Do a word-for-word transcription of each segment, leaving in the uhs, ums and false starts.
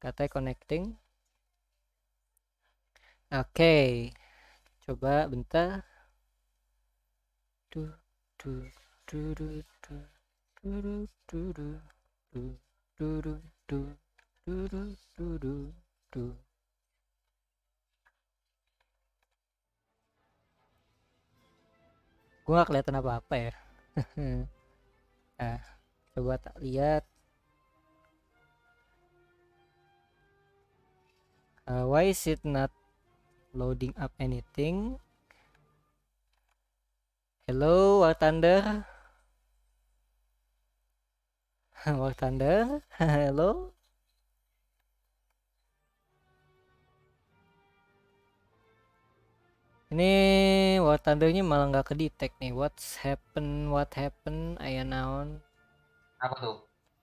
Katanya connecting. Oke. Okay. Coba bentar. Duh, duh, duh, duh, duh, duh, duh, duh, duh, duh, duh, duh, duh, duh, duh, duh, duh. Gue gak kelihatan apa-apa ya. Nah, coba tak lihat. Uh, why is it not loading up anything? Hello, War Thunder. War Thunder. Hello. Ini War Thundernya malah nggak kedetek nih. What's happen? What happen? Ayah naon. Apa tuh?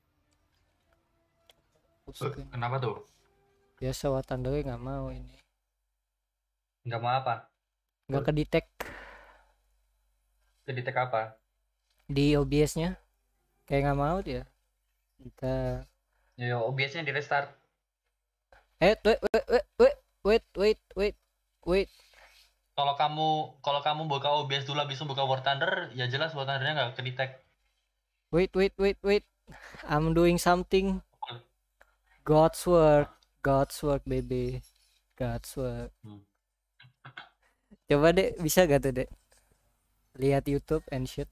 Puskeun. Kenapa tuh? Biasa War Thundernya nggak mau ini. Nggak mau apa? Nggak kedetek Kedetek apa? di O B S-nya. Kayak nggak mau dia. Kita. Ya, O B S-nya di restart. Eh, wait, wait, wait, wait, wait, wait, wait, wait. Kalau kamu kalau kamu buka O B S dulu habis itu buka War Thunder, ya jelas War Thunder-nya nggak kedetek. Wait, wait, wait, wait. I'm doing something. God's work, God's work, baby. God's work. Hmm. Coba deh, bisa gak tuh deh? Lihat YouTube and shit.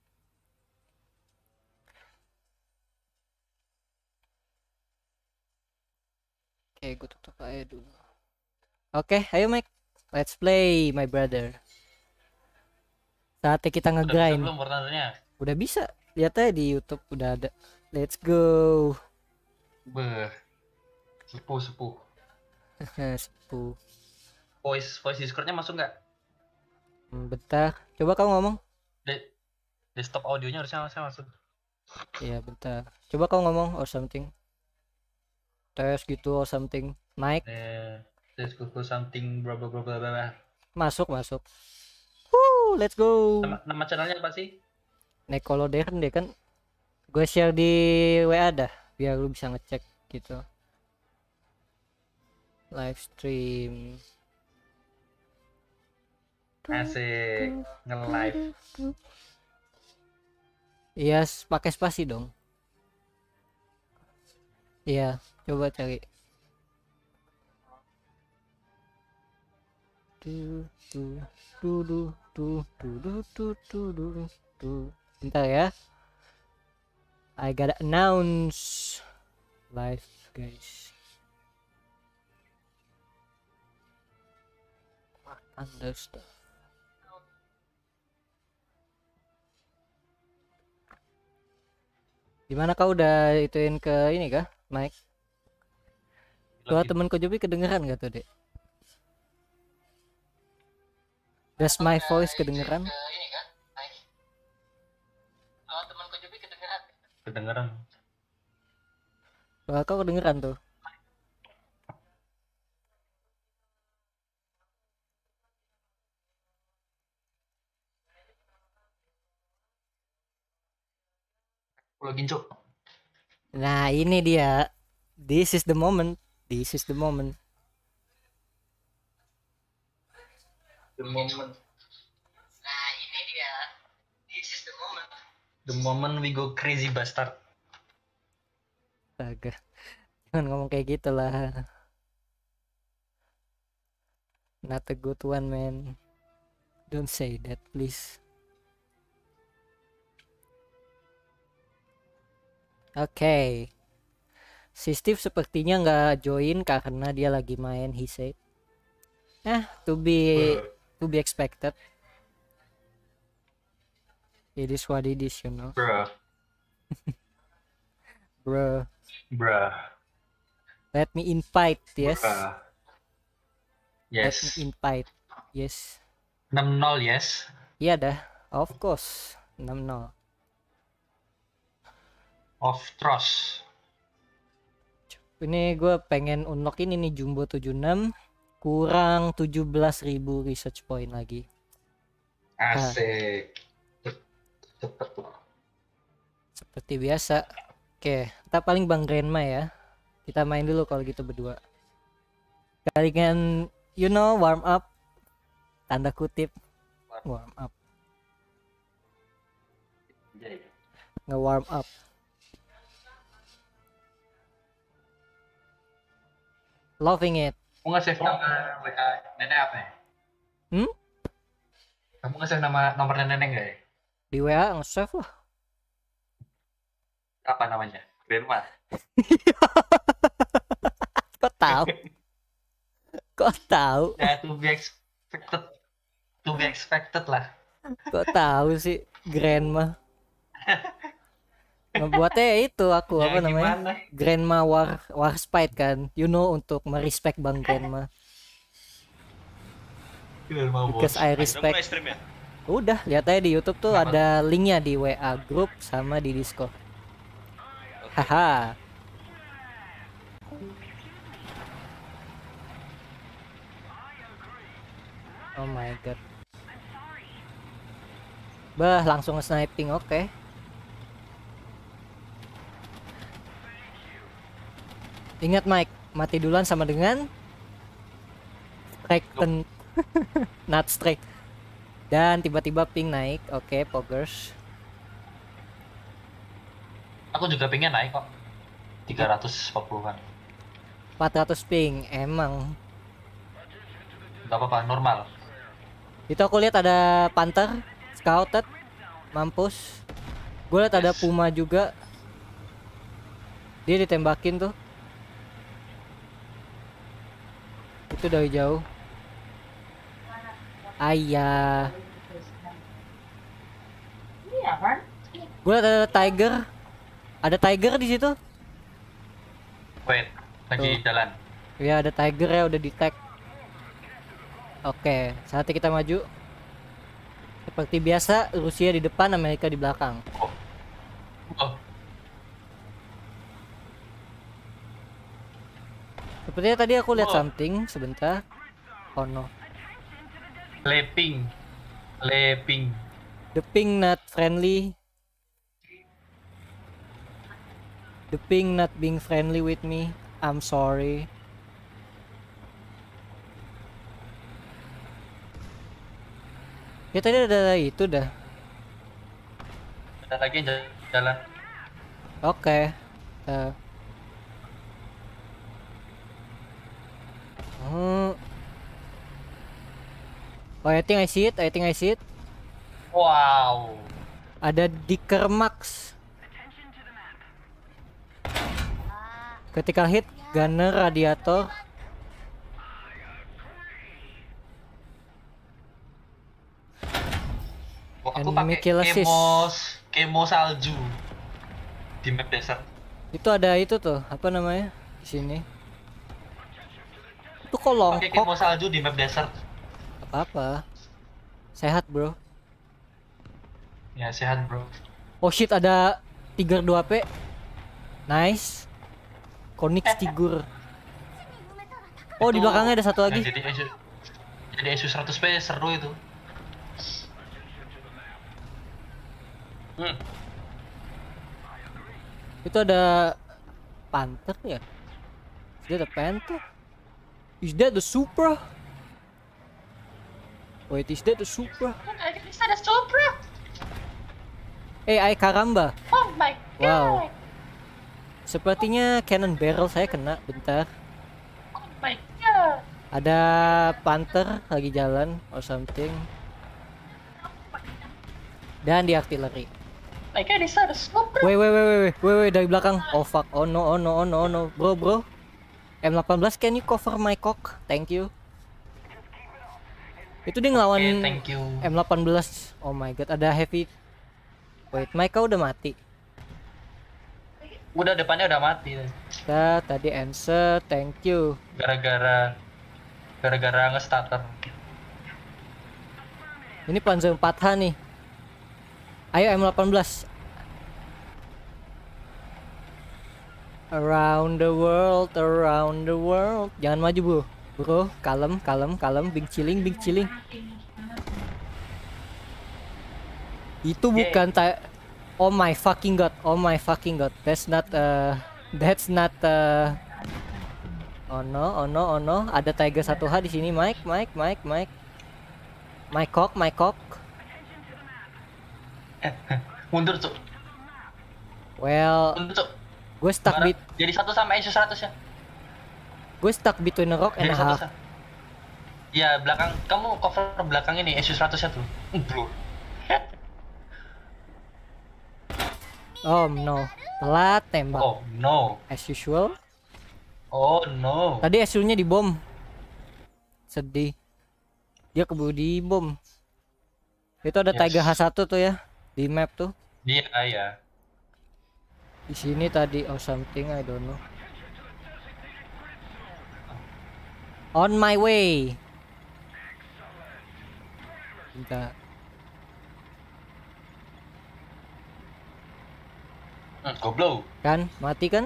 Oke, gue tutup aja dulu. Oke, ayo Mike. Let's play, my brother. Saatnya kita Udah bisa ngegrind. belum War Thunder-nya? Udah bisa. Lihat aja di YouTube udah ada. Let's go. Beh. Sepuh sepuh. Sepuh. Voice voice Discord-nya masuk nggak? Hmm, bentar. Coba kamu ngomong. De desktop audionya harusnya harusnya masuk. Iya, bentar. Coba kamu ngomong or something. Tes gitu or something. Mike. Eh, let's go go something bla bla bla bla bla. Masuk, masuk. Woo, let's go. Nama, nama channelnya apa sih? Nekolodern deh kan. Gue share di W A dah biar lu bisa ngecek gitu. Live stream. Asik, nge-live. Iya, pakai spasi dong. Iya, coba cari. Tuh, tuh, tuh, tuh, tuh, tuh, tuh, tuh, tuh, tuh. Bentar ya. I gotta announce live, guys. Understand. Gimana kau udah ituin ke ini kah, Mike? Suara temen kau Jobi kedengeran gak tuh, Dek? Does my voice kedengeran? Kedengeran. Suara kau kedengeran tuh. Login cuk. Nah, ini dia. This is the moment. This is the moment. The moment. Nah, ini dia. This is the moment. The moment we go crazy bastard. Astaga. Jangan ngomong kayak gitu lah. Not a good one, man. Don't say that, please. Oke. Okay. Si Steve sepertinya nggak join karena dia lagi main he said. Eh, to be to be expected. It is what it is, you know. Bruh. Bro. Bruh. Let me invite, yes. Bruh. Yes. Let me invite. Yes. enam nol yes. Iya dah, of course. enam nol. Of trust. Ini gue pengen unlock ini nih Jumbo tujuh puluh enam kurang tujuh belas ribu research point lagi. Asik. Cepet loh. Seperti biasa. Oke, kita paling Bang Grandma ya. Kita main dulu kalau gitu berdua. Kalian you know warm up, tanda kutip warm up, nge warm up. Loving it. Kamu nge-save nama W A nenek apa ya? Hmm? Kamu nge-save nama nomor nenek nggak ya? Di W A nge-save lah. Apa namanya? Grandma. Kok tahu? Kok tahu? Ya, to be expected. To be expected lah. Kok tahu sih grandma? Ngebuatnya itu aku Ya, apa namanya? gimana? Grandma war war spite kan. You know, untuk merespek Bang Grandma. Grandma Because bos. I Udah mulai respect. stream ya? Udah, lihat aja di YouTube tuh Kenapa? ada linknya di W A group sama di Discord. Haha. Oh my god. Bah, langsung sniping, oke. Ingat Mike, mati duluan sama dengan strike pen not strike. Dan tiba-tiba ping naik, oke, poggers. Aku juga pengen naik kok. tiga ratus empat puluhan. empat ratus ping, emang. Gak apa-apa, normal. Itu aku lihat ada Panther, Scouted, mampus. Gue lihat ada Yes. Puma juga. Dia ditembakin tuh. Itu dari jauh. Ayah. Gue lihat ada Tiger. Ada Tiger di situ. Wait, lagi Tuh. jalan. Ya ada Tiger ya udah di tag. Oke, saatnya kita maju. Seperti biasa, Rusia di depan, Amerika di belakang. Oh. Oh, Sepertinya tadi aku lihat Oh. something sebentar. Oh no. leping. Leping. The ping not friendly. The ping not being friendly with me. I'm sorry. Ya tadi ada itu dah. Ada lagi yang j- jalan. Oke. Eh. Hmm. Oh, I think I see it. I think I see it. Wow. Ada Dicker Max. Ketika hit gunner radiator. Wah, aku And pakai Mikilasis. kemo kemo salju di map desert. Itu ada itu tuh, apa namanya? Di sini. Itu kok Pakai kemo longkok salju di map desert. apa-apa. Sehat, bro. Ya, sehat, bro. Oh shit, ada Tiger dua P. Nice. Konix Tigur. Oh, di Itu- belakangnya ada satu Nah, lagi. jadi S U jadi S U seratus P seru itu. Hmm. Itu ada Panther ya? Is that a Panther? Is that the Supra? Wait, is that the Supra? Is that a Supra? Eh, ay karamba. Oh my god! Wow. Sepertinya cannon barrel saya kena. Bentar. Oh my god! Ada Panther lagi jalan or something. Dan di artillery. My god, is that a Supra? Wait, wait, wait, wait, wait, wait, wait, dari belakang. Oh fuck, oh no, oh no, oh no, oh no, bro, bro. M delapan belas, can you cover my cock? Thank you. Itu dia ngelawan Oke, thank you. M delapan belas. Oh my god, ada heavy. Wait, Micah udah mati. Udah depannya udah mati. Kita tadi answer, thank you. Gara-gara gara-gara nge-starter. Ini Panzer empat H nih. Ayo M delapan belas. Around the world, around the world. Jangan maju, bro. Bro, kalem, kalem, kalem. Big chilling, big chilling. Itu bukan ta- Oh my fucking god. Oh my fucking god. That's not uh that's not uh Oh no, oh no, oh no. Ada Tiger satu H di sini, Mike, Mike, Mike, Mike. Mike Cock, Mike Cock. Eh, mundur cuk. Well, Mundur cuk. gue stuck Barang- bit, Jadi satu sama Asus seratus ya. gue stuck between a rock and Jadi a satu half. sama. Iya, belakang kamu cover belakang ini Asus seratus ya tuh. Uh, blur. Oh no, telat tembak Oh no. as usual. Oh no. Tadi S U-nya dibom. Sedih. Dia keburu dibom. Itu ada Yes. Tiger H satu tuh ya di map tuh. Iya, iya. Di sini tadi oh something I don't know. On my way. Bentar. Hmm, goblok. Kan mati kan?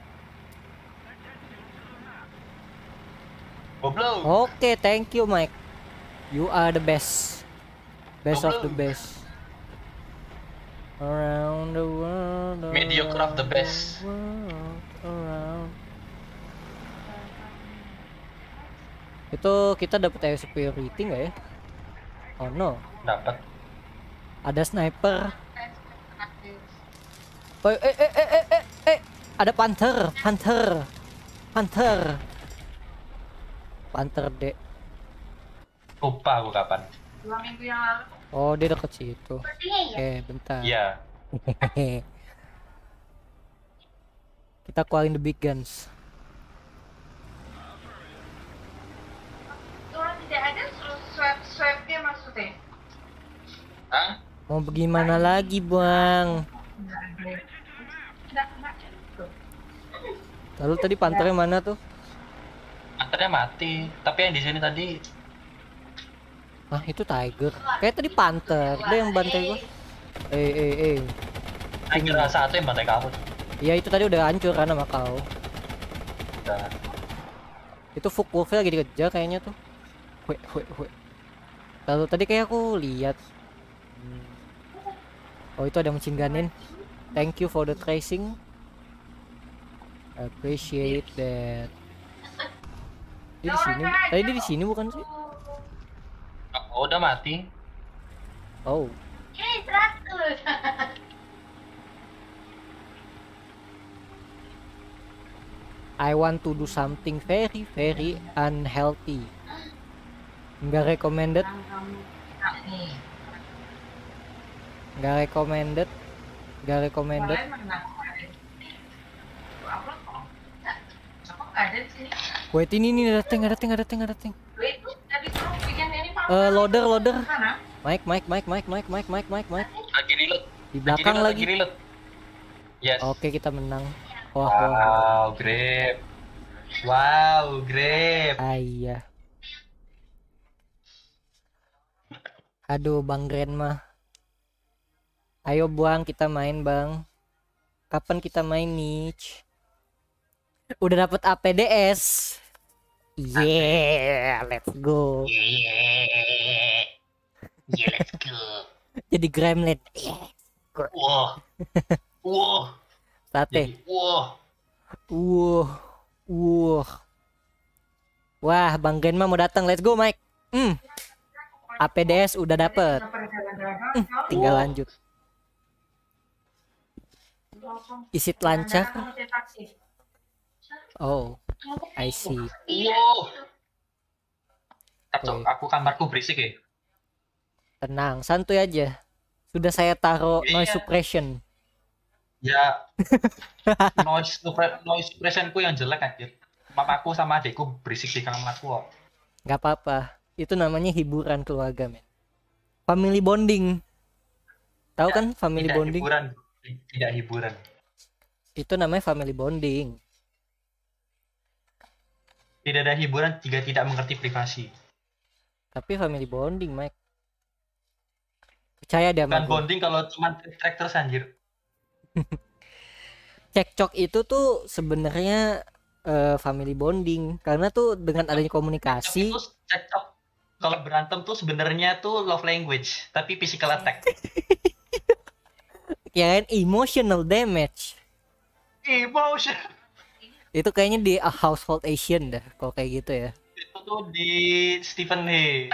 Goblok. Oke, thank you Mike. You are the best. Best of the Goblok. best. Around the world. Mediocre of the around best. world, around. Itu kita dapat air superiority nggak ya? Oh no, Dapat. ada sniper. Oh, eh, eh, eh, eh, eh, eh, ada panther, panther, panther, panther dek. Lupa aku kapan. Dua minggu yang lalu. Oh dia deket situ. Sepertinya ya. Eh bentar. Iya. Kita keluarin the big guns. Kalau tidak ada terus swab swabnya maksudnya. Hah? Mau bagaimana lagi bang? Enggak ada. Enggak enggak. Tuh. Lalu tadi panternya mana tuh? Antaranya mati. Tapi yang di sini tadi Ah itu tiger. Kayak tadi panther. Dia yang bantai gua. Eh eh eh. Tiger satu yang bantai kamu. Iya itu tadi udah hancur kan sama kau. Udah. Itu Fuk Wolf lagi dikejar kayaknya tuh. Weh weh weh. Lalu tadi kayak aku lihat. Hmm. Oh itu ada machine gunin. Thank you for the tracing. Appreciate that. Dia di sini. Tadi dia di sini bukan sih? Oh, udah mati. Oh. Hei, terakhir. I want to do something very very unhealthy. Nggak recommended. Nih. Nggak recommended. Nggak recommended. Kemarin mana kemarin? Gua upload kok. Nggak. Kok nggak ada di sini? Wait ini nih ada tank ada tank ada tank ada tank. Gua itu tadi suruh bikin ini Pak. Eh loader loader. Mana? Mike Mike Mike Mike Mike Mike Mike Mike Mike. Lagi reload. Di belakang reload, lagi. reload. Yes. Oke kita menang. Wah wah. wah. Wow, grip. Wow, grip. Ah, iya. Aduh Bang Grandma. Ayo Bang kita main Bang. Kapan kita main nih? Udah dapet A P D S. Yeah, let's go. Yeah. Yeah, let's go. Jadi Gremlin. Yeah. Wah. Wah. Sate. Jadi, Wah. Wah. Wah. Wah, Bang Grandma mau datang. Let's go, Mike. Hmm. A P D S udah dapet. Hmm, tinggal lanjut. Is it lancar? Oh, I see. Wow. Kacau, Oke. aku kamarku berisik ya. Tenang, santuy aja. Sudah saya taruh noise Iya. suppression. Ya. noise suppre- noise suppressionku yang jelek anjir. Mamaku sama adikku berisik di kamarku kok. Gak apa-apa. Itu namanya hiburan keluarga, men. Family bonding. Tahu kan family Tidak bonding? hiburan, tidak hiburan. Itu namanya family bonding. Tidak ada hiburan jika tidak mengerti privasi. Tapi family bonding, Mike. Percaya deh sama Bukan gua. bonding kalau cuma track terus anjir. Cekcok itu tuh sebenarnya eh, family bonding karena tuh dengan adanya komunikasi. Itu cekcok. Kalau berantem tuh sebenarnya tuh love language, tapi physical attack. Ya kan emotional damage. Emotion. Itu kayaknya di A Household Asian dah kalau kayak gitu ya. Itu tuh di Stephen Hay.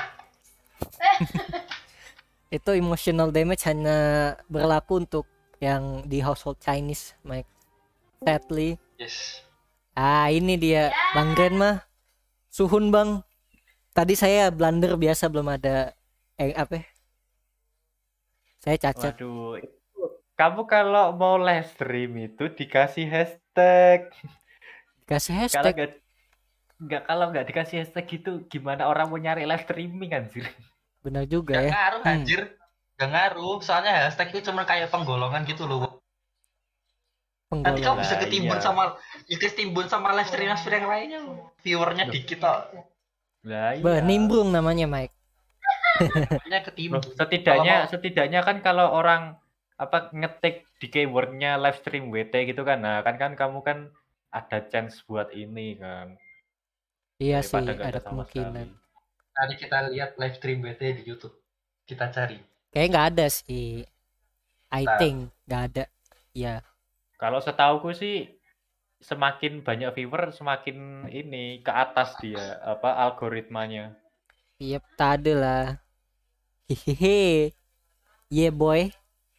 Itu emotional damage hanya berlaku untuk yang di household Chinese, Mike. Sadly. Yes. Ah, ini dia Bang Grandma. Suhun, Bang. Tadi saya blunder biasa belum ada eh apa? ya? Saya cacat. Waduh, itu kamu kalau mau live stream itu dikasih hashtag. Kasih Kalau hashtag. nggak nggak kalau nggak dikasih hashtag gitu, gimana orang mau nyari live streaming anjir? Benar juga Gak ya. ngaruh Hmm. anjir. Gak ngaruh. Soalnya hashtag itu cuma kayak penggolongan gitu loh. Nanti kamu Penggolong. bisa Lah, ketimbun iya. sama ya ketimbun sama live stream live stream yang lainnya. Viewernya Loh. dikit kok. Lah Bah, iya. nimbrung namanya, Mike. Viewernya Loh, ketimbun. setidaknya Kalau mau- setidaknya kan kalau orang apa ngetik di keywordnya live stream W T gitu kan, nah kan kan kamu kan ada chance buat ini kan, Iya sih, daripada nggak ada ada sama kemungkinan. sekali. Nanti kita lihat live stream B T di YouTube. Kita cari. Kayak nggak ada sih. I Nah. think nggak ada. Ya, Kalau setauku sih semakin banyak viewer semakin ini ke atas dia apa algoritmanya. iya tak ada lah. Hehehe. Yeah boy.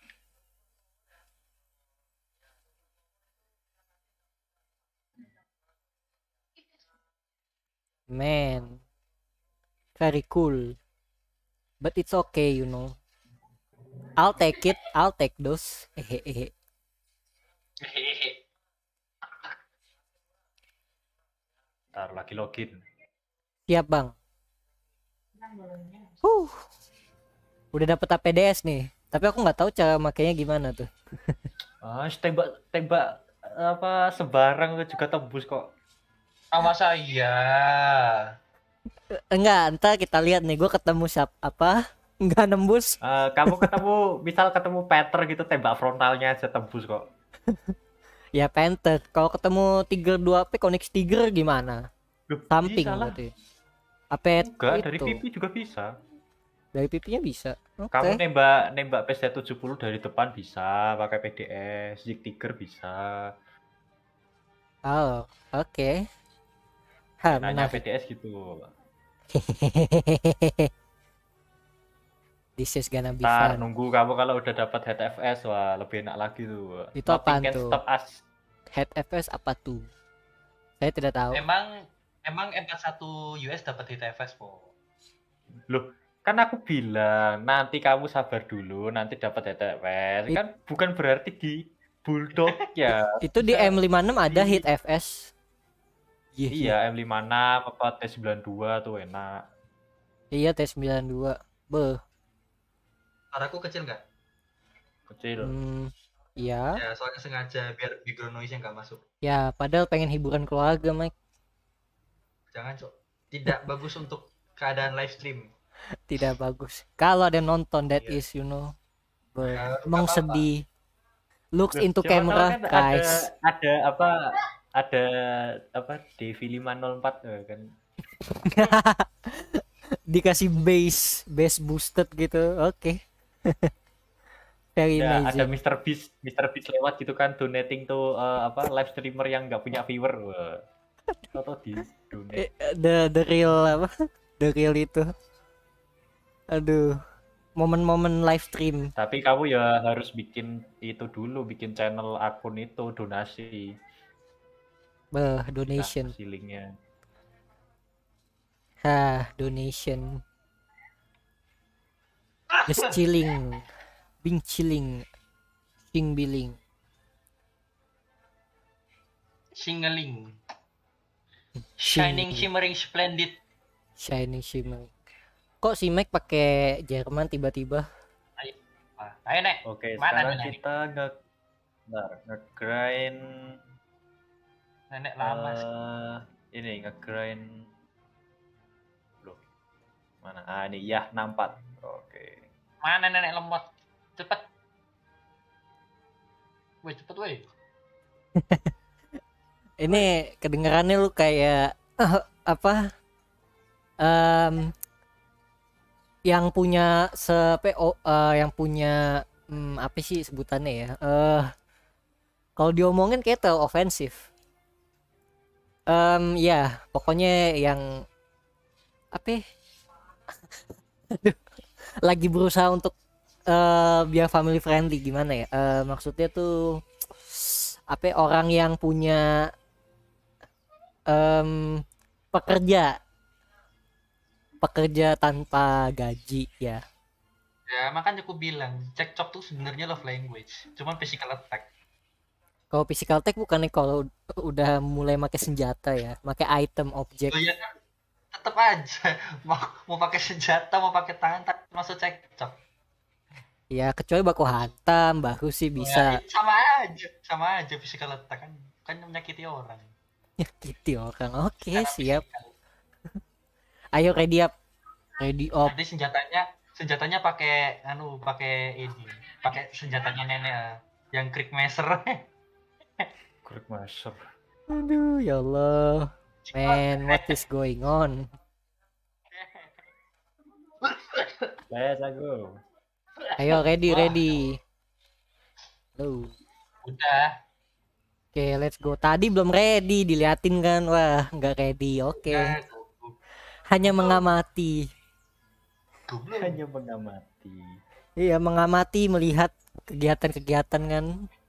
Man, very cool. But it's okay, you know. I'll take it. I'll take those. Hehehe. Hehehe. Ntar lagi login. Siap, Bang. Huh. Udah dapet A P D S nih. Tapi aku nggak tahu cara makainya gimana tuh. Ah, tembak tembak apa sembarang juga tembus kok. Sama saya. Enggak, ntar kita lihat nih. Gue ketemu siapa apa? Enggak nembus. Eh, kamu ketemu misal ketemu Peter gitu tembak frontalnya aja tembus kok. Ya Panther. Kalau ketemu Tiger dua P Konix Tiger gimana? Loh, Samping bisa lah. berarti. Apa Enggak, dari itu? pipi juga bisa. Dari pipinya bisa. Oke. Kamu nembak nembak P S tujuh puluh dari depan bisa, pakai P D S, Zig Tiger bisa. Oh, oke. Ha, Nanya menarik. P D S gitu. This is gonna be Ntar fun. nunggu kamu kalau udah dapat H T F S, wah lebih enak lagi tuh. Itu Nothing apaan can tuh? stop us. Head F S apa tuh? Saya tidak tahu. Emang emang M empat puluh satu U S dapat H T F S po. Loh, kan aku bilang nanti kamu sabar dulu, nanti dapat H T F S. It- Kan bukan berarti di Bulldog ya. Itu di bisa M lima puluh enam ada di- hit F S. Iya, Iya, M lima puluh enam apa T sembilan puluh dua tuh enak. Iya, T sembilan puluh dua. Beh. Suaraku kecil nggak? Kecil. Hmm, iya. Ya soalnya sengaja biar background noise-nya nggak masuk. Ya, padahal pengen hiburan keluarga, Mike. Jangan cok. Tidak bagus untuk keadaan live stream. Tidak bagus. Kalau ada yang nonton, that Iya. is, you know. Beh, Ya, emang nggak apa-apa. sedih. Looks Loh, into siapa tahu camera, kan guys. Ada, ada apa? Ada apa? Devi lima nol empat eh, kan. Dikasih base, base boosted gitu. Oke. Very Ya, ada amazing. mister Beast, mister Beast lewat gitu kan donating tuh eh, apa live streamer yang nggak punya viewer. Wah. Atau di donate. Eh, the the real apa? The real itu. Aduh. Momen-momen live stream. Tapi kamu ya harus bikin itu dulu, bikin channel akun itu donasi. Beh, Nah, donation. linknya. Hah, donation. Just chilling. Being chilling. Sing billing. Shingeling. Shining, shimmering, splendid. Shining shimmer. Kok si Mike pakai Jerman tiba-tiba? Ah, ayo nek. Oke, Mana sekarang nih? kita nge bentar, nge-grind Nenek lama sih. eh, ini nge-grind loh. Mana? Ah, ini ya enam empat. Oke. Mana nenek lemot? Cepet. Woi cepet woi. Ini kedengarannya lu kayak eh, apa? Em, yang punya se-P O eh, yang punya hmm, apa sih sebutannya ya? Eh kalau diomongin kayak terlalu ofensif. Em ya, pokoknya yang apa ya? Aduh, lagi berusaha untuk eh biar family friendly gimana ya? Eh maksudnya tuh apa ya, orang yang punya em pekerja pekerja tanpa gaji ya. Ya makanya aku bilang cekcok tuh sebenarnya love language, cuman physical attack. Kalau physical tech bukannya kalau udah mulai pakai senjata ya, pakai item objek. Oh iya kan, tetap aja mau mau pakai senjata mau pakai tangan tak masuk cekcok. Ya kecuali baku hantam baru sih Ya, bisa sama aja, sama aja physical attack kan kan menyakiti orang. nyakiti orang. Oke, Secara siap. fisikal. Ayo ready up. Ready up. Nanti senjatanya senjatanya pakai anu pakai ini pakai senjatanya nenek ah, yang Krieg Master. Quick master. Aduh, ya Allah. Man, what is going on? Let's go. Ayo ready, Wah. ready. Loh. Udah. Oke, let's go. Tadi belum ready, diliatin kan. Wah, nggak ready. Oke. Udah, goblok. Hanya mengamati. Goblok. Hanya mengamati. Iya, mengamati, melihat kegiatan-kegiatan kan.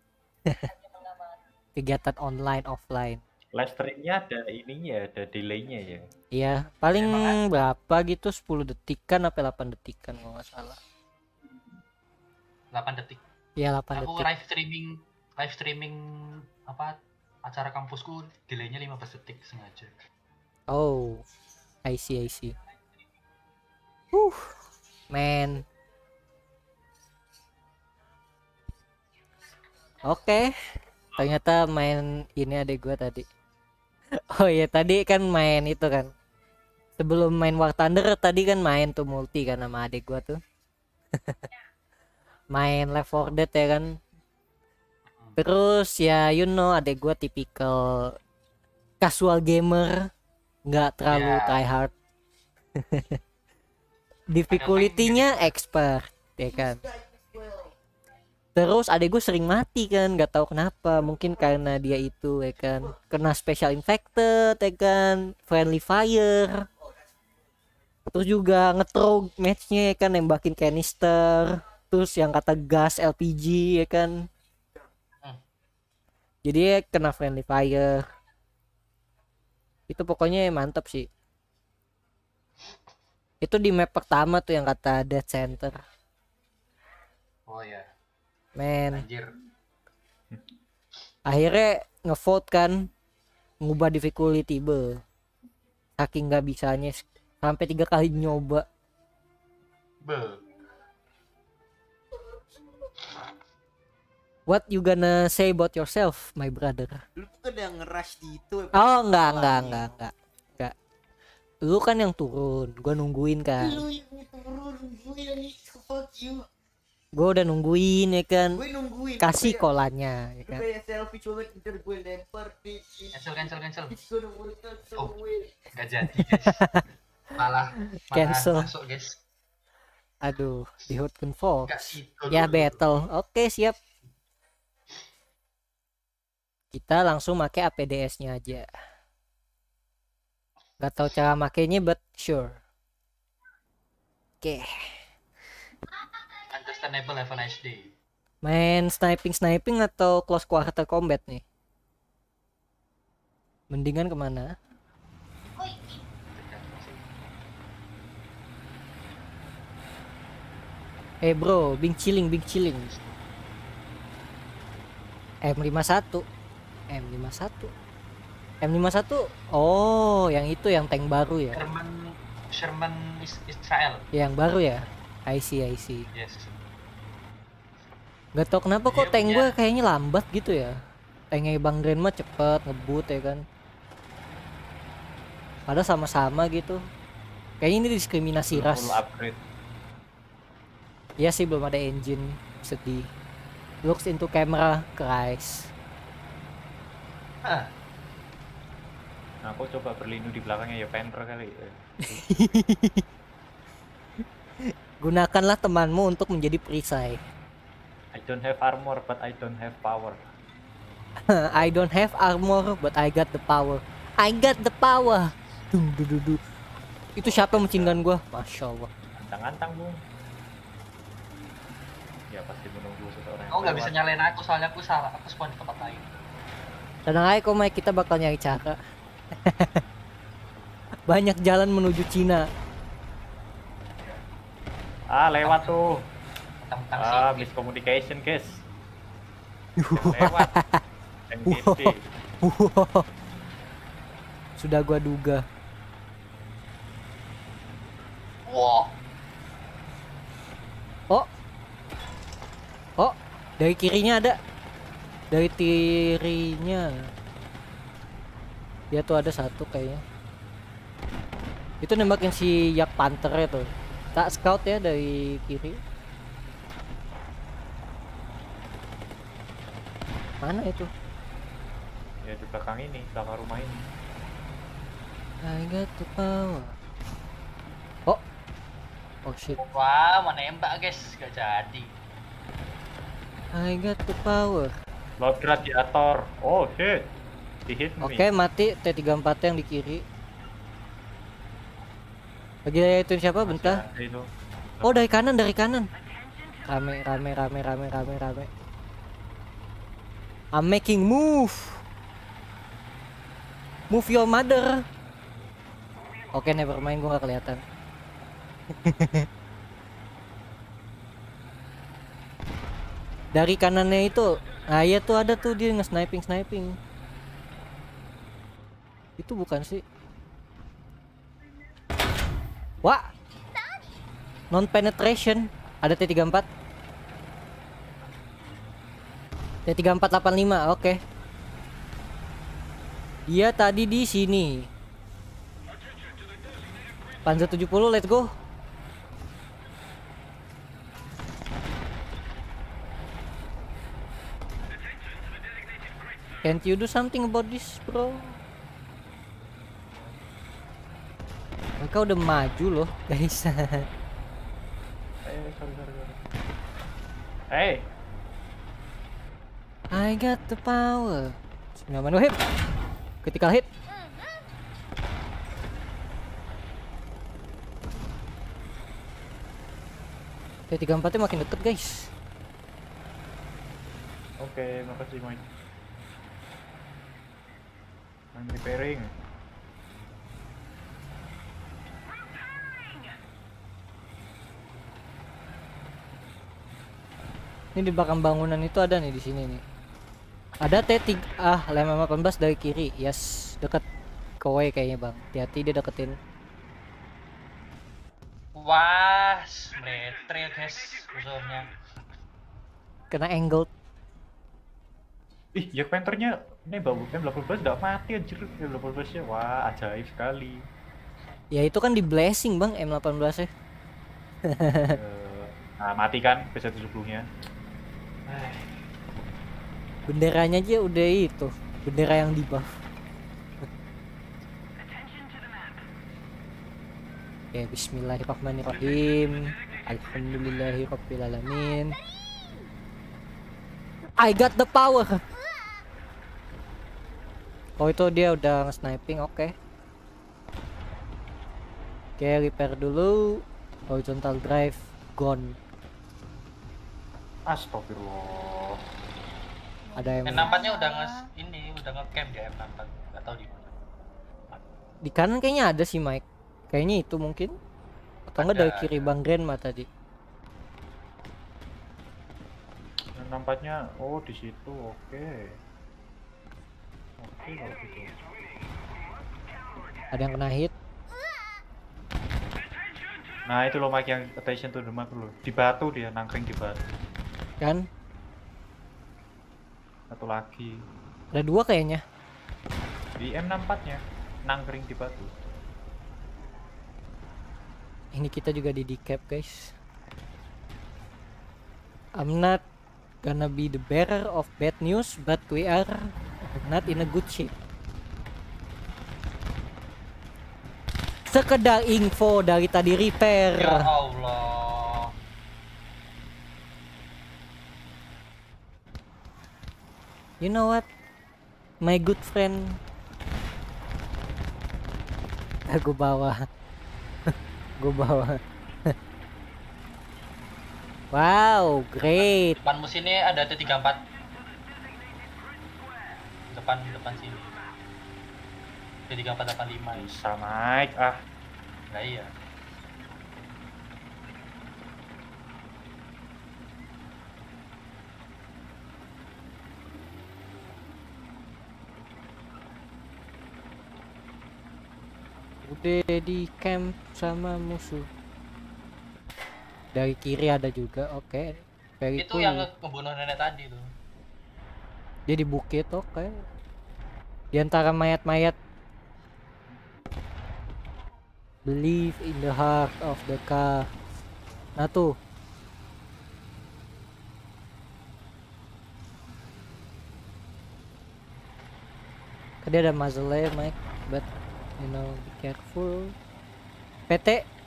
Kegiatan online, offline. Live streamnya ada ininya, ada delaynya ya. Iya, paling Emang berapa gitu? sepuluh detikan apa delapan detikan kalau nggak salah. delapan detik. Iya, delapan Aku detik. live streaming live streaming apa acara kampusku delaynya lima belas detik sengaja. Oh, I see, I see. Uh, man. Oke, ternyata main ini adek gua tadi. Oh iya, tadi kan main itu kan. Sebelum main War Thunder tadi kan main tuh multi kan sama adek gua tuh. Main Left four Dead ya kan. Terus ya you know adek gua tipikal casual gamer, nggak terlalu Ya. try hard. Difficulty-nya expert ya kan. Terus adek gue sering mati kan, nggak tahu kenapa, mungkin karena dia itu ya kan kena special infected ya kan, friendly fire. Terus juga nge-throw matchnya ya kan, nembakin canister, terus yang kata gas L P G ya kan. Jadi ya kena friendly fire. Itu pokoknya mantap sih. Itu di map pertama tuh yang kata Dead Center. Oh ya, Men, anjir. akhirnya ngevote kan, ngubah difficulty be. Saking nggak bisanya sampai tiga kali nyoba. Be. What you gonna say about yourself, my brother? Lu tuh udah ngerush di itu. Oh enggak enggak enggak enggak enggak. Lu kan yang turun, gua nungguin kan. Lu yang turun, gue yang itu, fuck you. Gua udah nungguin ya kan. Gue nungguin. Kasih Gue- kolanya ya Gue kan. kayak selfie coba ntar gue lempar di Cancel cancel cancel. It's gonna work out so Oh. well. Gak jadi guys. Malah, malah Cancel. masuk guys. Aduh, di Hotken Fox. Gak itu. Ya dulu. battle. Oke, siap. Kita langsung pakai A P D S-nya aja. Gak tahu cara makainya but sure. Oke. Understandable, have a nice day. Main sniping-sniping atau close quarter combat nih? Mendingan kemana? Eh bro, bing chilling, bing chilling. M lima puluh satu M lima puluh satu M lima puluh satu. Oh, yang itu yang tank baru ya? Sherman Sherman Is- Israel. Yang baru ya? I see, I see. Yes. Gak tau kenapa kok Dia tank punya- gue kayaknya lambat gitu ya. Tanknya Bang Grand mah cepet ngebut ya kan. Padahal sama-sama gitu. Kayaknya ini diskriminasi Belum ras. full upgrade. Iya sih, belum ada engine. Sedih. Looks into camera, Christ. Ah, Nah, aku coba berlindung di belakangnya ya Panther kali. Gunakanlah temanmu untuk menjadi perisai. I don't have armor but I don't have power. I don't have armor but I got the power. I got the power. Dung, du, du, du. Itu siapa yang machine gun gua? Masya Allah. Antang-antang bung. Ya pasti menunggu seseorang. Kau nggak bisa nyalain aku soalnya aku salah, aku spawn di tempat lain. Tenang aja kok Mike, kita bakal nyari cara. Banyak jalan menuju Cina. Ah lewat tuh. Tentang Ah sih. miscommunication guys. Lewat. N G T. Wow. Sudah gua duga. Wow. Oh. Oh, dari kirinya ada. Dari kirinya. Dia tuh ada satu kayaknya. Itu nembakin si Yak Panther itu. Tak scout ya dari kiri. Mana itu? Ya di belakang ini, belakang rumah ini. I got the power. Oh. Oh shit. Wah, mau nembak guys, gak jadi. I got the power. Load radiator. Oh shit. Di hit me. Oke, mati T tiga puluh empat yang di kiri. Lagi itu siapa? Bentar. Ada itu. Oh, dari kanan, dari kanan. Rame, rame, rame, rame, rame, rame. I'm making move. Move your mother. Oke, never mind, gua gak kelihatan. Dari kanannya itu, nah iya tuh ada tuh dia nge-sniping sniping. Itu bukan sih? Wah, non penetration. Ada T tiga puluh empat. T tiga empat delapan lima, oke. Dia tadi di sini. Panzer tujuh puluh, let's go. Can't you do something about this, bro? Mereka udah maju loh, guys. Eh, sorry, sorry, sorry. Hey, I got the power. Bismillahirrahmanirrahim. Critical hit. T tiga puluh empat nya makin deket, guys. oke, makasih Mike. I'm repairing. Ini di belakang bangunan itu ada nih di sini nih. Ada T tiga ah lem delapan belas dari kiri. Yes, deket Kowai kayaknya, Bang. Hati-hati dia deketin. Wah, metre guys, musuhnya. Kena angle. Ih, Jack Panther-nya ini bagus. M delapan belas enggak mati anjir. M delapan belas-nya wah, ajaib sekali. Ya itu kan di blessing, Bang, M delapan belas ya. Eh, nah, mati kan P seratus tujuh puluh-nya. Benderanya aja udah itu, bendera yang di buff. Oke, bismillahirrahmanirrahim. Alhamdulillahirrahmanirrahim. I got the power. Oh itu dia udah nge-sniping, oke. Oke, repair dulu. Horizontal drive gone. Astagfirullah. Ada yang M enam puluh empat-nya udah nge ini, udah nge-camp di M enam puluh empat. Enggak tahu di mana. di kanan kayaknya ada sih Mike. Kayaknya itu mungkin. Atau enggak Ada, dari kiri ada. Bang Grandma tadi. Nampaknya oh di situ, oke. Oke kalau gitu. Ada yang kena hit. Nah itu loh Mike yang attention to the map loh. Di batu dia, nangkring di batu. Kan? Satu lagi. Ada dua kayaknya. Di M enam puluh empat-nya, nangkring di batu. Ini kita juga di decap guys. I'm not gonna be the bearer of bad news, but we are not in a good shape. Sekedar info dari tadi repair. Ya Allah. You know what? My good friend gue bawa. Gue bawa. Wow, great. Depanmu sini ada T tiga empat. Depan depan sini. T tiga empat delapan lima. Bisa Mike ah. Nah iya. Udah di camp sama musuh. Dari kiri ada juga, oke. Very Itu cool. yang nge- ngebunuh nenek tadi tuh. Dia di bukit, oke. Di antara mayat-mayat. Believe in the heart of the car. Nah tuh. Tadi ada muzzle-nya, Mike, but you know, be careful. P T.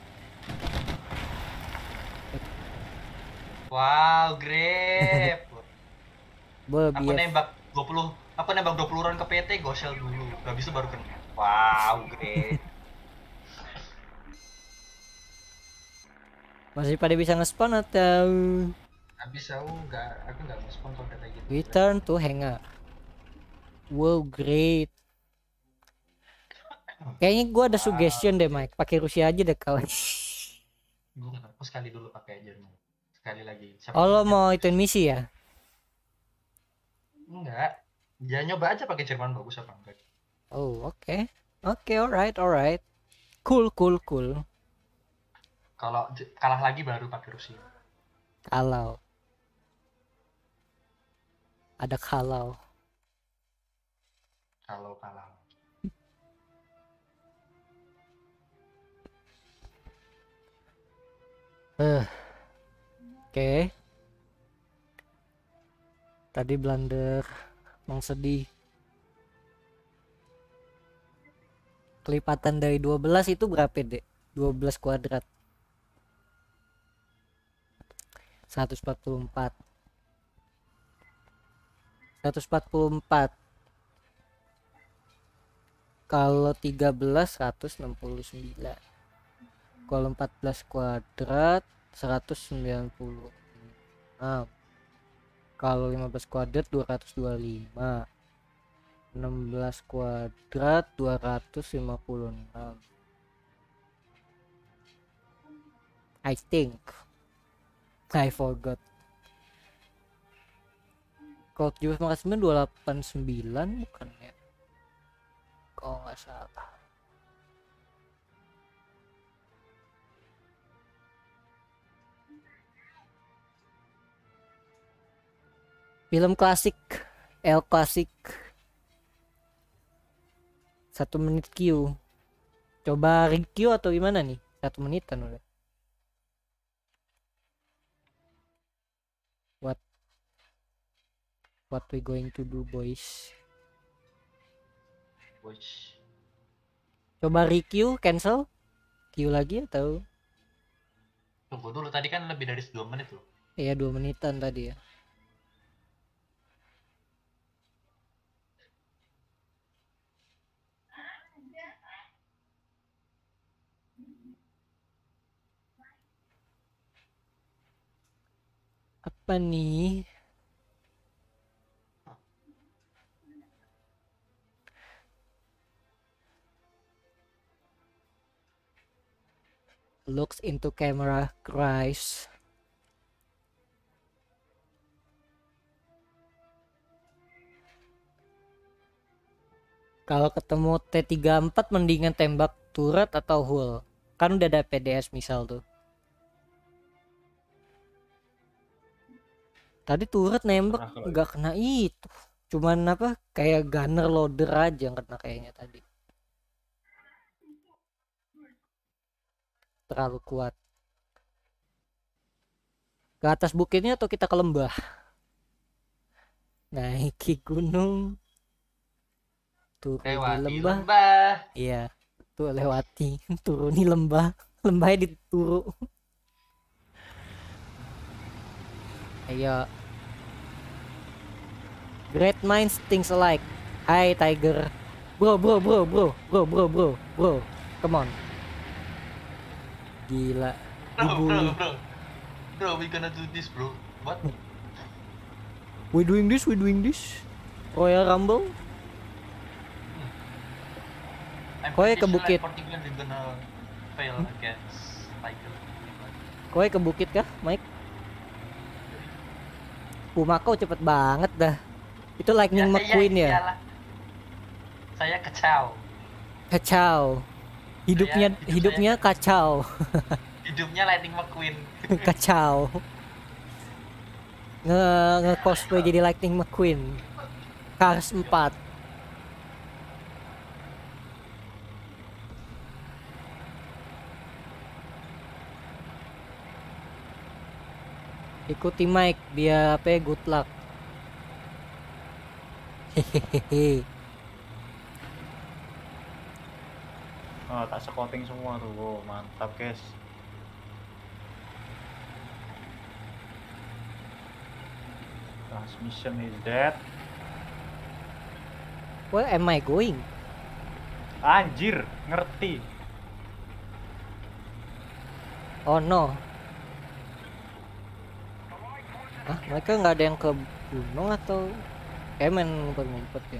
Wow, grab. Boleh Aku biar nembak dua puluh, aku nembak dua puluh round ke P T, gosel dulu. Habis itu baru kena. Wow, grab. masih pada bisa nge-spawn atau Habis aku enggak, aku enggak mau sponsor kayak gitu. return to hangar. Wow, great. Kayaknya gua ada suggestion deh, Mike. Pakai Rusia aja deh kawan. Gue aku sekali dulu pakai Jerman. Sekali lagi. Siapa Oh, lo yang- mau ituin misi ya? Enggak. Ya nyoba aja pakai Jerman bagus apa enggak. Oh, oke. Oke, alright, alright. Cool, cool, cool. Kalau j- kalah lagi baru pakai Rusia. Kalau ada kalau. Kalau kalah. Eh. Oke. Tadi blunder emang sedih. Kelipatan dari dua belas itu berapa, Dek? dua belas kuadrat. seratus empat puluh empat. seratus empat puluh empat. Kalau tiga belas seratus enam puluh sembilan. Kalau empat belas kuadrat seratus sembilan puluh enam. Kalau lima belas kuadrat dua ratus dua puluh lima. enam belas kuadrat dua ratus lima puluh enam. I think I forgot. Kalau tujuh belas pangkat sembilan dua ratus delapan puluh sembilan bukan ya? Kalau nggak salah. Film klasik, L klasik. Satu menit Q. Coba review atau gimana nih? Satu menitan udah. What? What we going to do, boys? Boys. Coba re-Q, cancel. Q lagi atau? Tunggu dulu, tadi kan lebih dari dua menit loh. Iya, dua menitan tadi ya. Apa nih? Looks into camera, cries. Kalau ketemu T tiga puluh empat mendingan tembak turret atau hull. Kan udah ada P D S misal tuh. Tadi turret nembak Pernah kalau nggak kena itu. Cuman apa? Kayak gunner loader aja yang kena kayaknya tadi. Terlalu kuat. Ke atas bukitnya atau kita ke lembah? Naiki gunung. Turun di Lewati lembah. lembah. Iya, tuh lewati. Turuni lembah. Lembahnya dituru. Ayo. Great minds thinks alike. Hai Tiger. Bro, bro, bro, bro, bro, bro, bro, bro. Come on. Gila. Bro, bro, Dibully. bro. Bro, we gonna do this, bro. What? We doing this, we doing this. Royal Rumble. I'm Koy pretty ke sure bukit. I'm particularly gonna fail against Tiger. Kowe ke bukit kah, Mike? Pumako cepet banget dah. Itu Lightning McQueen ya? iyalah. Saya kacau. Kacau. Hidupnya Saya- hidup hidupnya kacau. Hidupnya Lightning McQueen. Kacau. Nge nge cosplay jadi Lightning McQueen. Cars empat. Ikuti Mike biar apa ya, good luck. Hehehe. Oh, tak scouting semua tuh. Oh, mantap, guys. Transmission is dead. Where am I going? Anjir, ngerti. Oh no. Ah, mereka nggak ada yang ke gunung atau kayak main ngumpet-ngumpet ya?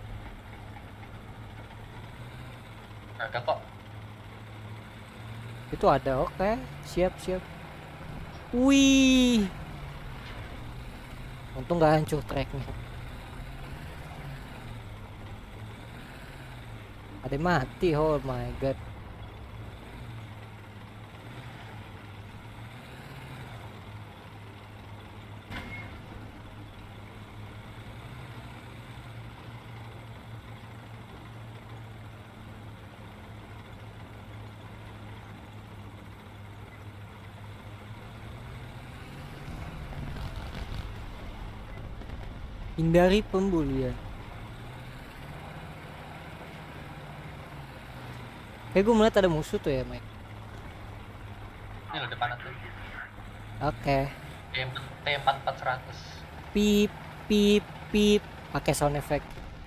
Agak kok. Itu ada, oke. Siap, siap. Wih. Untung nggak hancur treknya. Ada yang mati, oh my god. Hindari pembulian. Kayak gue melihat ada musuh tuh ya, Mike. Ini loh depan tuh. Oke. T empat empat seratus. Pip, pip, pip. Pakai sound effect.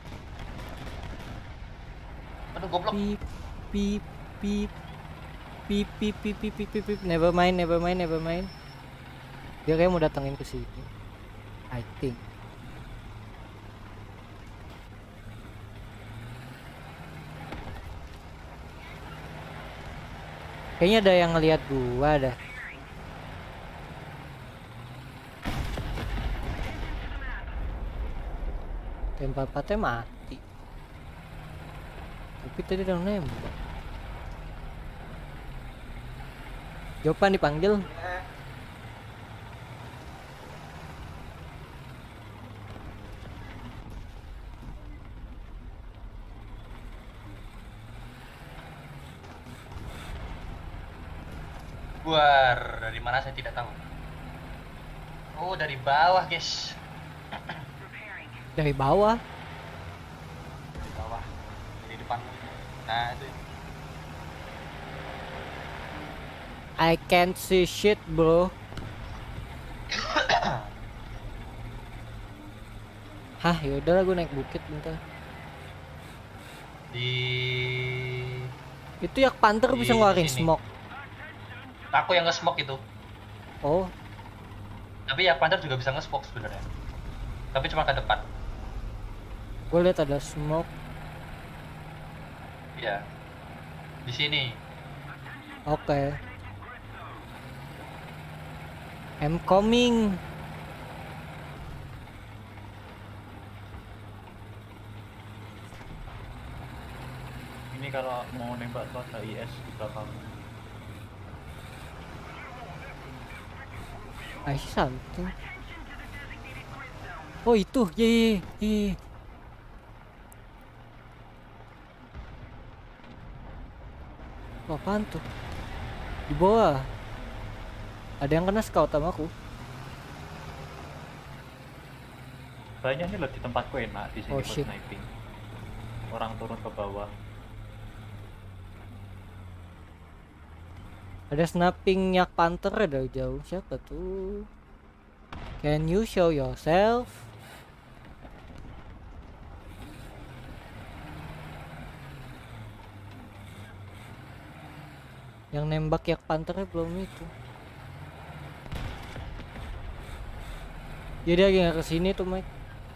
Aduh goblok. Pip, pip, pip. Pip, pip, pip, pip, pip, pip, pip. Never mind, never mind, never mind. Dia kayak mau datengin ke sini. I think. Kayaknya ada yang ngelihat gua dah. Tempat-tempatnya mati. Tapi tadi udah nembak. Jopan dipanggil. Buar dari mana saya tidak tahu. Oh dari bawah guys. Dari bawah. Dari bawah. Dari depan. Nah itu. I can't see shit, bro. Hah, yaudah gue naik bukit bentar. Di. Itu Yak Panther Di bisa ngeluarin sini. smoke. Aku yang nge-smoke itu. Oh, Tapi ya Panther juga bisa nge-smoke sebenarnya. Tapi cuma ke depan. gue lihat ada smoke. Iya. Di sini. Oke. I'm coming. Ini kalau mau nembak tuh ada I S di belakang. I see something. Oh itu, ye ye ye. Oh, apaan tuh? Di bawah. Ada yang kena scout sama aku. Kayaknya ini loh di tempatku enak di sini Oh, buat shit. sniping. Orang turun ke bawah. Ada snapping Yak Panther dari jauh. Siapa tuh? Can you show yourself? Yang nembak Yak Panthernya belum itu. Jadi lagi nggak kesini tuh Mike.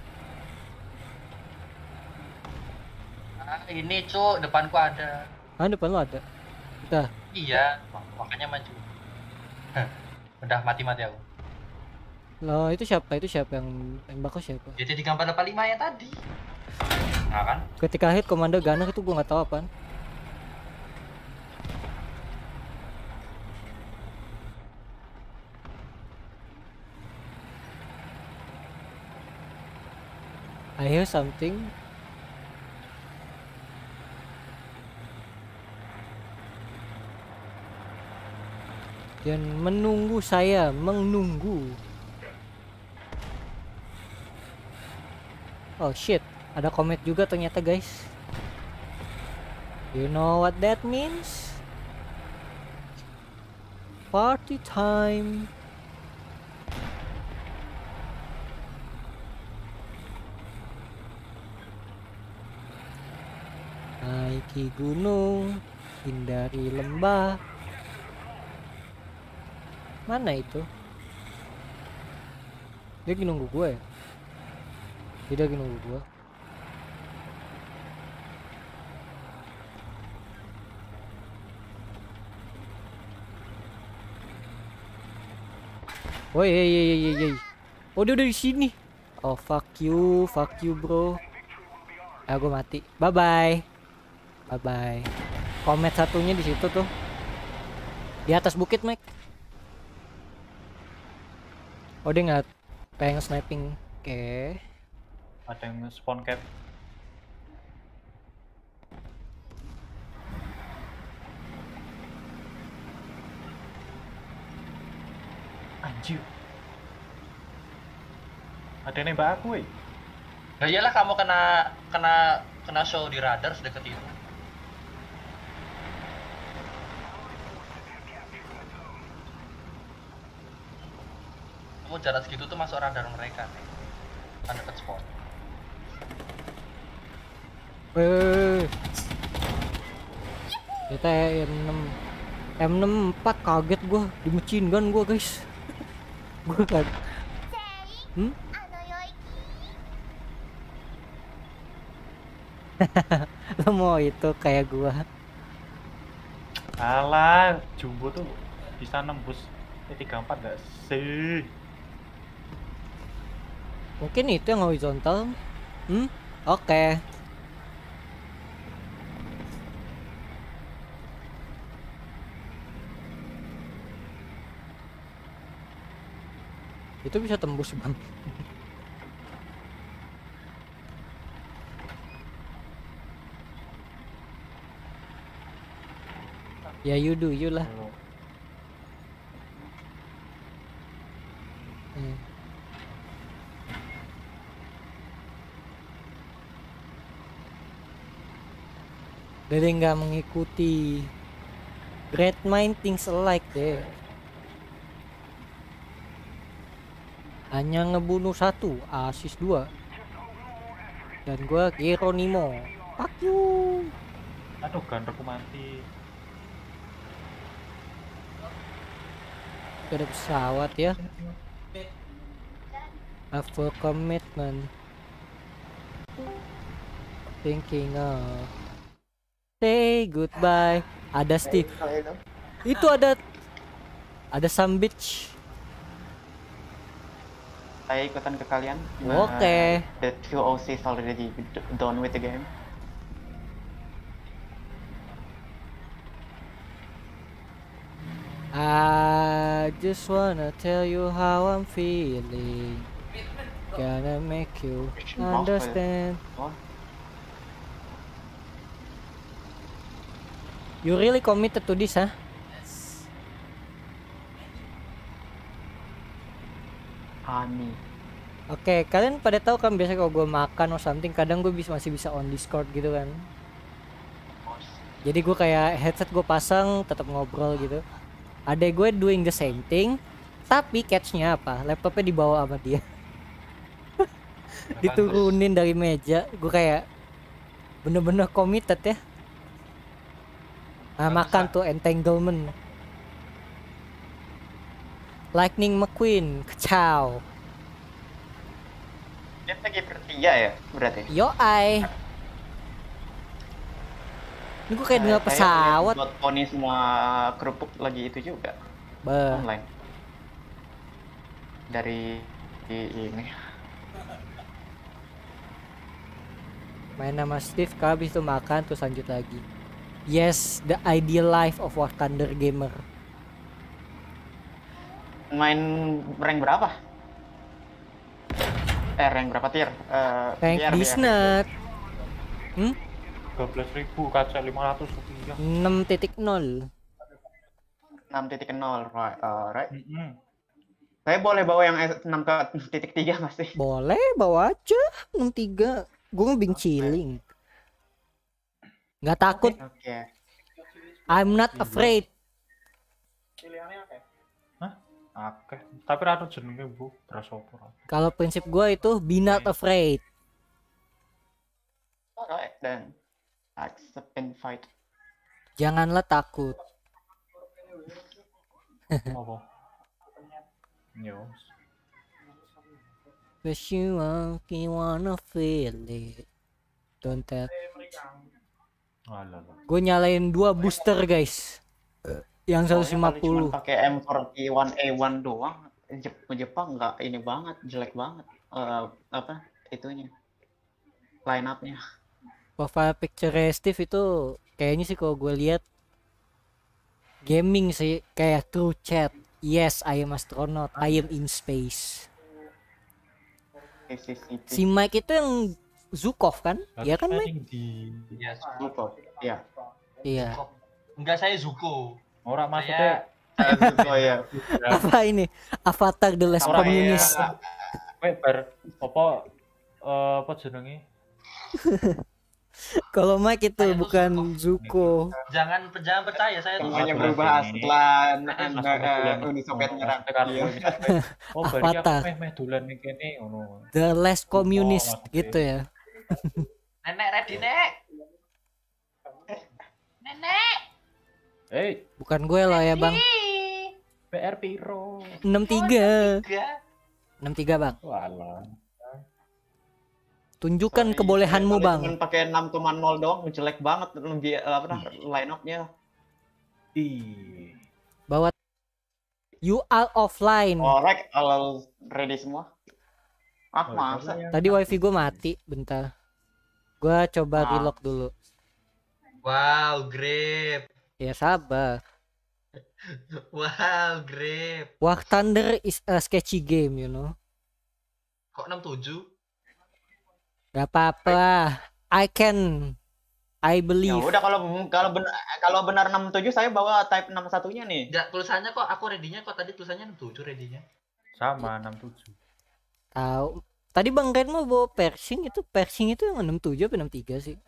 Ah, ini cuk, depanku ada. Ah depan lo ada. Udah. Iya, makanya maju. Udah mati-mati aku. Loh itu siapa? Itu siapa yang tembak kok siapa? Jadi di gambar delapan puluh lima ya tadi. Nah kan? Ketika hit Commander Gunner itu gua nggak tahu apaan. I hear something. Dan menunggu saya, menunggu. Oh shit, ada komet juga ternyata guys. You know what that means? Party time. Naiki gunung, hindari lembah. Mana itu? Dia lagi nunggu gue ya? Dia lagi nunggu gue. Oh iya iya iya iya iya. Oh dia udah di sini. Oh fuck you, fuck you bro. Ah gue mati. Bye bye. Bye bye. Komet satunya di situ tuh. Di atas bukit, Mike. Oh dia nggak pengen sniping. Oke. Okay. Ada yang spawn cap. Anjir. Ada yang nembak aku, weh. Nah iyalah kamu kena kena kena show di radar sedekat itu. Kamu jarak segitu tuh masuk radar mereka nih. Kan deket spawn. Weh. Kita M enam M enam empat kaget gua di machine gun gua guys. Gua kaget. Hmm? Lo mau itu kayak gua. Alah, jumbo tuh bisa nembus T tiga puluh empat gak sih? Mungkin itu yang horizontal. Hmm? Oke. Okay. Itu bisa tembus bang. Ya you do you lah. Hmm. Jadi nggak mengikuti. Great mind thinks alike deh. Hanya ngebunuh satu, asis dua. Dan gua Geronimo. Fuck you. Aduh, ganderku mati. Ada pesawat ya. Have a commitment. Thinking of. Say goodbye. Ada Steve. Itu ada. Ada some bitch. Saya ikutan ke kalian. Oke. Okay. The two O C is already done with the game. I just wanna tell you how I'm feeling. Gonna make you understand. You really committed to this, huh? Honey. Oke, okay, kalian pada tahu kan biasa kalau gue makan or something, kadang gue bisa masih bisa on Discord gitu kan. Jadi gue kayak headset gue pasang, tetap ngobrol gitu. Ada gue doing the same thing, tapi catch-nya apa? Laptopnya dibawa sama dia. Diturunin dari meja. Gue kayak bener-bener committed ya. Ah, makan tuh entanglement. Lightning McQueen, kacau. Dia lagi bertiga ya berarti. Yo ai. Ini gue kayak dengar Saya pesawat. Buat Pony semua kerupuk lagi itu juga Bah. online. Dari di ini. Main nama Steve, kau habis itu makan terus lanjut lagi. Yes, the ideal life of War Thunder gamer. Main rank berapa? Eh rank berapa tier? Eh Rank biar- biar- Disnet. Hmm? dua belas ribu kaca lima ratus rupiah. enam titik nol. enam titik nol, right? Alright. Mm-mm. Saya boleh bawa yang enam ke titik tiga pasti. Boleh, bawa aja enam tiga. Gue mau bing chilling. Nggak takut. Oke. I'm not afraid. Akeh. Tapi rada jenenge Bu, berasa apa? Kalau prinsip gue itu be not afraid. Alright then. Accept and fight. Janganlah takut. Apa? Yo. Cause you want, you wanna feel it. Don't tell. Alah. Gue nyalain dua booster guys. Yang seratus lima Soalnya kalau puluh. cuma pakai M empat satu A satu doang, Jep- Jepang nggak ini banget, jelek banget. Eh, apa itunya? Line up-nya. Profile picture Steve itu kayaknya sih kalau gue lihat gaming sih, kayak true chat. Yes, I am astronaut. I am in space. Si Mike itu yang Zukov kan? Iya kan Mike? Di Ya, Zuko. Iya. Iya. enggak, saya Zuko. orang Saya maksudnya Saya Zuko ya. Apa ini? Avatar The Last Orang Communist. ya. Kowe bar apa eh, apa jenenge? Kalau Mike itu Saya tuh bukan Zuko. Jangan jangan percaya saya tuh. Semuanya Zuko. berubah setelah Mas eh, dolan eh, Uni Soviet nyerang. Maksudnya karo Iya. sampai, oh berarti aku Avatar. meh meh dolan ning kene ngono. The Last Communist maksudnya. gitu ya. Nenek ready, Nek. Nenek. Eh, Bukan gue loh ya bang. P R piro? enam tiga. Tiga. enam tiga bang. Walah. Tunjukkan kebolehanmu Kalau bang. cuman pakai enam koma nol doang jelek banget lebih apa nah, line up-nya. Ih. Bawa. You are offline. Alright, kalau ready semua. Ah, Oh, masa? yang- Tadi wifi gue mati. Bentar. Gue coba Ah. relock dulu. Wow, grip. Ya sabar. Wow, grip. War Thunder is a sketchy game, you know. Kok enam tujuh? Gak apa-apa. I can. I Ya believe. udah kalau kalau benar kalau benar enam tujuh saya bawa type enam satunya nih. Enggak, tulisannya kok aku ready-nya kok tadi tulisannya enam tujuh ready-nya. Sama enam tujuh. Tahu. Tadi Bang Ren mau bawa Pershing itu Pershing itu yang enam tujuh apa enam tiga sih?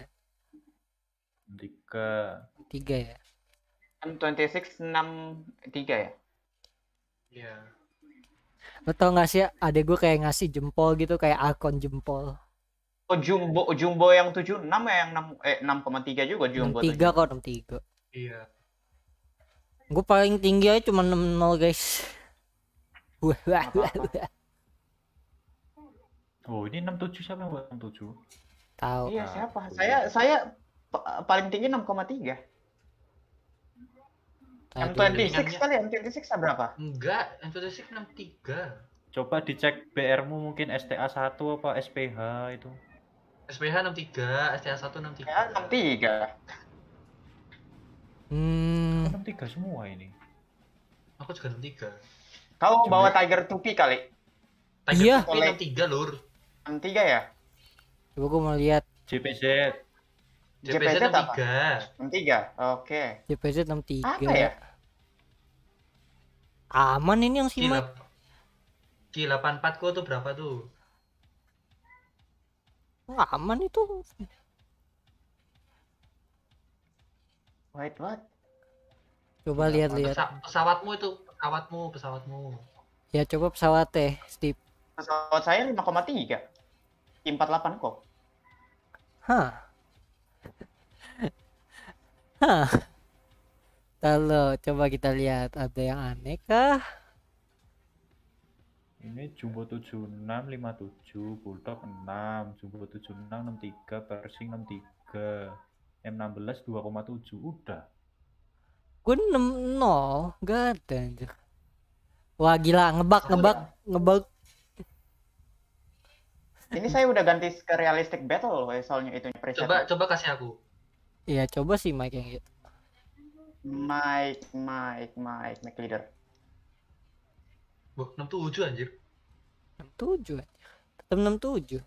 Tiga. tiga ya. M dua enam enam tiga ya. Iya. Lo tau gak sih adek gue kayak ngasih jempol gitu kayak ikon jempol. Oh jumbo jumbo yang tujuh puluh enam ya yang enam eh enam koma tiga juga jumbo. enam tiga kok enam tiga. Iya. Gue paling tinggi aja cuma enam nol guys. Wah, wah, wah, wah. Oh, ini enam tujuh siapa yang buat enam tujuh? Tahu. Iya siapa? Saya saya pa- paling tinggi enam koma tiga. M dua Tadi. enam kali M dua enam berapa? Enggak, M dua enam enam tiga. Coba dicek B R-mu mungkin S T A satu apa S P H itu. S P H enam tiga, S T A satu enam tiga. Ya enam tiga. Hmm, enam tiga semua ini. Aku juga enam tiga. Kau bawa Tiger Tupi kali? Tiger Iya. Tupi enam tiga, Lur. enam tiga ya? coba gue mau lihat J P Z. J P Z J P Z enam tiga. enam tiga. Oke. J P Z enam tiga. Apa ya? Aman ini yang Gila. simak. Ki delapan puluh empat ku tuh berapa tuh? Aman itu. Wait, what? Coba lihat-lihat. Pesa- pesawatmu itu, pesawatmu, pesawatmu. Ya coba pesawat teh, Steve. Pesawat saya lima koma tiga. empat puluh delapan kok. Hah. Hah. Halo, coba kita lihat ada yang aneh kah? Ini Jumbo tujuh enam lima tujuh, Bulldog enam, Jumbo tujuh enam enam tiga, Persing enam tiga, M enam belas dua koma tujuh. Udah. Gue enam nol, gak ada anjir. Wah gila, ngebug, ngebug, ngebug. Ini saya udah ganti ke realistic battle loh, soalnya itu preset. Coba coba kasih aku. Iya, coba sih Mike yang gitu. Mike, Mike, Mike, Mike leader. Wah, enam puluh tujuh anjir. enam puluh tujuh aja. Tetap enam puluh tujuh.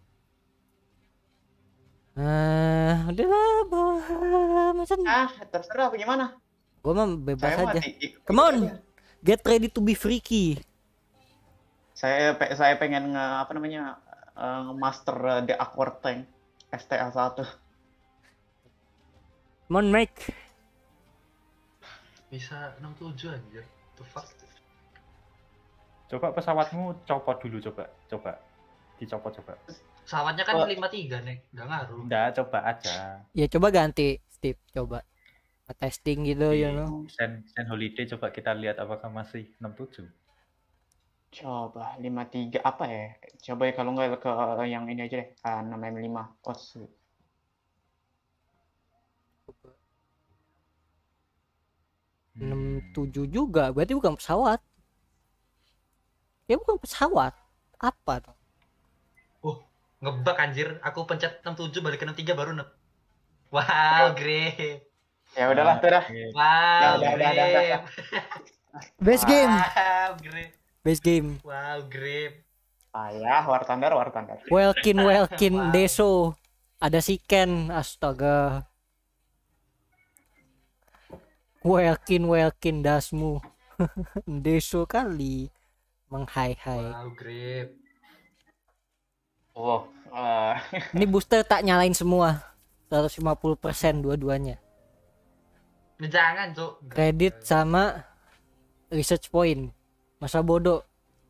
Nah, udahlah, bawa macam. Ah, terserah apa gimana. Gua mah bebas Saya mah aja. di- di- Come on, aja. get ready to be freaky. Saya pe- saya pengen nge apa namanya eh, master eh, the awkward tank S T A satu. Come on, Mike. Bisa enam puluh tujuh anjir. The fuck. Coba pesawatmu copot dulu coba. Coba. Dicopot coba. Pesawatnya kan Oh. lima puluh tiga nih, enggak ngaruh. Udah, coba aja. Ya coba ganti, Steve, coba. Testing gitu, Di you know. send, send holiday coba kita lihat apakah masih enam puluh tujuh. Coba lima tiga apa ya? Coba ya kalau nggak ke yang ini aja deh. Ah, enam M lima. Oh, su- enam puluh tujuh juga, berarti bukan pesawat. Ya bukan pesawat. Apa tuh? Oh, ngebug anjir. Aku pencet enam puluh tujuh balik ke enam puluh tiga baru nep. Wow, great. Ya udahlah, tuh dah. Oke. Wow, Ya, udah, udah, udah, great. udah. Best game, Wow, great. best game. Wow, great. Ayah, War Thunder, War Thunder. Welkin, Welkin, Wow. Deso. Ada si Ken, astaga. Welkin, Welkin, dasmu. Deso kali. Menghai-hai. Wow, great. Oh, eh, Ini booster tak nyalain semua. seratus lima puluh persen dua-duanya. Nah, jangan, Cuk. Kredit sama research point. Masa bodoh.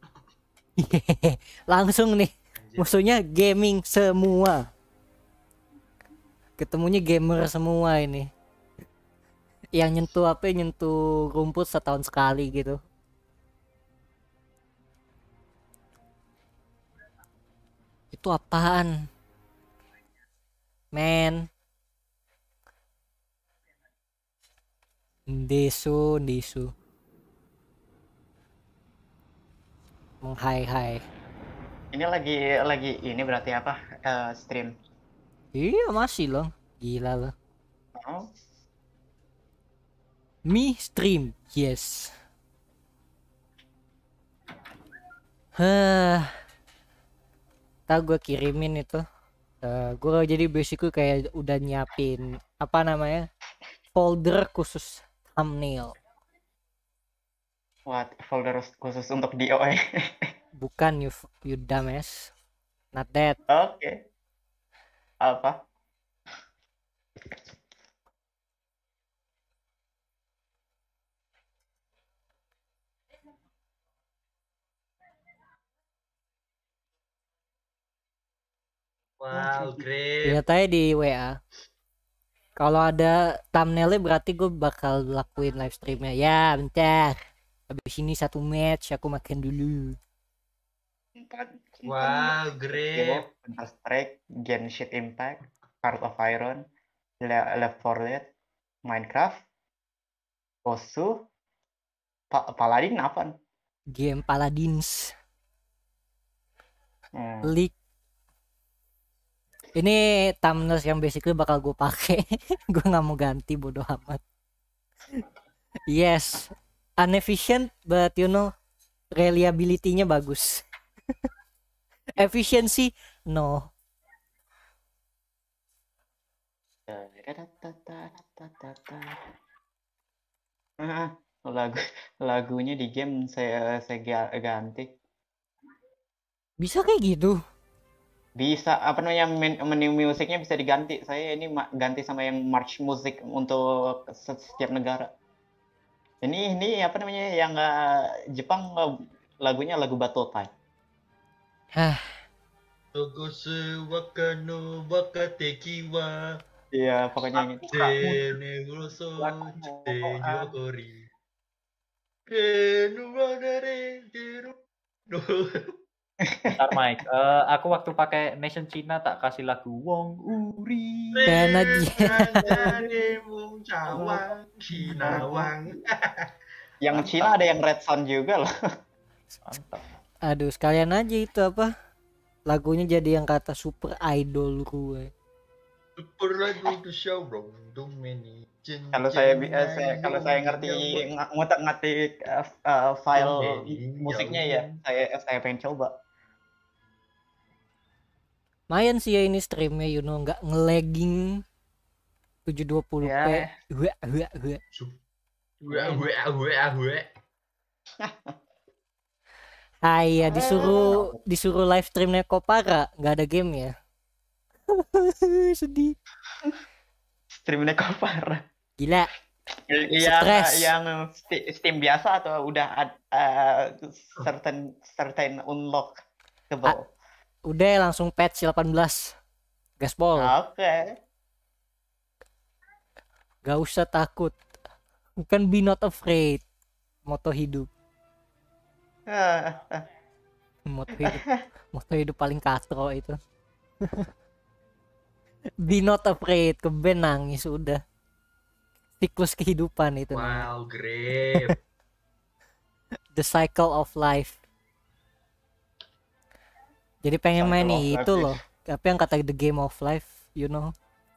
Langsung nih. Anjir. Musuhnya gaming semua. Ketemunya gamer semua ini. Yang nyentuh apa? Nyentuh rumput setahun sekali gitu. Itu apaan? Men. Desu, desu. Menghai-hai. ini lagi lagi ini berarti apa? Eh, stream. Iya masih loh. Gila loh. Oh, Me stream, yes. Hah. Tahu gue kirimin itu. Uh, gue jadi basically kayak udah nyiapin apa namanya folder khusus thumbnail. what folder khusus untuk D O A. Bukan you you dumbass. Not that. Oke. Apa? Wow, great. Lihat aja di W A. Kalau ada thumbnailnya berarti gue bakal lakuin live streamnya. Ya bentar. Habis ini satu match aku makan dulu. Wow, Game great. of Counter Strike, Genshin Impact, Heart of Iron, Le- Left four Dead, Minecraft, Osu, pa Paladin apa? Game Paladins Hmm. League. Ini thumbnail yang basically bakal gue pakai. Gue nggak mau ganti, bodoh amat. Yes, inefficient but you know reliability-nya bagus. Efficiency no. Ah, lagu lagunya di game saya saya ga- ganti. Bisa kayak gitu. Bisa apa namanya men- menu musiknya bisa diganti. Saya ini ma- ganti sama yang march music untuk se- setiap negara. Ini ini apa namanya yang nggak Jepang nggak- lagunya lagu Batotai. Hah, Togosu wakano wakateki wa Iya, pokoknya ini. Tenegoso Tejokori. Tenuradare Teru. Bentar Mike, Eh, aku waktu pakai Nation Cina tak kasih lagu Wong Uri. Pengen aja. Wong Cawang Sinawang. Yang Cina ada yang Red Sun juga loh. Mantap. Aduh, sekalian aja itu apa? Lagunya jadi yang kata super idol gue. Super lagu itu show bro. Domini. Kalau saya bi- eh, saya kalau saya ngerti ng- ngutak-ngatik eh, eh, file musiknya ya, saya saya pengen coba. Lumayan sih ya ini streamnya, you know, nggak ngelagging tujuh dua puluh p. Ya. Wah, wah, wah. Wah wah wah wah. Ah iya, disuruh disuruh live streamnya Kopara, nggak ada game ya. Sedih. Streamnya kok parah. Gila. Yang Stres. yang sti- Steam biasa atau udah ad- eh, certain certain unlock Ah. Udah langsung patch delapan belas. Gaspol. Oke. Gak usah takut. Bukan be not afraid. Moto hidup. Ah, ah. Moto hidup. Moto hidup paling katro itu. Be not afraid. Keben nangis udah. Siklus kehidupan itu. namanya. Wow, great. The cycle of life. Jadi pengen Cycle main of itu life, loh. Apa yang kata the game of life, you know?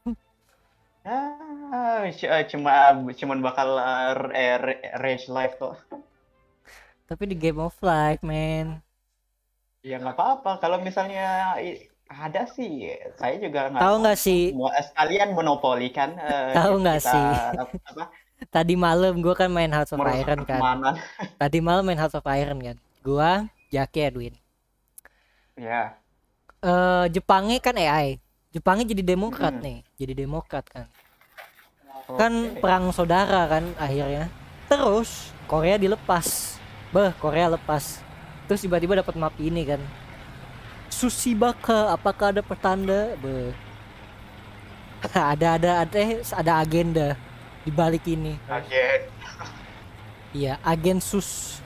Ah, c- eh, cuma cuman bakal eh, eh, re- rage life kok. Tapi the game of life, man. Ya nggak apa-apa. Kalau misalnya i- ada sih, saya juga nggak. Tahu nggak sih? Mau eh, sekalian monopoli kan? eh, Tahu nggak kita, sih? Apa? Tadi malam gua kan main House of merusak Iron kan. pertemanan. Tadi malam main House of Iron kan. Gua, Jaki, Edwin. Ya. Eh Jepangnya kan A I. Jepangnya jadi demokrat Hmm. nih, jadi demokrat kan. Kan Oke. perang saudara kan akhirnya. Terus Korea dilepas. Beh, Korea lepas. Terus tiba-tiba dapat map ini kan. Susibaka, apakah ada pertanda? Beh. ada ada ada eh, ada agenda di balik ini. Oke. Iya, agen sus.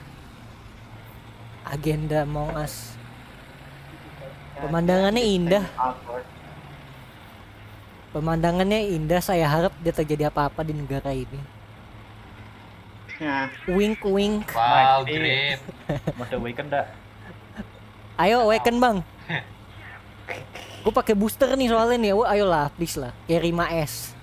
Agenda Among Us. Pemandangannya indah. Awkward. Pemandangannya indah, saya harap dia terjadi apa-apa di negara ini. Nah, Wink wink. Wow, Mati. great. Mode Awaken dah. Ayo awaken bang. Gue pakai booster nih soalnya nih. Wah, ayolah please lah. Kayak lima S.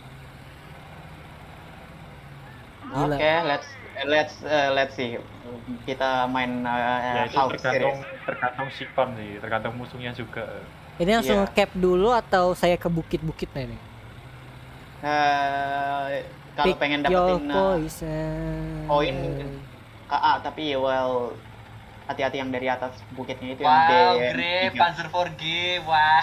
Gila. Oke, let's let's eh, let's see. Kita main Ya uh, itu House tergantung series. tergantung sikon sih, tergantung musuhnya juga. Ini langsung Iya. cap dulu atau saya ke bukit-bukit nih? Eh, kalau Pick pengen your dapetin uh, poison. poin K A, tapi well hati-hati yang dari atas bukitnya itu yang D Wow, great. tiga. Panzer four G. Wah.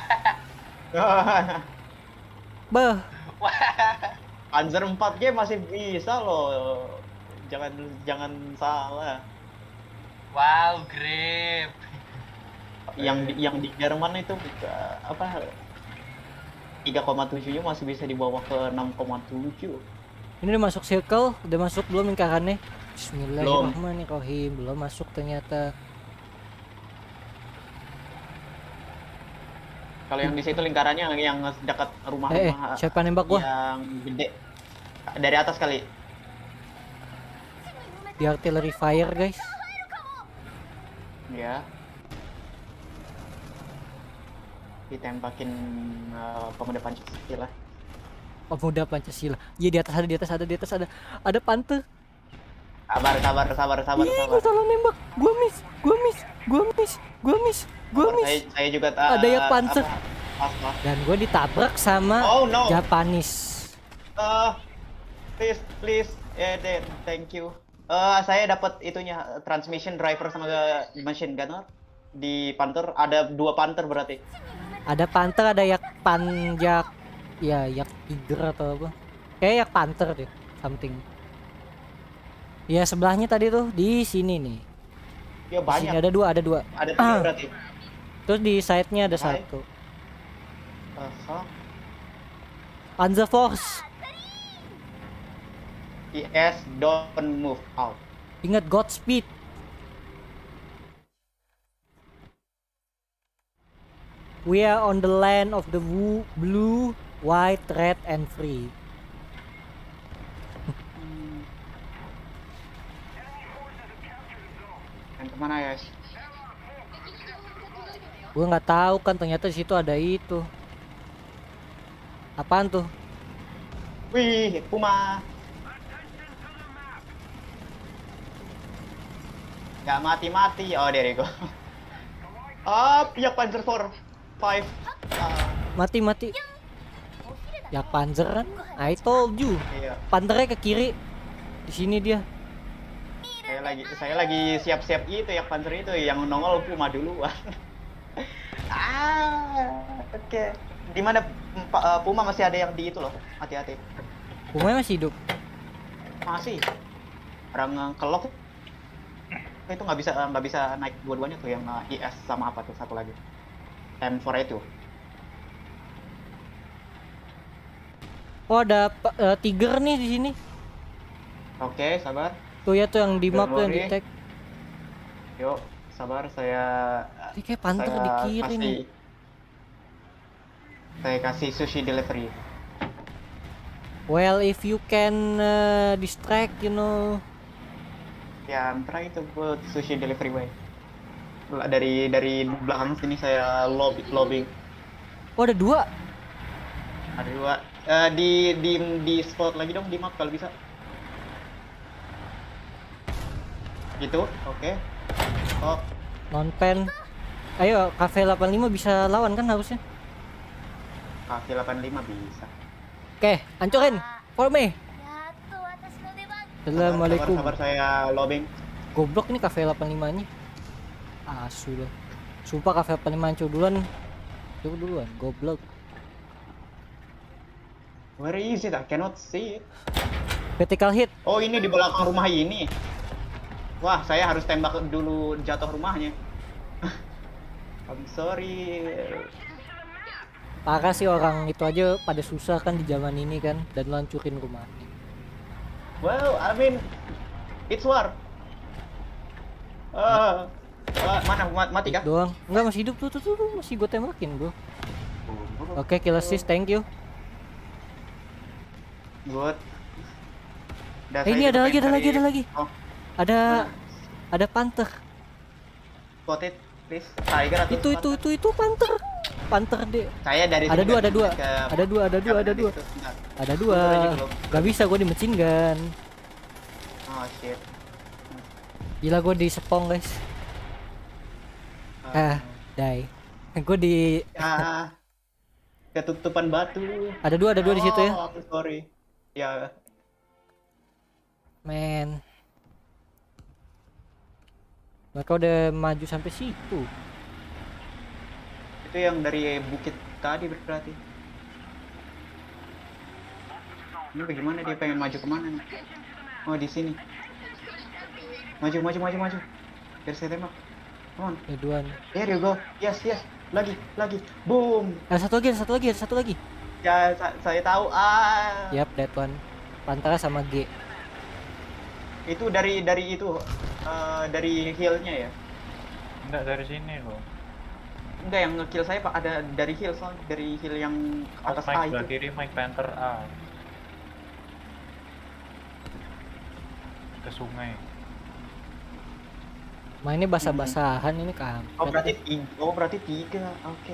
Beh, Panzer empat G masih bisa loh. Jangan jangan salah. Wow, great. Yang di, yang di Jerman itu uh, apa tiga koma tujuh-nya masih bisa dibawa ke enam koma tujuh. ini udah masuk circle, udah masuk belum lingkarannya? Bismillahirrahmanirrahim. Belum masuk ternyata. Kalau yang di situ lingkarannya yang dekat Eh, eh, rumah-rumah siapa nembak gua? yang gede dari atas kali. Di artillery fire, guys. Ya. Ditembakin uh, pemuda Pancasila. Pemuda Pancasila. Iya, di atas ada, di atas ada, di atas ada. Ada pante. Sabar, sabar, sabar, sabar, Ih, sabar. gua salah nembak. Gua miss, gua miss, gua miss, gua miss, gua Sabar, miss. Saya, saya juga tak. Ada yang panzer. Apa? Dan gue ditabrak sama Oh no. Japanese. Uh, please, please, yeah, then, thank you. Uh, saya dapat itunya transmission driver sama machine gunner di Panther. Ada dua Panther berarti. Ada panther, ada yak panjak, ya yak tiger atau apa? Kayak yak panther deh, something. Ya sebelahnya tadi tuh di sini nih. Ya Di sini banyak. ada dua, ada dua. Ada tiga Ah. berarti. Terus di side-nya ada Hai. satu. Aha. Panzer Force. I S don't move out. Ingat Godspeed. We are on the land of the wo- blue, white, red, and free. Yang kemana guys? Gue nggak tahu kan, ternyata di situ ada itu. Apaan tuh? Wih, Puma. Gak mati-mati. Oh, there you go. Ah, pihak Panzer four five. Ah, Mati mati. Ya Panzer kan? I told you. iya. Panternya ke kiri. Di sini dia. Saya lagi saya lagi siap-siap itu ya Panzer itu yang nongol Puma duluan. Ah, oke. Di mana P- eh, Puma masih ada yang di itu loh. Hati-hati. Pumanya masih hidup. Masih. Orang kelok itu nggak bisa nggak bisa naik dua-duanya tuh yang eh, I S sama apa tuh satu lagi. M four itu. Oh ada pe- eh, tiger nih di sini. Oke, sabar. Tuh ya tuh yang di map Don't tuh yang di worry. tag. Yuk, sabar saya Ini kayak Panther saya di kiri kasih nih. saya kasih sushi delivery. Well if you can uh, distract you know. Ya, try itu buat sushi delivery boy. Dari dari belakang sini saya lobby lobbying. Oh ada dua. Ada dua. Eh, di di di spot lagi dong di map kalau bisa. Gitu, oke. Oh, Non-pen. Ayo Cafe delapan puluh lima bisa lawan kan harusnya. kaki delapan puluh lima bisa. Oke, hancurin. Follow me. やっと私の出番。 Assalamualaikum. Sabar, sabar saya lobbying. Goblok nih Cafe delapan puluh lima nya. Asu dah. Sumpah Cafe delapan puluh lima hancur duluan. Hancur duluan, goblok. Where is it? I cannot see it. Critical hit. Oh, ini di belakang rumah ini. Wah, saya harus tembak dulu jatuh rumahnya. I'm sorry. Parah sih orang itu aja pada susah kan di zaman ini kan, dan lo hancurin rumahnya. Well, I mean, it's war. Ah, ah, mana ma- mati kah? Doang. Enggak masih hidup tuh tuh tuh, tuh. Masih gue tembakin, Bro. Oke, kill assist, thank you. Good. Udah, Eh, saya ini juga ada lagi, pengen ada lagi, cari- ada lagi. Oh, Ada ada panther. spot it, please. Tiger atau Itu itu panther? itu itu panther. Panther deh. Saya dari Ada sini dua, nggak ada dua. bisa ke- Ada dua, ada dua, ada di dua. situ. Bentar. Ada dua. Mundur aja dulu. Gak bisa gue di machine gun. Oh shit. Gila gue di sepong guys. Ah, die. Gue di Ah, ketutupan batu. ada dua, ada dua di situ ya. Oh, I'm sorry. Ya, Men. Mereka udah maju sampai situ. itu yang dari bukit tadi berarti. Ini bagaimana dia pengen maju kemana nih? Oh, di sini. Maju, maju, maju, maju. Biar saya tembak. Come on. Ada dua nih. There you go. Yes, yes. Lagi, lagi. Boom. Ada satu lagi, ada satu lagi, ada satu lagi. Ya, sa- saya tahu. Ah. Yap, that one. Pantera sama G. Itu dari dari itu eh, dari healnya ya. Enggak dari sini loh. Enggak, yang nge-kill saya Pak ada dari heal soalnya dari heal yang atas A Mike itu. sebelah kiri, Mike Panther A. Ke sungai. Mainnya basah-basahan ini kan. Oh, berarti tiga. Oh, berarti tiga. Oke.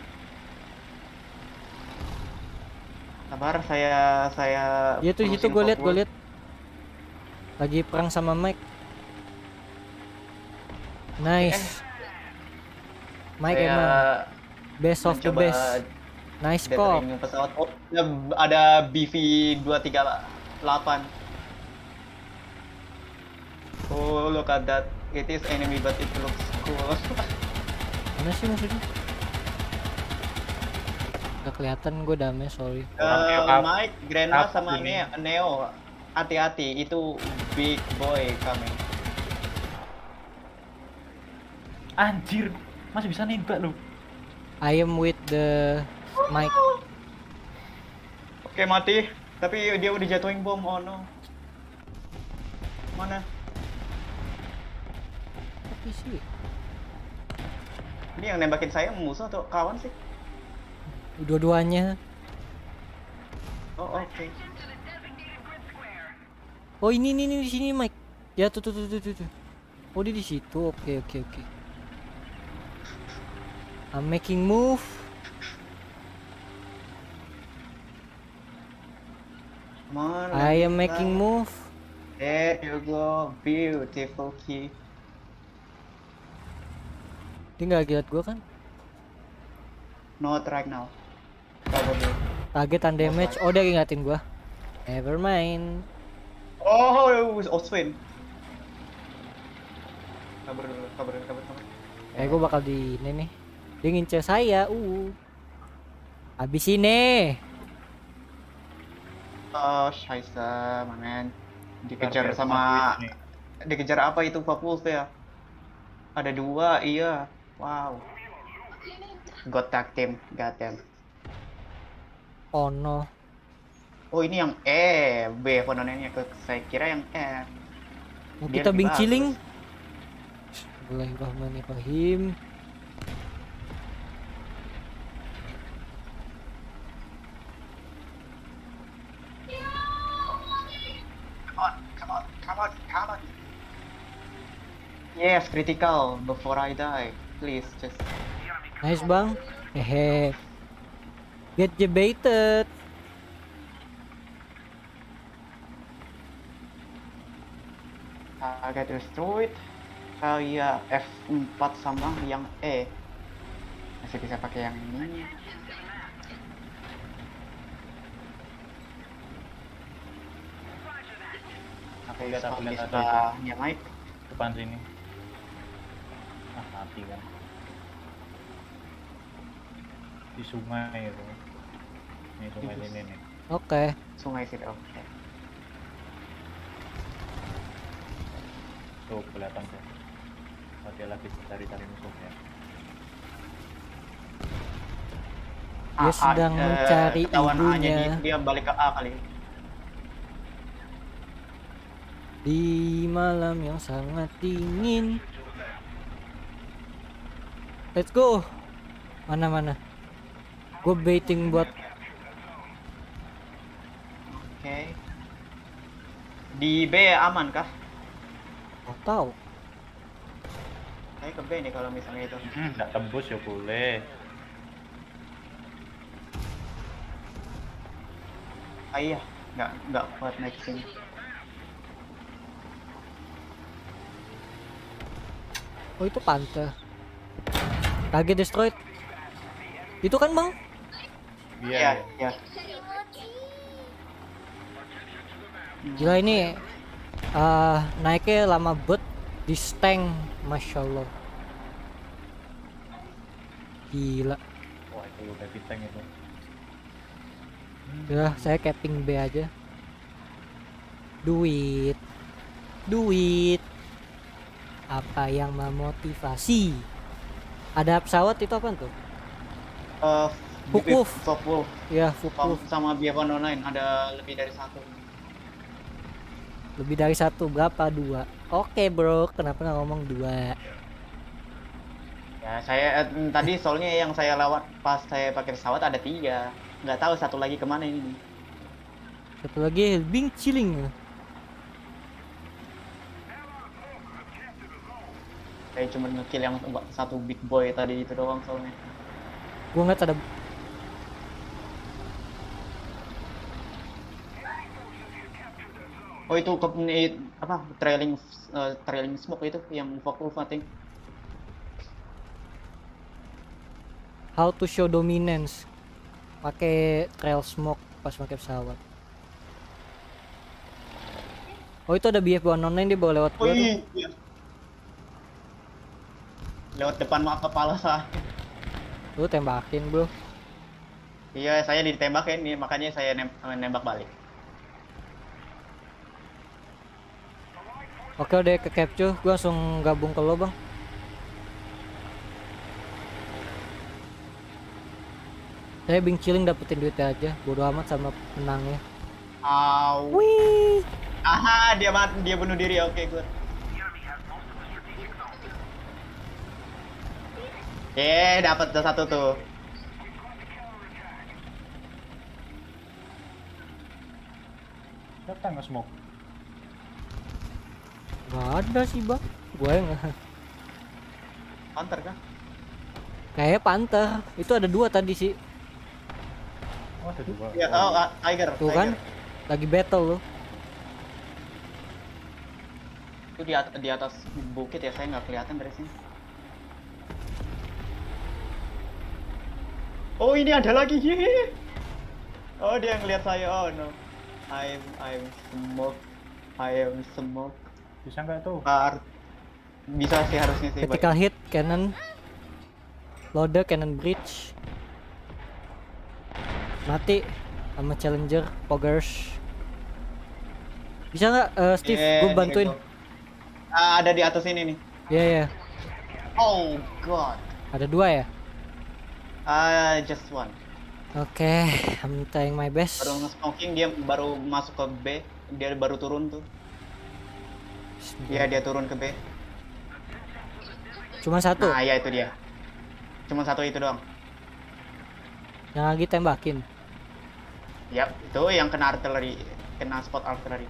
Sabar, saya saya Iya tuh, itu urusin gue liat, gue fokus. liat. Lagi perang sama Mike. Nice. Mike Saya emang best of the mencoba best. Nice kok. dethering pesawat. Oh, ada B V dua tiga delapan. Oh, look at that. It is enemy but it looks cool. Mana sih maksudnya? Gak kelihatan gue damai, sorry. Orang Eh, kayak up- Mike, Grandma up sama ini. Ne- Neo, hati-hati, itu big boy coming. Anjir, masih bisa nembak lu. I am with the Mike. Oke, mati. Tapi dia udah jatuhin bom. Oh no. Mana? Tapi sih Ini yang nembakin saya musuh atau kawan sih? dua-duanya. Oh, oke. Oh ini ini ini di sini Mike. Ya tuh tuh tuh tuh tuh. tuh. Oh dia di situ. Oke oke oke. I'm making move. Come on, I am lanjut making lah. move. There you go, beautiful key. Dia nggak lihat gua kan? Not right now. Probably. Target and damage. Oh dia ngingatin gua. Never mind. Oh, Oswin. Kabur dulu, kabur, kabur, kabur. Eh gua bakal di ini nih. Dia ngincer saya. Uh. Habis ini. Oh, Shaisa, man. Dikejar Target sama Twitch nih. dikejar apa itu Focus ya? Ada dua, iya. Wow. God tag team, goddamn. Oh no. Oh ini yang E, B fononennya ke saya kira yang E. Mau Biar kita lebih bingciling. bagus. Bismillahirrahmanirrahim. Come on, come on, come on, come on. Yes, critical before I die. Please just. Nice bang. Hehe. Get debated. Target destroyed. Oh iya, F empat sama yang E. Masih bisa pakai yang ini. Oke, Lihat aku, spawn di lihat aku. sebelahnya Mike. Depan sini. Ah, mati kan. Di sungai itu. Ini sungai sini nih. Oke. Sungai situ. Oke. Tuh kelihatan tuh. Oh, dia lagi cari-cari musuhnya. Dia sedang mencari Ah, ketahuan A-nya, ibunya. dia, dia balik ke A kali. Di malam yang sangat dingin. Let's go. Mana mana. Gue baiting buat. Oke. Di B aman kah? Oh, tahu. Saya ke B nih kalau misalnya itu. Hmm, nggak tembus ya boleh. Ah iya, nggak nggak kuat naik sini. Oh itu Panther. Target destroyed. Itu kan bang? Iya. Iya, iya. Gila ini uh, naiknya lama bet di stank, masya Allah. Gila. Wah itu udah di tank itu. Udah saya capping B aja. Duit, duit. Apa yang memotivasi? Ada pesawat itu apa tuh? Eh, Focus. Focus. Ya, Fukuf. Sama Biavon Online ada lebih dari satu. Lebih dari satu berapa? Dua. Oke bro, kenapa nggak ngomong dua? Ya saya eh, tadi soalnya yang saya lewat pas saya pakai pesawat ada tiga. Nggak tahu satu lagi kemana ini. Satu lagi Bing Ciling. Saya cuma ngekill yang satu big boy tadi itu doang soalnya. Gua ngeliat ada. Oh itu ke ini, apa trailing eh, trailing smoke itu yang Focus I think. How to show dominance. Pakai trail smoke pas pakai pesawat. Oh itu ada B F one online dia bawa lewat Oh gua tuh. iya. Lewat depan mak kepala saya. Lu tembakin bro. Iya, saya ditembakin nih, makanya saya nem nembak balik. Oke udah ke capture, gua langsung gabung ke lo bang. Saya bing chilling dapetin duitnya aja, bodo amat sama menangnya. Au. Wih. Aha, dia mati, dia bunuh diri. Oke, good. Eh, dapat satu tuh. Siapa yang nge-smoke? Gak ada sih bang, gue yang Counter kah? kayak Panther. Itu ada dua tadi sih. Oh, ada dua. Ya, oh, ah, Tiger. Tuh Tiger. kan, lagi battle loh. Itu di atas, di atas bukit ya, saya nggak kelihatan dari sini. Oh, ini ada lagi. Hihi. Oh, dia ngeliat saya. Oh no. I'm I'm smoke. I am smoke. Bisa nggak tuh? Par. Bisa sih harusnya sih. Critical hit, cannon, loader, cannon breach, mati sama challenger, poggers. Bisa nggak, eh, Steve? Eh, Gue bantuin. ini gua. Ah, ada di atas ini nih. Iya ya, Oh god. ada dua ya. Ah, just one. Oke, I'm trying my best. Baru nge-smoking, dia baru masuk ke B. Dia baru turun tuh. Iya, dia turun ke B. Cuma satu, Nah, ya itu dia. Cuma satu itu doang. yang lagi tembakin. Yap, itu yang kena artileri, kena spot artileri.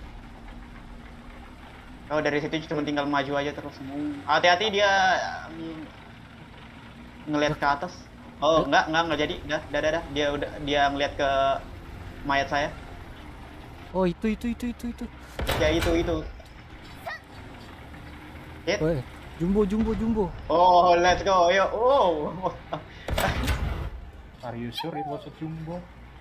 Oh, dari situ cuma tinggal maju aja terus. Hati-hati dia mm, ngelihat ke atas. Oh, enggak, enggak, enggak jadi. Dah, dah, dah, dah. Dia udah dia ngelihat ke mayat saya. Oh itu itu itu itu itu. Ya itu itu. Hit. Woi, jumbo jumbo jumbo. Oh, let's go. Yo. Oh. Are you sure it was a jumbo?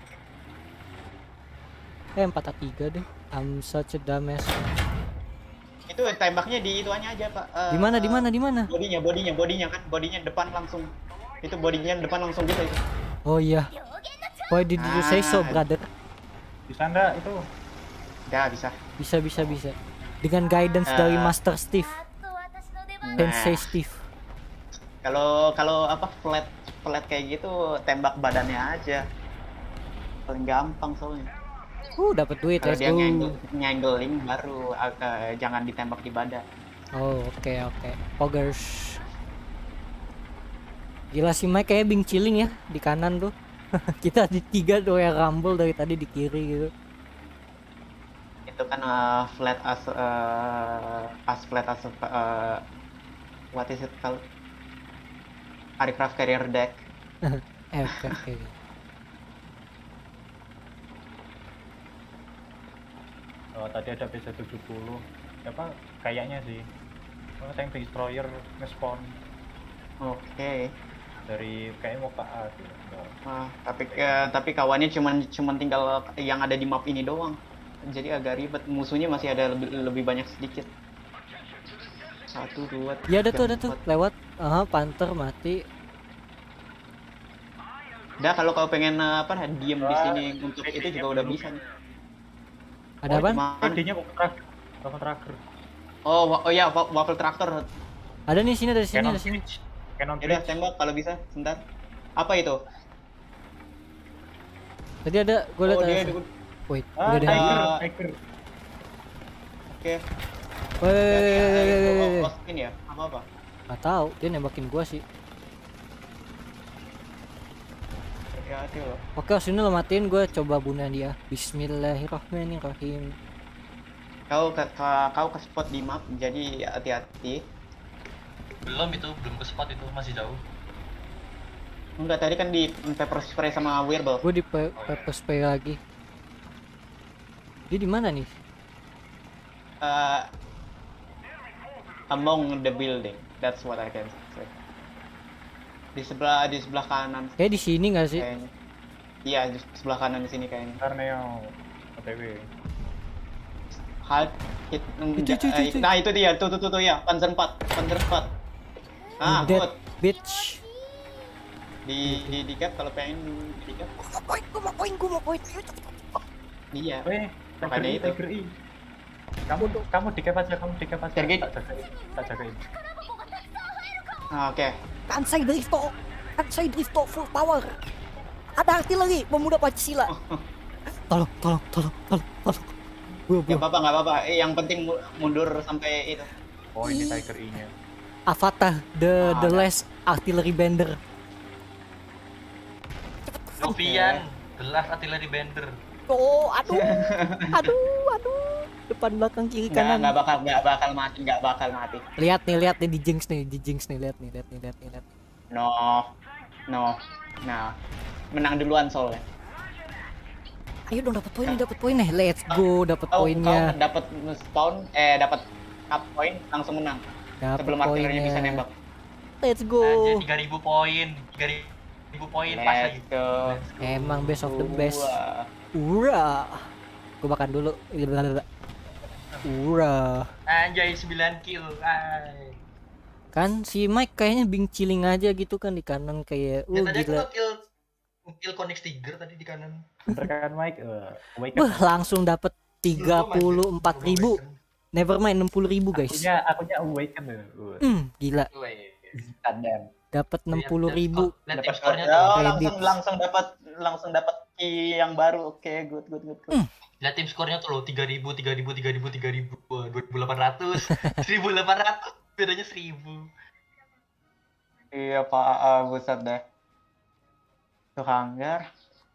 Eh empat A tiga deh. I'm such a dumbass. Itu tembaknya di ituannya aja, Pak. Eh, Di mana di mana di mana? Bodinya, bodinya, bodinya kan, bodinya depan langsung. Itu bodinya depan langsung bisa itu. Oh iya. Why did you say so, Ah. brother? Bisa nggak itu? Ya, bisa. Bisa bisa bisa. Dengan guidance Eh. dari Master Steve, Sensei Nah, Steve. kalau kalau apa flat flat kayak gitu tembak badannya aja. Paling gampang soalnya. Uh, dapat duit, Kalau let's dia go. nganggel, nganggeling baru uh, jangan ditembak di badan. Oh, oke oke. Poggers. Gila sih Mike kayak bing chilling ya di kanan tuh. Kita di tiga tuh yang rumble dari tadi di kiri gitu. Itu kan uh, flat as uh, as flat as uh, what is it called? Aircraft carrier deck. Eh, oke oke. Oh, tadi ada P Z tujuh puluh. Apa kayaknya sih. Oh, tank destroyer nge-spawn Oke. dari kayaknya mau ke A sih. Enggak. Ah, tapi eh, tapi kawannya cuman cuman tinggal yang ada di map ini doang. Jadi agak ribet. Musuhnya masih ada lebih, lebih banyak sedikit. Satu, dua, tiga, Ya ada tuh ada tuh empat. lewat. Aha, Panther mati. Dah kalau kau pengen eh, apa diem di Wah, sini untuk itu juga udah bisa. Ada apa? Cuman- Eh, dia mau ke tracker. Mau tracker. Oh, wa- oh ya, wa- waffle tractor. Ada nih sini ada sini Canon ada sini. bridge. Canon Ya udah bridge. tembak kalau bisa, sebentar. Apa itu? Tadi ada gue lihat Oh, ada. dia sini. di- Wait, Ah, udah deh. tiger, Ah. tiger. Oke. Wait, wait, wait, wait, wait, wait, wait, Oh, wait. oh, spin ya? Apa-apa? Nggak tahu, dia nembakin gua sih. Hati-hati loh. Oke, sini lo matiin, gue coba bunuh dia. Bismillahirrahmanirrahim. Kau ke, ke- kau ke spot di map, jadi hati-hati. Belum itu, belum ke spot itu, masih jauh. Enggak, tadi kan di pepper spray sama Wearable. Gue di pe- pepper spray lagi. Dia di mana nih? Uh, among the building, that's what I can say. Di sebelah di sebelah kanan Kayak di sini nggak sih? kayaknya. Iya, di sebelah kanan di sini kayaknya. Ntar Neo O T W. Halt hit, Itu, itu, itu, eh, itu. Nah, itu dia, tuh tuh tuh, tuh ya, Panzer empat, Panzer empat. Ah, Dead good. bitch. Di di di cap kalau pengen di cap. Gue mau point, gue mau point, gue mau point. Iya. Weh, Tiger Makanya E, itu. Tiger E. Kamu kamu di cap aja, kamu di cap aja. Sergei. Tak jagain, tak jagain. Ah, oke. Kansai Drifto, Kansai Drifto full power. Ada artileri pemuda Pancasila. Tolong, tolong, tolong, tolong, tolong. Gua, Gak gua. apa-apa, gak apa-apa. Eh, yang penting mu- mundur sampai itu. Oh ini Tiger E-nya. Avatar, the the Ah, ada. last artillery bender. Sofian, gelas artillery bender. Oh, aduh, aduh, aduh. Depan belakang kiri Nggak, kanan. nggak bakal, nggak bakal mati, nggak bakal mati. Lihat nih, lihat nih di jinx nih, di jinx nih, lihat nih, lihat nih, lihat nih, lihat. No, no, nah, menang duluan soalnya. Ayo dong dapat poin nih, dapat poin nih. Let's go, dapat Kau, kau poinnya. dapat spawn, eh dapat up poin langsung menang. Dapat Sebelum artilernya bisa poinnya. nembak. Let's go. Anjir tiga ribu poin, tiga ribu poin pas lagi. Let's go. Emang best of the best. Wah. Ura. Gue makan dulu. Ura. Anjay sembilan kill. Ay. Kan si Mike kayaknya bing chilling aja gitu kan di kanan kayak Ya uh tadi aku gila. kill kill Konix Tiger tadi di kanan. Bener kan Mike? Eh, wake Wah, up. langsung dapat tiga puluh empat ribu. Never mind enam puluh ribu guys. Akunya, akunya awaken ya. Uh, Hmm, gila. Woi. Goddamn. Dapat enam puluh ribu. Lihat Dapat tim skornya oh, tuh. langsung langsung dapat langsung dapat key yang baru. Oke, good good good. good. Hmm. Lihat tim skornya tuh loh tiga ribu, tiga ribu, tiga ribu, tiga ribu, dua ribu delapan ratus, seribu delapan ratus, bedanya seribu. Iya Pak, ah, buset deh. Tuh hanggar.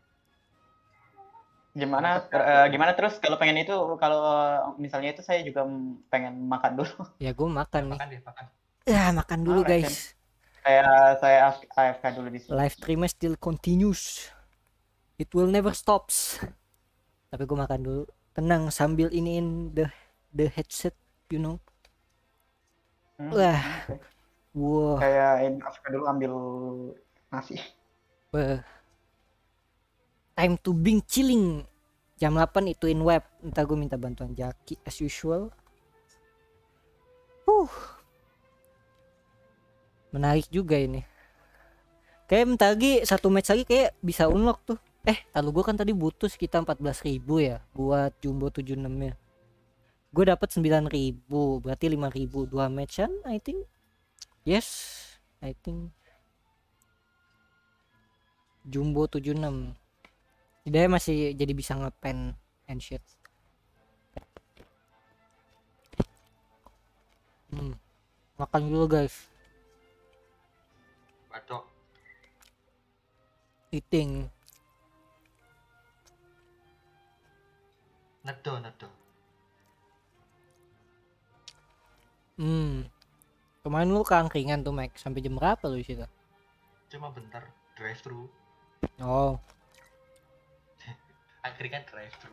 Gimana ter- eh, gimana terus kalau pengen itu kalau misalnya itu saya juga pengen makan dulu. Ya gue makan nih. Makan deh, makan. Ya makan dulu Alright, guys. Saya saya A F K dulu di sini. Live streamnya still continues. It will never stops. Tapi gue makan dulu. Tenang sambil iniin the the headset, you know. Hmm, Wah. oke. Wow. Saya ini A F K dulu ambil nasi. Wah. Time to bing chilling. Jam delapan ituin web. Ntar gue minta bantuan Jaki as usual. Huh. Menarik juga ini. Kayak bentar lagi satu match lagi kayak bisa unlock tuh. Eh, tahu gue kan tadi butuh sekitar empat belas ribu ya buat jumbo tujuh puluh enam nya. Gue dapat sembilan ribu, berarti lima ribu dua matchan I think. Yes, I think. Jumbo tujuh puluh enam. Dia masih jadi bisa ngepen and shit. Hmm. Makan dulu guys. Batok. Eating. Nedo, nedo. Hmm. Kemarin lu keangkringan tuh Mike. Sampai jam berapa lu di situ? Cuma bentar drive thru. Oh. Akhirnya kan drive thru.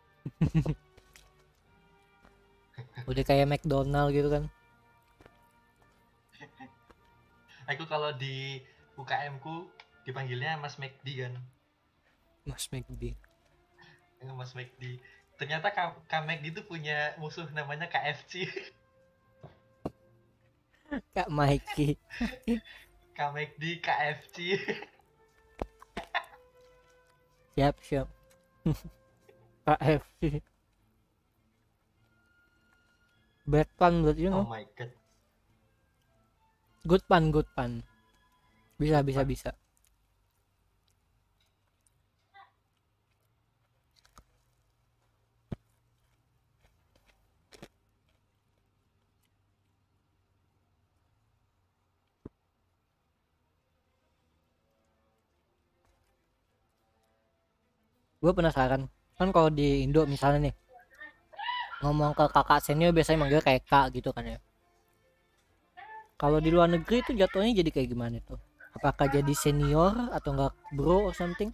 Udah kayak McDonald gitu kan. Aku kalau di U K M ku dipanggilnya Mas McD kan. Mas McD. Ya, Mas McD. Ternyata K, K McD itu punya musuh namanya K F C. Kak Mikey. K McD, K F C. Siap, siap. K F C. Bad pun buat you Oh know. my god. Good pun, good pun. Bisa, bisa, bisa. Gue penasaran kan kalau di Indo misalnya nih ngomong ke kakak senior biasanya manggil kayak kak gitu kan ya. Kalau di luar negeri itu jatuhnya jadi kayak gimana tuh? Apakah jadi senior atau enggak bro or something?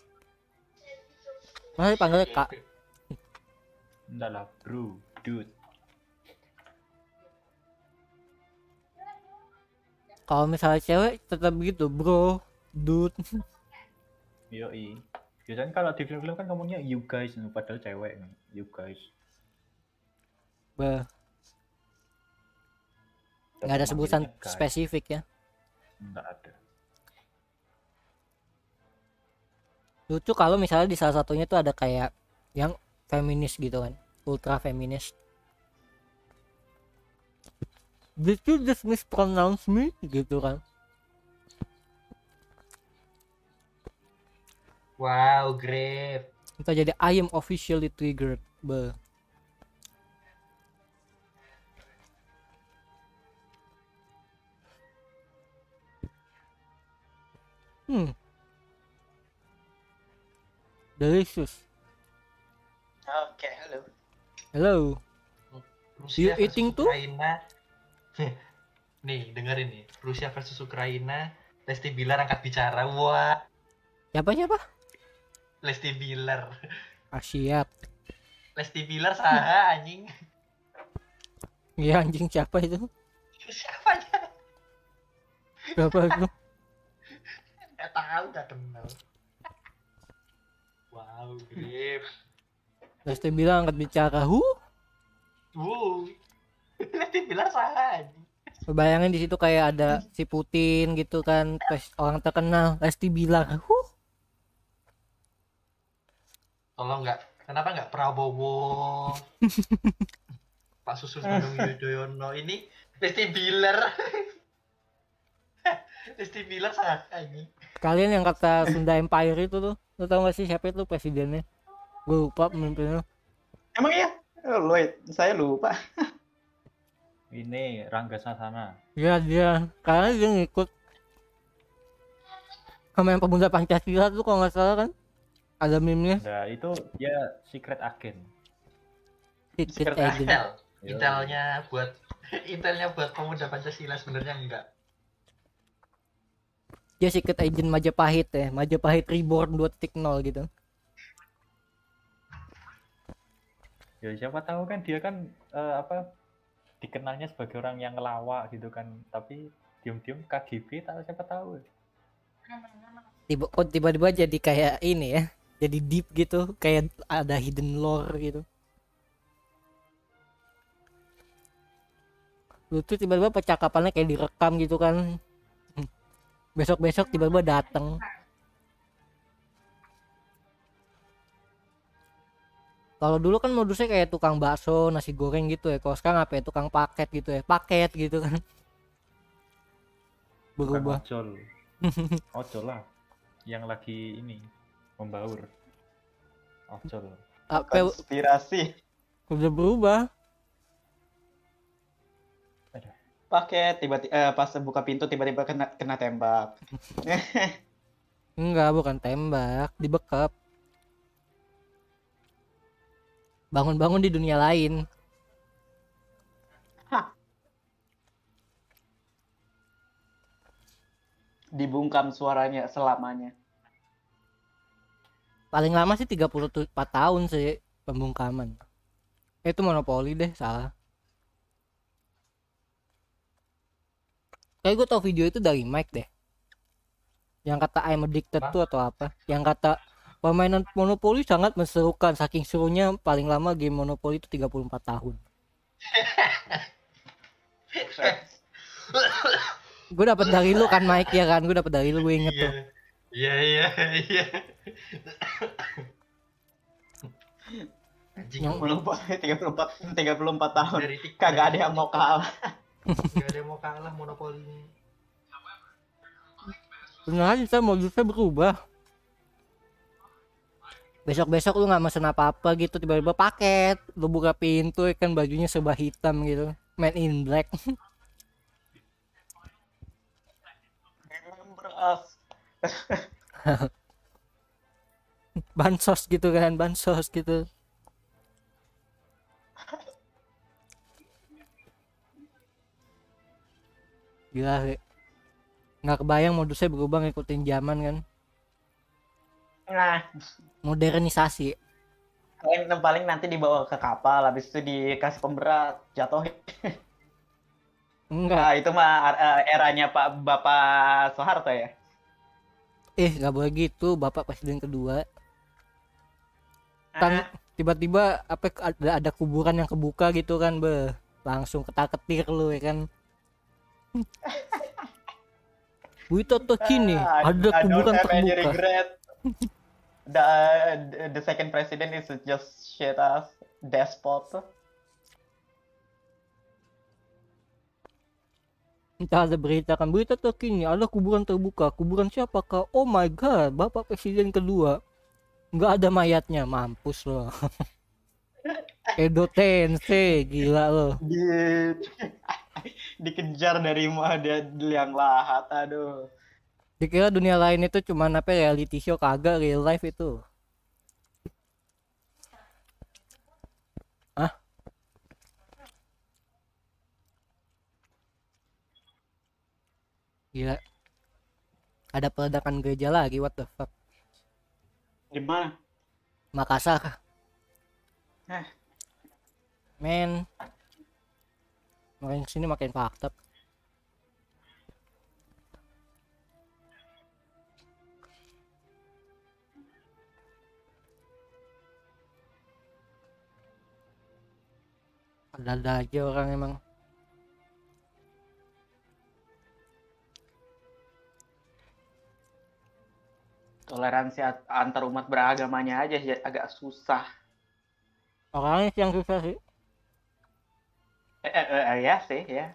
Masa dipanggilnya kak? enggak lah bro, dude. Kalau misalnya cewek tetap begitu bro, dude. Yoi. Biasanya kalau di film-film kan ngomongnya you guys, padahal cewek nih. You guys. Bah, Tetap nggak ada sebutan manggilnya guys. spesifik ya. Nggak ada. Lucu kalau misalnya di salah satunya tuh ada kayak yang feminis gitu kan, ultra feminis. Did you just mispronounce me gitu kan? Wow, great. Kita jadi I am officially triggered. Be. Hmm. Delicious. Oke, halo. Hello. You Rusia versus eating too? Ukraina. Nih, dengerin nih. Rusia versus Ukraina. Lesti Bilar angkat bicara. Wah, Siapa siapa? Lesti Bilar. Ah, siap. Lesti Bilar saha anjing. Iya anjing siapa itu? Siapanya? Siapa itu? Gak tahu, gak kenal. Wow, grip. Lesti bilang angkat bicara. Hu. Wow. Lesti Bilar saha anjing. Bayangin di situ kayak ada si Putin gitu kan, pres orang terkenal. Lesti bilang. Hu. Tolong nggak, kenapa nggak Prabowo, Pak Susus Bandung Yudhoyono, ini Lesti Bilar. Lesti Bilar sangat ini. Kalian yang kata Sunda Empire itu tuh, lu tau gak sih siapa itu presidennya? Gue lupa pemimpinnya. Emang iya? Oh, Lloyd, saya lupa. Ini Rangga Sasana. Ya dia, karena dia ngikut sama yang pemuda Pancasila tuh kalau nggak salah kan, ada meme-nya. Nah, itu dia secret agent. Secret Secret agent. Intel, Yo. intelnya buat intelnya buat pemuda Pancasila sebenarnya enggak. Dia secret agent Majapahit ya, Majapahit Reborn dua titik nol gitu. Ya siapa tahu kan dia kan eh, apa dikenalnya sebagai orang yang ngelawak gitu kan, tapi diam-diam K G B tahu siapa tahu. Tiba kok tiba-tiba jadi kayak ini ya, jadi deep gitu, kayak ada hidden lore gitu. Lu tuh tiba-tiba percakapannya kayak direkam gitu kan. Besok-besok tiba-tiba datang. Kalau dulu kan modusnya kayak tukang bakso, nasi goreng gitu ya. Kalau sekarang apa ya, tukang paket gitu ya, paket gitu kan. Bukan Berubah. ojol. Ojol lah yang lagi ini membaur. Ojol. Apa Konspirasi. udah berubah? Pakai tiba-tiba eh, pas buka pintu tiba-tiba kena kena tembak. Enggak, bukan tembak, dibekap. Bangun-bangun di dunia lain. Dibungkam suaranya selamanya. Paling lama sih tiga puluh empat tahun sih pembungkaman. Eh, itu monopoli deh, salah. Kayak gue tau video itu dari Mike deh. Yang kata I'm addicted tuh atau apa. Yang kata permainan monopoli sangat menserukan. Saking serunya paling lama game monopoli itu tiga puluh empat tahun. Gue dapet dari lu kan Mike ya kan. Gue dapet dari lu, gue inget Iya, tuh. iya, iya, iya. Anjing, Yang- tiga puluh empat tiga puluh empat tahun. dari TikTok Kagak ada yang mau kalah. nggak ada yang mau kalah monopolinya. Bener aja modusnya berubah. Besok-besok lu nggak mesen apa-apa gitu, tiba-tiba paket. Lu buka pintu kan bajunya serba hitam gitu. Man in Black. Remember us. Bansos gitu kan, bansos gitu. Gila sih. Nggak kebayang modusnya berubah ngikutin zaman kan. Nah, Modernisasi. paling paling nanti dibawa ke kapal, habis itu dikasih pemberat, jatuhin. Enggak. Nah, itu mah eh, eranya Pak Bapak Soeharto ya. Eh, nggak boleh gitu, Bapak Presiden kedua. Kan Ah, tiba-tiba apa ada ada kuburan yang kebuka gitu kan, be. Langsung ketar-ketir lu ya kan. Wito tuh kini ah, ada I don't kuburan have any terbuka. regret. The the second president is just shit ass despot. Entah ada berita kan, berita terkini ada kuburan terbuka. Kuburan siapakah? Oh my god, Bapak Presiden kedua. Nggak ada mayatnya, mampus loh. Edo Tensei, gila loh. Di dikejar dari mah dia liang lahat, aduh. Dikira dunia lain itu cuma apa reality show, kagak real life itu. Hah? Gila. Ada peledakan gereja lagi, what the fuck. Di mana? Makassar. Hah. Men. Makin sini makin fakta. Ada-ada aja orang emang. Toleransi at- antar umat beragamanya aja ya agak susah. Orangnya sih yang susah sih. Eh, eh, eh, eh, ya sih ya.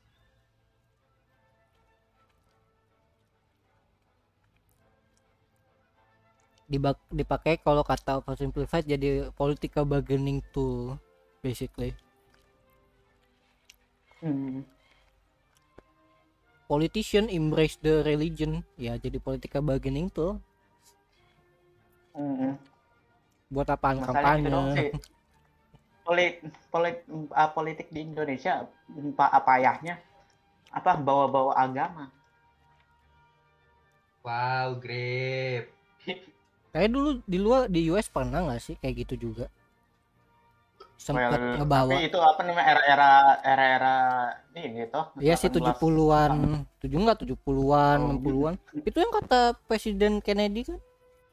Dibak dipakai kalau kata oversimplified jadi political bargaining tool basically. Hmm. Politician embrace the religion, ya jadi political bargaining tool. Hmm. Buat apaan Masalahnya gitu dong sih. kampanye? Polit, polit, ah, politik di Indonesia pa- apa ayahnya apa bawa-bawa agama. Wow, grip. Kayak dulu di luar di U S pernah nggak sih kayak gitu juga? Sempet Well, ngebawa. tapi itu apa namanya era-era era-era ini gitu. Iya sih tujuh puluhan, tujuh enggak tujuh puluhan, Oh, enam puluhan. Itu yang kata Presiden Kennedy kan?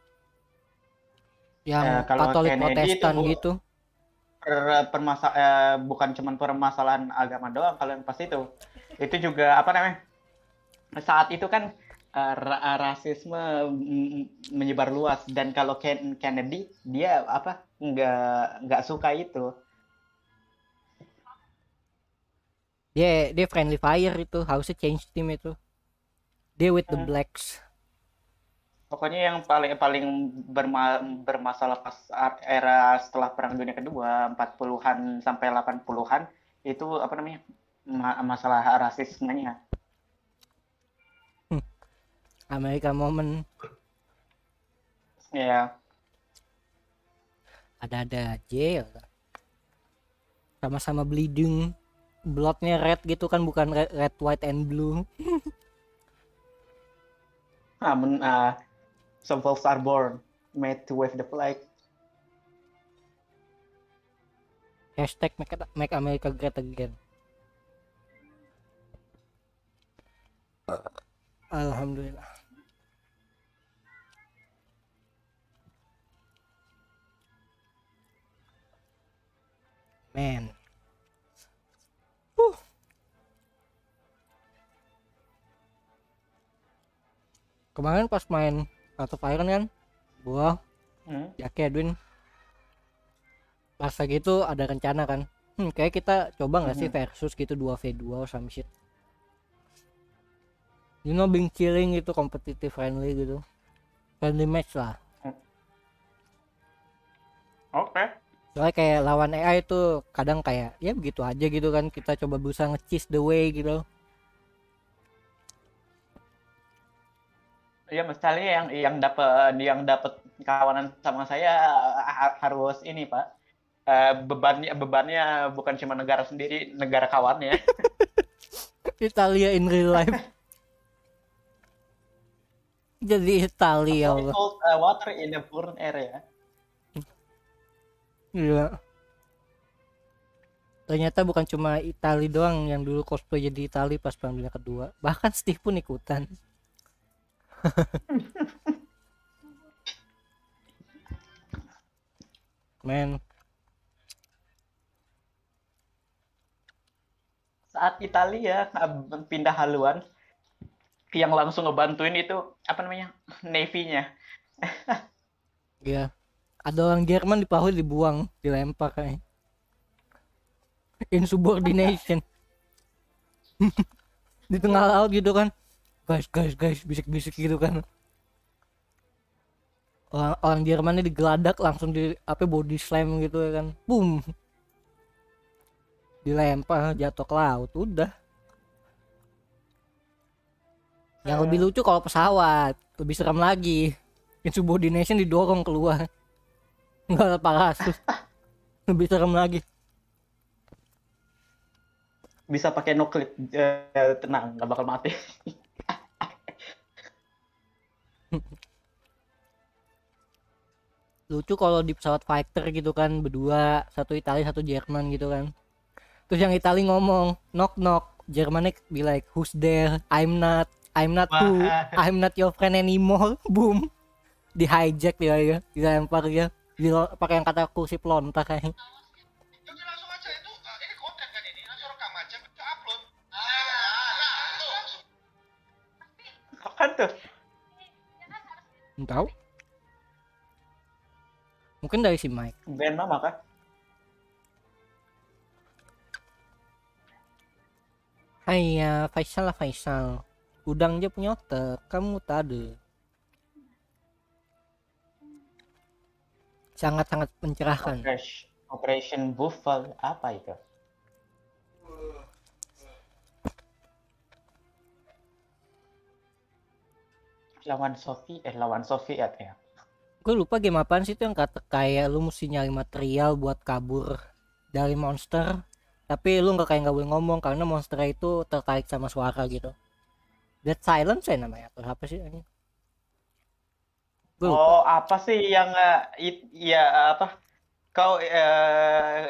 Yang Ya, kalau Katolik Kennedy Protestan itu bu- gitu. Per, permasa eh, bukan cuma permasalahan agama doang kalau yang pas itu. Itu juga apa namanya? Saat itu kan eh, ra- rasisme mm, menyebar luas dan kalau Ken- Kennedy dia apa nggak nggak suka itu. Dia dia friendly fire itu, harusnya change team itu. Dia with the Hmm. blacks. Pokoknya yang paling paling berma- bermasalah pas era setelah Perang Dunia Kedua empat puluhan sampai delapan puluhan itu apa namanya? Ma- masalah rasismenya. Amerika Moment Ya, ada-ada aja. Sama-sama bleeding. Bloodnya red gitu kan, bukan red, red white and blue. namun uh, some folks are born made to wave the flag. Hashtag make, make America great again. Alhamdulillah. Man. Huh. Kemarin pas main Art of Iron kan, gua, Hmm. Jaki, Edwin, pas lagi itu ada rencana kan, hmm, kayak kita coba nggak sih Mhm. versus gitu dua v dua or some shit. You know, being chilling gitu, competitive friendly gitu, friendly match lah. Oke. Soalnya kayak lawan A I itu kadang kayak ya begitu aja gitu kan, kita coba berusaha nge-cheese the way gitu. Ya misalnya yang yang dapat yang dapat kawanan sama saya ha- harus ini Pak. Eh, bebannya bebannya bukan cuma negara sendiri, negara kawannya. Italia in real life. Jadi Italia Allah. Cold uh, water in a burn area. Iya. Ternyata bukan cuma Itali doang yang dulu cosplay jadi Itali pas Perang Dunia Kedua. Bahkan Steve pun ikutan. Men, Saat Italia uh, pindah haluan, yang langsung ngebantuin itu apa namanya? Navy-nya. ya. Ada orang Jerman di pahu dibuang, dilempar kayak. Insubordination. di tengah laut gitu kan, guys guys guys bisik-bisik gitu kan, orang orang Jermannya digeladak langsung di apa body slam gitu ya kan, boom, dilempar jatuh ke laut udah. Yang lebih lucu kalau pesawat lebih serem lagi, insubordination didorong keluar nggak ada parasus. Lebih serem lagi. Bisa pakai no clip, eh, tenang, nggak bakal mati. Lucu kalau di pesawat fighter gitu kan, berdua, satu Italia satu Jerman gitu kan, terus yang Italia ngomong knock knock, Jermannya be like who's there, I'm not I'm not who, I'm not your friend anymore. Boom, di hijack dia ya, dilempar ya, pakai yang kata kursi pelontar kayak. Jadi langsung aja itu, uh, ini konten kan ini, langsung rekam aja, kita upload. Ah, itu langsung. Kapan tuh? Tahu? Mungkin dari si Mike. Band mama kah? Hai Faisal lah Faisal. Udang aja punya otak, kamu tak ada. Sangat-sangat mencerahkan. Operation, Operation Buffalo apa itu? Lawan Soviet, eh lawan Soviet ya. Gue lupa game apaan sih itu yang kata kayak lu mesti nyari material buat kabur dari monster, tapi lu nggak kayak nggak boleh ngomong karena monster itu tertarik sama suara gitu. Dead Silence ya namanya atau apa sih ini? Oh apa sih yang uh, it, ya apa? Kau uh,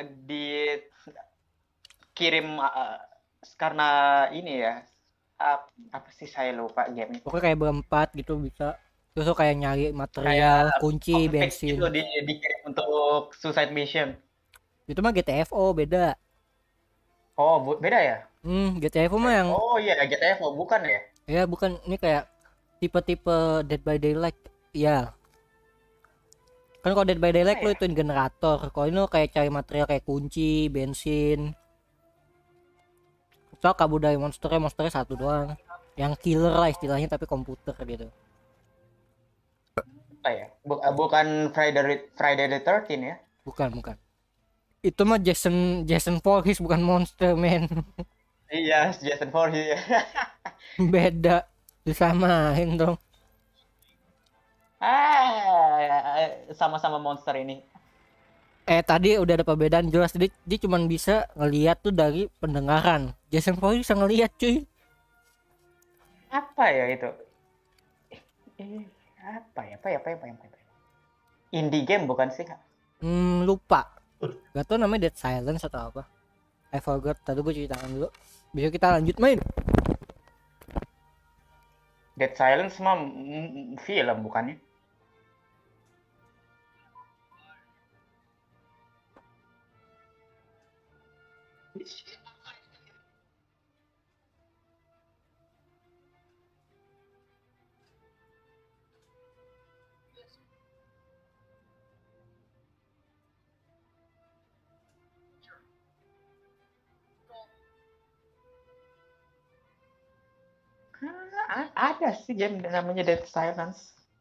dikirim uh, karena ini ya? Uh, apa sih saya lupa game. Pokoknya kayak berempat gitu bisa. Terus lo kayak nyari material, Kayak kunci, bensin. Itu di, dikirim untuk suicide mission. Itu mah G T F O beda. Oh bu- beda ya? Hmm, G T F O mah yang. Oh iya G T F O bukan ya? Ya bukan, ini kayak tipe-tipe Dead by Daylight. Ya. Kan kalau Dead by Daylight Oh, lo ya? ituin generator. Kalau ini lo kayak cari material kayak kunci, bensin. So kabur dari monsternya, monsternya satu doang. Yang killer lah istilahnya tapi komputer gitu. Oh ya, Buk- bukan Friday Friday the thirteenth ya? Bukan, bukan. Itu mah Jason Jason Voorhees bukan monster, man. Iya, Jason Voorhees. Beda. Disamain dong. Ah, sama-sama monster ini. Eh tadi udah ada perbedaan jelas, dia, dia cuma bisa ngelihat tuh dari pendengaran. Jason Voorhees bisa ngelihat cuy. Apa ya itu? Eh, apa ya? Apa ya? Apa ya? Apa ya? Apa ya? Indie game bukan sih? Hmm, lupa. Gak tau namanya Dead Silence atau apa. I forgot. Tadi gue cuci tangan dulu. Bisa kita lanjut main. Dead Silence mah mm, film bukannya? Ah, ada sih game namanya Dead Silence.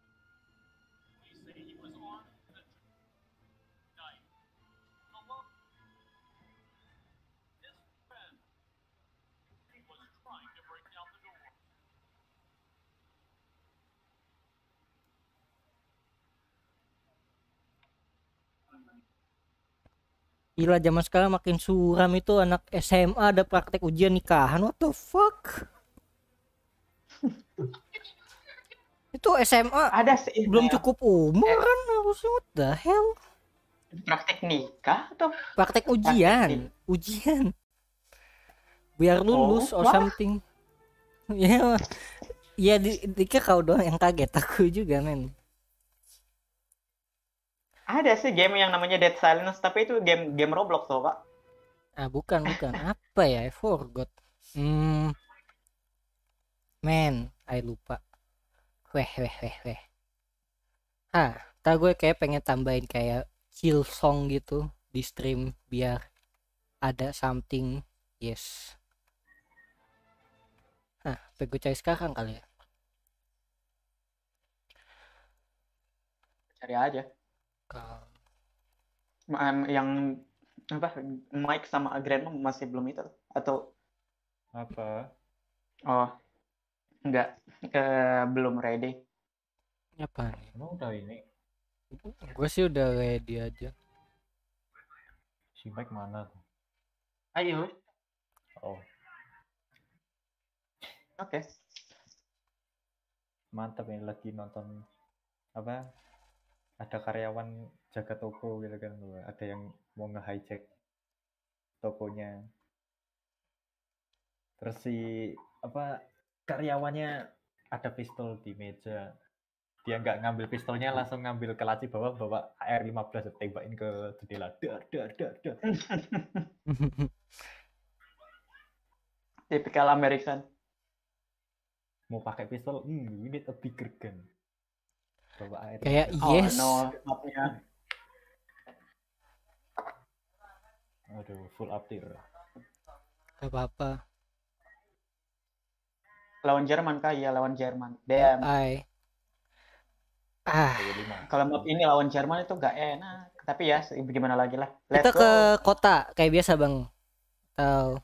Gila zaman sekarang makin suram itu, anak S M A ada praktek ujian nikahan. What the fuck? Itu S M A Ada sih. belum cukup umur kan harusnya. What the hell? Praktek nikah atau Praktek ujian, ujian. Biar lulus Oh, or wah. something. Ya, ya di, dikira kau doang yang kaget, aku juga men. ada sih game yang namanya Dead Silence tapi itu game game Roblox tuh, Pak. Ah bukan bukan apa ya, I forgot. Hmm, men, I lupa. Weh weh weh weh. Ah, tak gue kayak pengen tambahin kayak chill song gitu di stream biar ada something. Yes. Hah, apa gue cari sekarang kali ya? Cari aja. Kalau Ma- yang apa Mike sama Grandma masih belum itu atau Apa? oh enggak eh, belum ready. apa nih? Emang udah ini? Gue sih udah ready aja. Si Mike mana tuh? Ayo. Oh, Oke. mantap ini lagi nonton apa? Ada karyawan jaga toko gitu kan, ada yang mau nge-hijack tokonya. Terus si apa karyawannya ada pistol di meja. Dia nggak ngambil pistolnya, langsung ngambil ke laci bawah, bawa A R lima belas tembakin ke jendela. Dar dar dar dar. Tipikal American. Mau pakai pistol, hmm, we need a bigger gun. Bawa A R. Kayak Oh yes. no, mapnya. Aduh, full up tier. Gak apa-apa. Lawan Jerman kah? Iya lawan Jerman. Damn. I. Ah, lima. Kalau map ini lawan Jerman itu gak enak. Tapi ya gimana lagi lah. Let's kita go. ke kota kayak biasa bang. Tahu.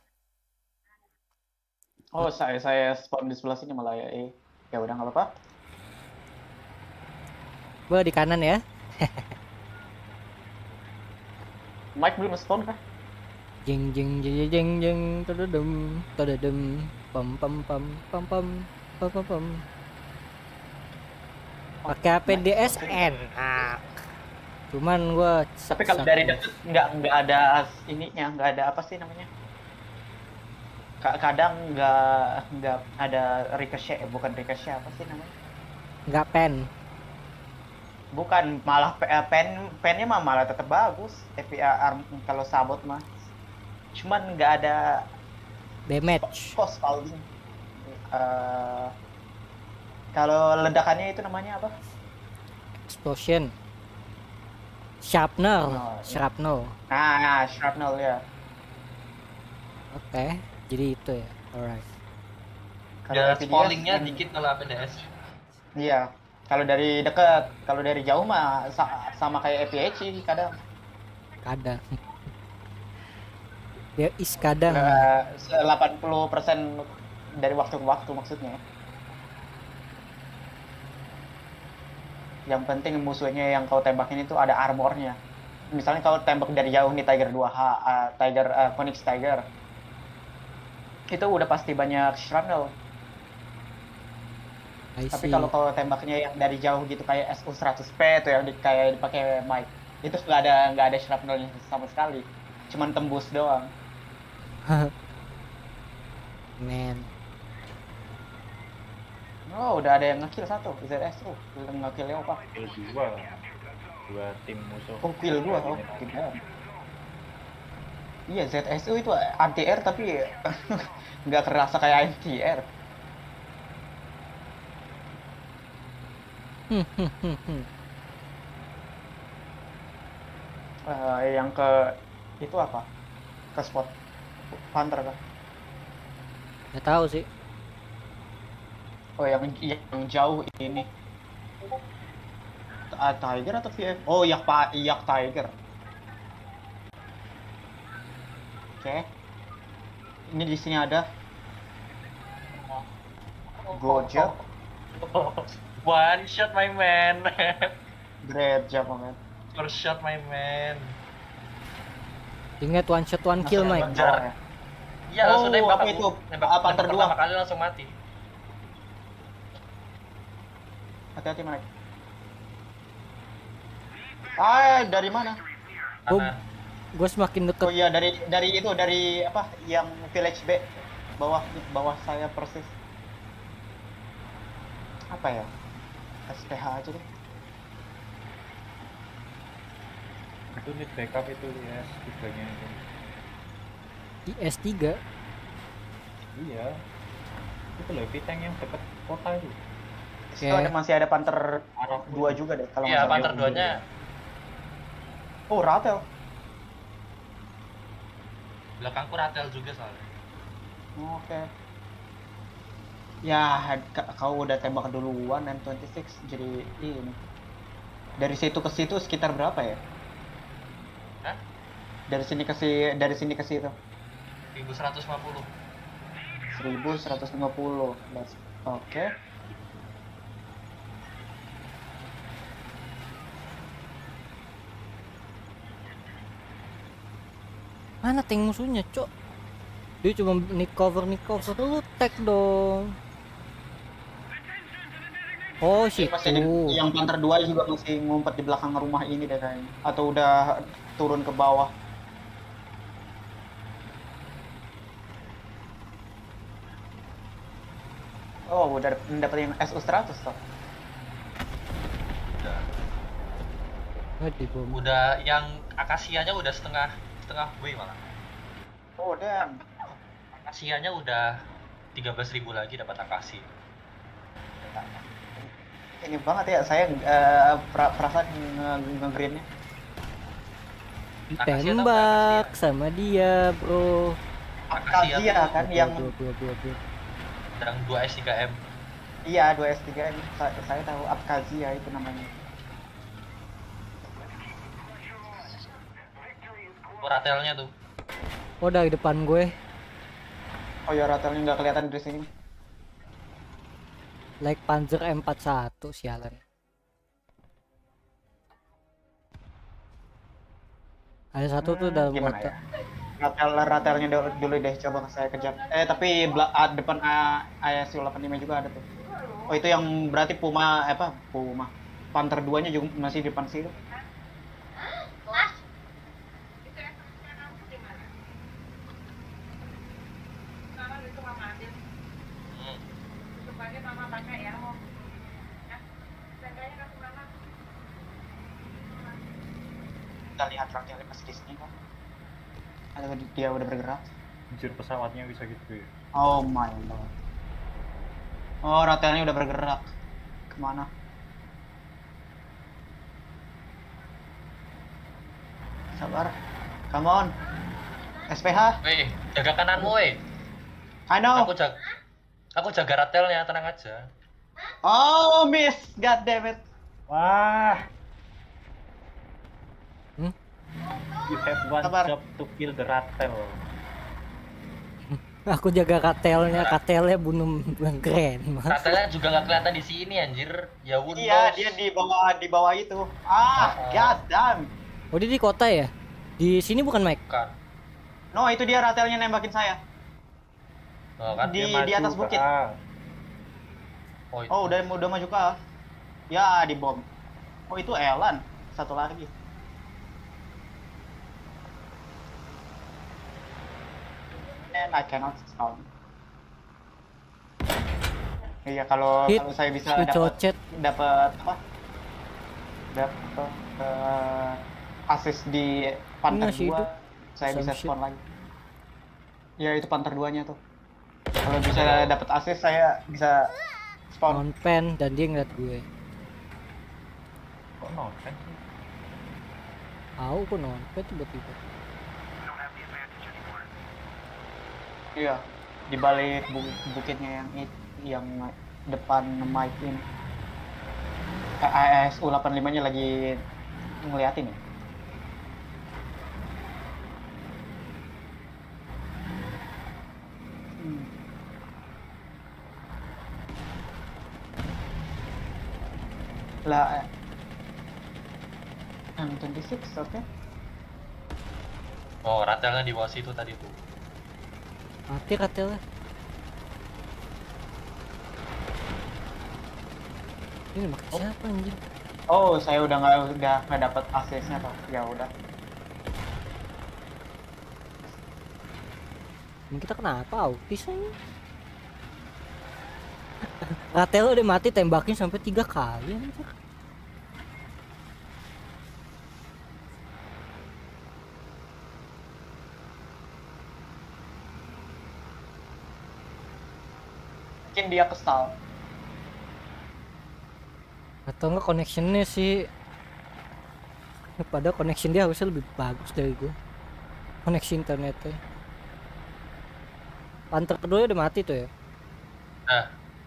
Oh saya saya spawn di sebelah sini malah ya. Eh. Ya udah nggak apa-apa. Gue di kanan ya. Mike belum spawn kah? Jeng jeng jeng jeng jeng tadadem tadadem pam pam pam pam pam pam pam pam. Pakai H P D S enak. Cuman gua Tapi kalau dari deket nggak nggak ada ininya, nggak ada apa sih namanya? Ka- Kadang nggak nggak ada ricochet, eh, bukan ricochet apa sih namanya? nggak pen. Bukan, malah pe- eh, pen pennya mah malah tetap bagus. Tapi eh, arm- kalau sabot mah, cuman nggak ada Damage. post paling. Eh, kalau ledakannya itu namanya apa? Explosion. Shrapnel. Oh, iya. Shrapnel. Nah, nah shrapnel ya. Oke. Jadi itu ya. Alright. Kalau Ya F P D S, spallingnya kan- dikit kalau A P D S. Iya. Kalau dari dekat, kalau dari jauh mah sa- sama kayak F P H kadang. Kadang. There is kadang. Eh, delapan puluh persen dari waktu ke waktu maksudnya. Yang penting musuhnya yang kau tembakin itu ada armornya. Misalnya kau tembak dari jauh nih Tiger dua H, uh, Tiger uh, Phoenix Tiger. Itu udah pasti banyak shrapnel. I Tapi see. kalau kau tembaknya yang dari jauh gitu kayak S U seratus P tuh yang di, kayak dipakai Mike, itu nggak ada nggak ada shrapnelnya sama sekali. Cuman tembus doang. Man. Oh, udah ada yang ngekill satu, Z S tuh. Ngekillnya apa? Kill dua. Dua tim musuh. Oh, kill dua. Oh, tidak. Iya, Z S U itu anti-air tapi nggak kerasa kayak anti-air. Hmm, hmm, hmm, hmm. Eh, yang ke itu apa? Ke spot Panther kah? Nggak tahu sih. Oh, yang yang jauh ini. Ah, Tiger atau V F? Oh, Yak Pak, Yak Tiger. Oke. Ini di sini ada Gojek. One shot my man. Great job, man. First shot my man. Ingat one shot one kill, Masih Mike. ada. Iya, Oh, langsung nembak apa aku. itu? Nembak, Ah, nembak Panther dua. pertama kali langsung mati. Hati-hati, Mike. Ah, dari mana? Oh, Karena gue semakin Oh deket. iya, dari dari itu dari apa? Yang Village B bawah bawah saya persis. Apa ya? S P H aja deh. Itu need backup itu ya, tiganya itu. I S tiga. Iya. Itu loh, tank yang dekat kota itu. Itu ada masih ada Panther Arah dua juga deh kalau iya, nggak salah. Panther dua-nya Oh, Ratel. belakangku ratel juga soalnya. Oh, Oke. Ya, ka- kau udah tembak duluan M dua puluh enam jadi ini. Dari situ ke situ sekitar berapa ya? Hah? Dari sini ke si dari sini ke situ. seribu seratus lima puluh. seribu seratus lima puluh. That's- Oke. Mana tank musuhnya, Cok? Dia cuma nick cover nick cover lu tag dong. Oh, Ini situ. masih di- yang Panther dua juga masih ngumpet di belakang rumah ini deh kayaknya. Atau udah turun ke bawah. Oh, udah dapetin S U seratus toh. Udah. Nggak dibom. Udah yang akasianya udah setengah setengah W malah. Oh, damn. Akasianya udah tiga belas ribu lagi dapat akasi. Ini banget ya, saya eh, pra- perasaan nge- nge-greennya. Akasnya tau nggak, Ditembak sama dia, bro. Akasia Akazia tuh kan yang Bro, bro, bro, bro. yang dua S tiga M. iya dua S tiga M. Saya, saya tahu Akazia itu namanya. Oh, ratelnya tuh. Oh, dari depan gue. Oh ya, ratelnya nggak kelihatan dari sini. Like Panzer M empat puluh satu, sialan. Ada satu tuh dalam Gimana kota. ya? Ratel ratelnya dulu, dulu deh, coba saya kejar. Eh tapi bela- ah, depan A- I S U delapan puluh lima juga ada tuh. Oh itu yang berarti Puma eh, apa? Puma. Panther dua nya juga masih di depan situ. Hmm. Kita lihat ratelnya masih di sini kan. Atau dia udah bergerak? Anjir, pesawatnya bisa gitu ya. Oh my god. Oh ratelnya udah bergerak. Kemana? Sabar. Come on. S P H. Weh, jaga kananmu weh. I know. Aku jaga aku jaga ratelnya, tenang aja. Oh miss. God damn it. Wah. Hmm? You have one Sabar. job to kill the ratel. Aku jaga katelnya, katelnya bunuh yang keren. Mas. Ratelnya juga nggak kelihatan di sini anjir. Ya Windows. Iya, dia di bawah di bawah itu. Ah, Ah. god damn. Oh, dia di kota ya? Di sini bukan Mike. Bukan. No, itu dia ratelnya nembakin saya. Oh, kan? Di Dia di maju atas ke bukit. A. Oh, itu. Oh, udah udah maju ke A. Ya, di bom. Oh, itu Elan. Satu lagi. And I cannot sound. Iya, kalau Hit. kalau saya bisa Hit dapat cocet. dapat apa? Dapat uh, assist di Panther Masih dua, hidup. saya Some bisa shit. spawn lagi. Ya, itu Panther dua-nya tuh. Kalau bisa dapat assist saya bisa spawn. On pen dan dia ngeliat gue. Kok noten sih? Tahu kok non pen tiba-tiba. Iya, di balik bu- bukitnya yang it, yang depan mic ini. A S U delapan puluh lima nya lagi ngeliatin ya. Hmm. Lah, M dua puluh enam, oke. Oh, ratelnya di bawah situ tadi tuh. Mati katelnya. Ini makin siapa anjing? Oh, saya udah nggak udah nggak dapat aksesnya toh. Ya udah. Emang kita kenapa autis aja? Ratel udah mati tembakin sampai tiga kali anjir. Mungkin dia kesal. Atau enggak connectionnya sih. Padahal connection dia harusnya lebih bagus dari gue. Koneksi internetnya. Panther kedua udah mati tuh ya. Nah,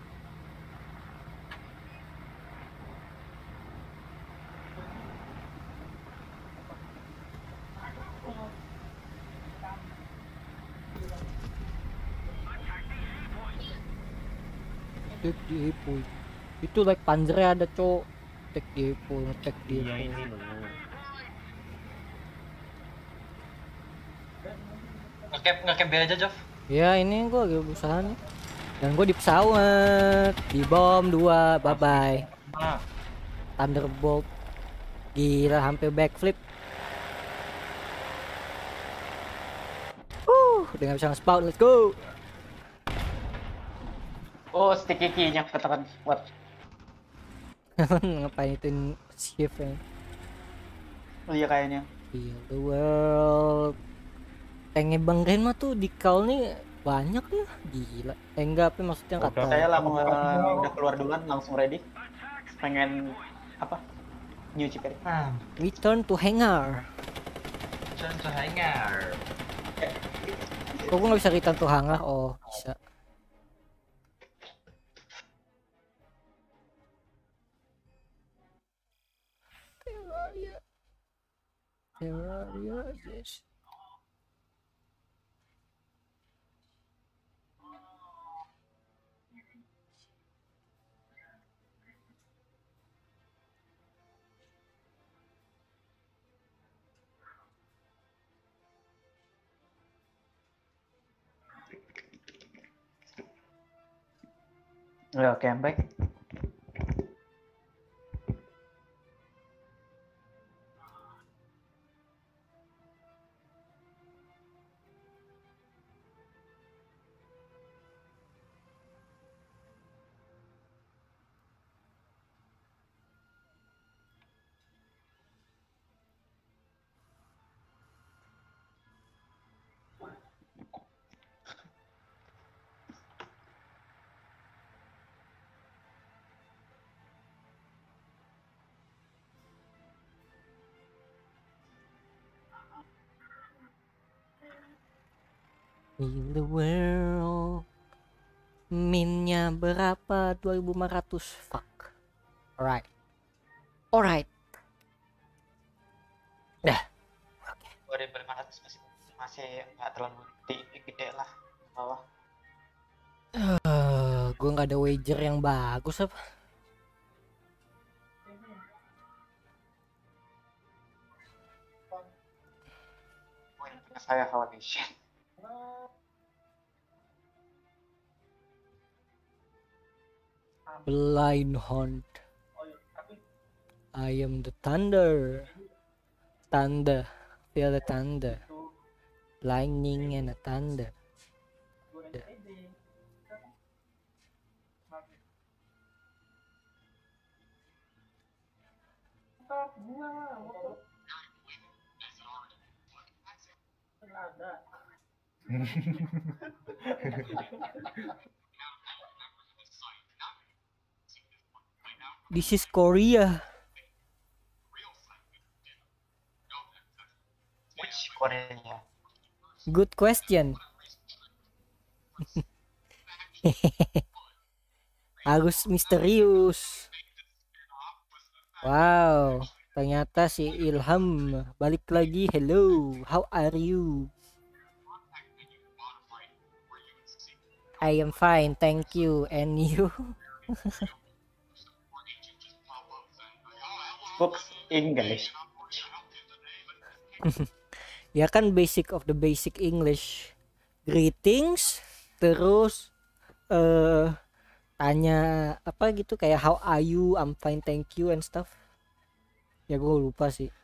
Take the point. Itu like panzernya ada cok. Take the point, take the Iya point. ini loh. Ngecap ngecap B aja, Jov. Ya ini gua lagi berusaha nih. Dan gua di pesawat, di bom dua, bye bye. Nah, Thunderbolt. Gila hampir backflip. Uh, dengan bisa spawn, let's go. Oh, stick key-nya ketekan kuat. Ngapain itu shift ya? Oh iya kayaknya. Heal the world. Tanknya Bang Ren mah tuh di call nih banyak ya, gila. Eh enggak, tapi maksudnya Udah, kata Saya langsung eh, udah keluar duluan, langsung ready. Pengen apa? Nyuci piring. nah, return to hangar. turn to hangar. Kok gua nggak bisa return to hangar? Oh, bisa. Terraria. Terraria, yes. Ya, oke, baik. In the world. Minnya berapa? dua ribu lima ratus. Fuck. Alright. Alright. Dah. dua ribu lima ratus masih masih nggak terlalu tinggi, gede lah bawah. Uh, gue nggak ada wager yang bagus apa? Oh, yang punya saya holy shit. Blind hunt. I am the thunder. Thunder. Feel the thunder. Lightning and the thunder. The- This is Korea. Which Korea? Good question. Harus misterius. Wow, ternyata si Ilham balik lagi. Hello, how are you? I am fine, thank you. And you? Books English. Ya kan basic of the basic English. Greetings, terus eh tanya apa gitu kayak how are you, I'm fine, thank you and stuff. Ya gue lupa sih.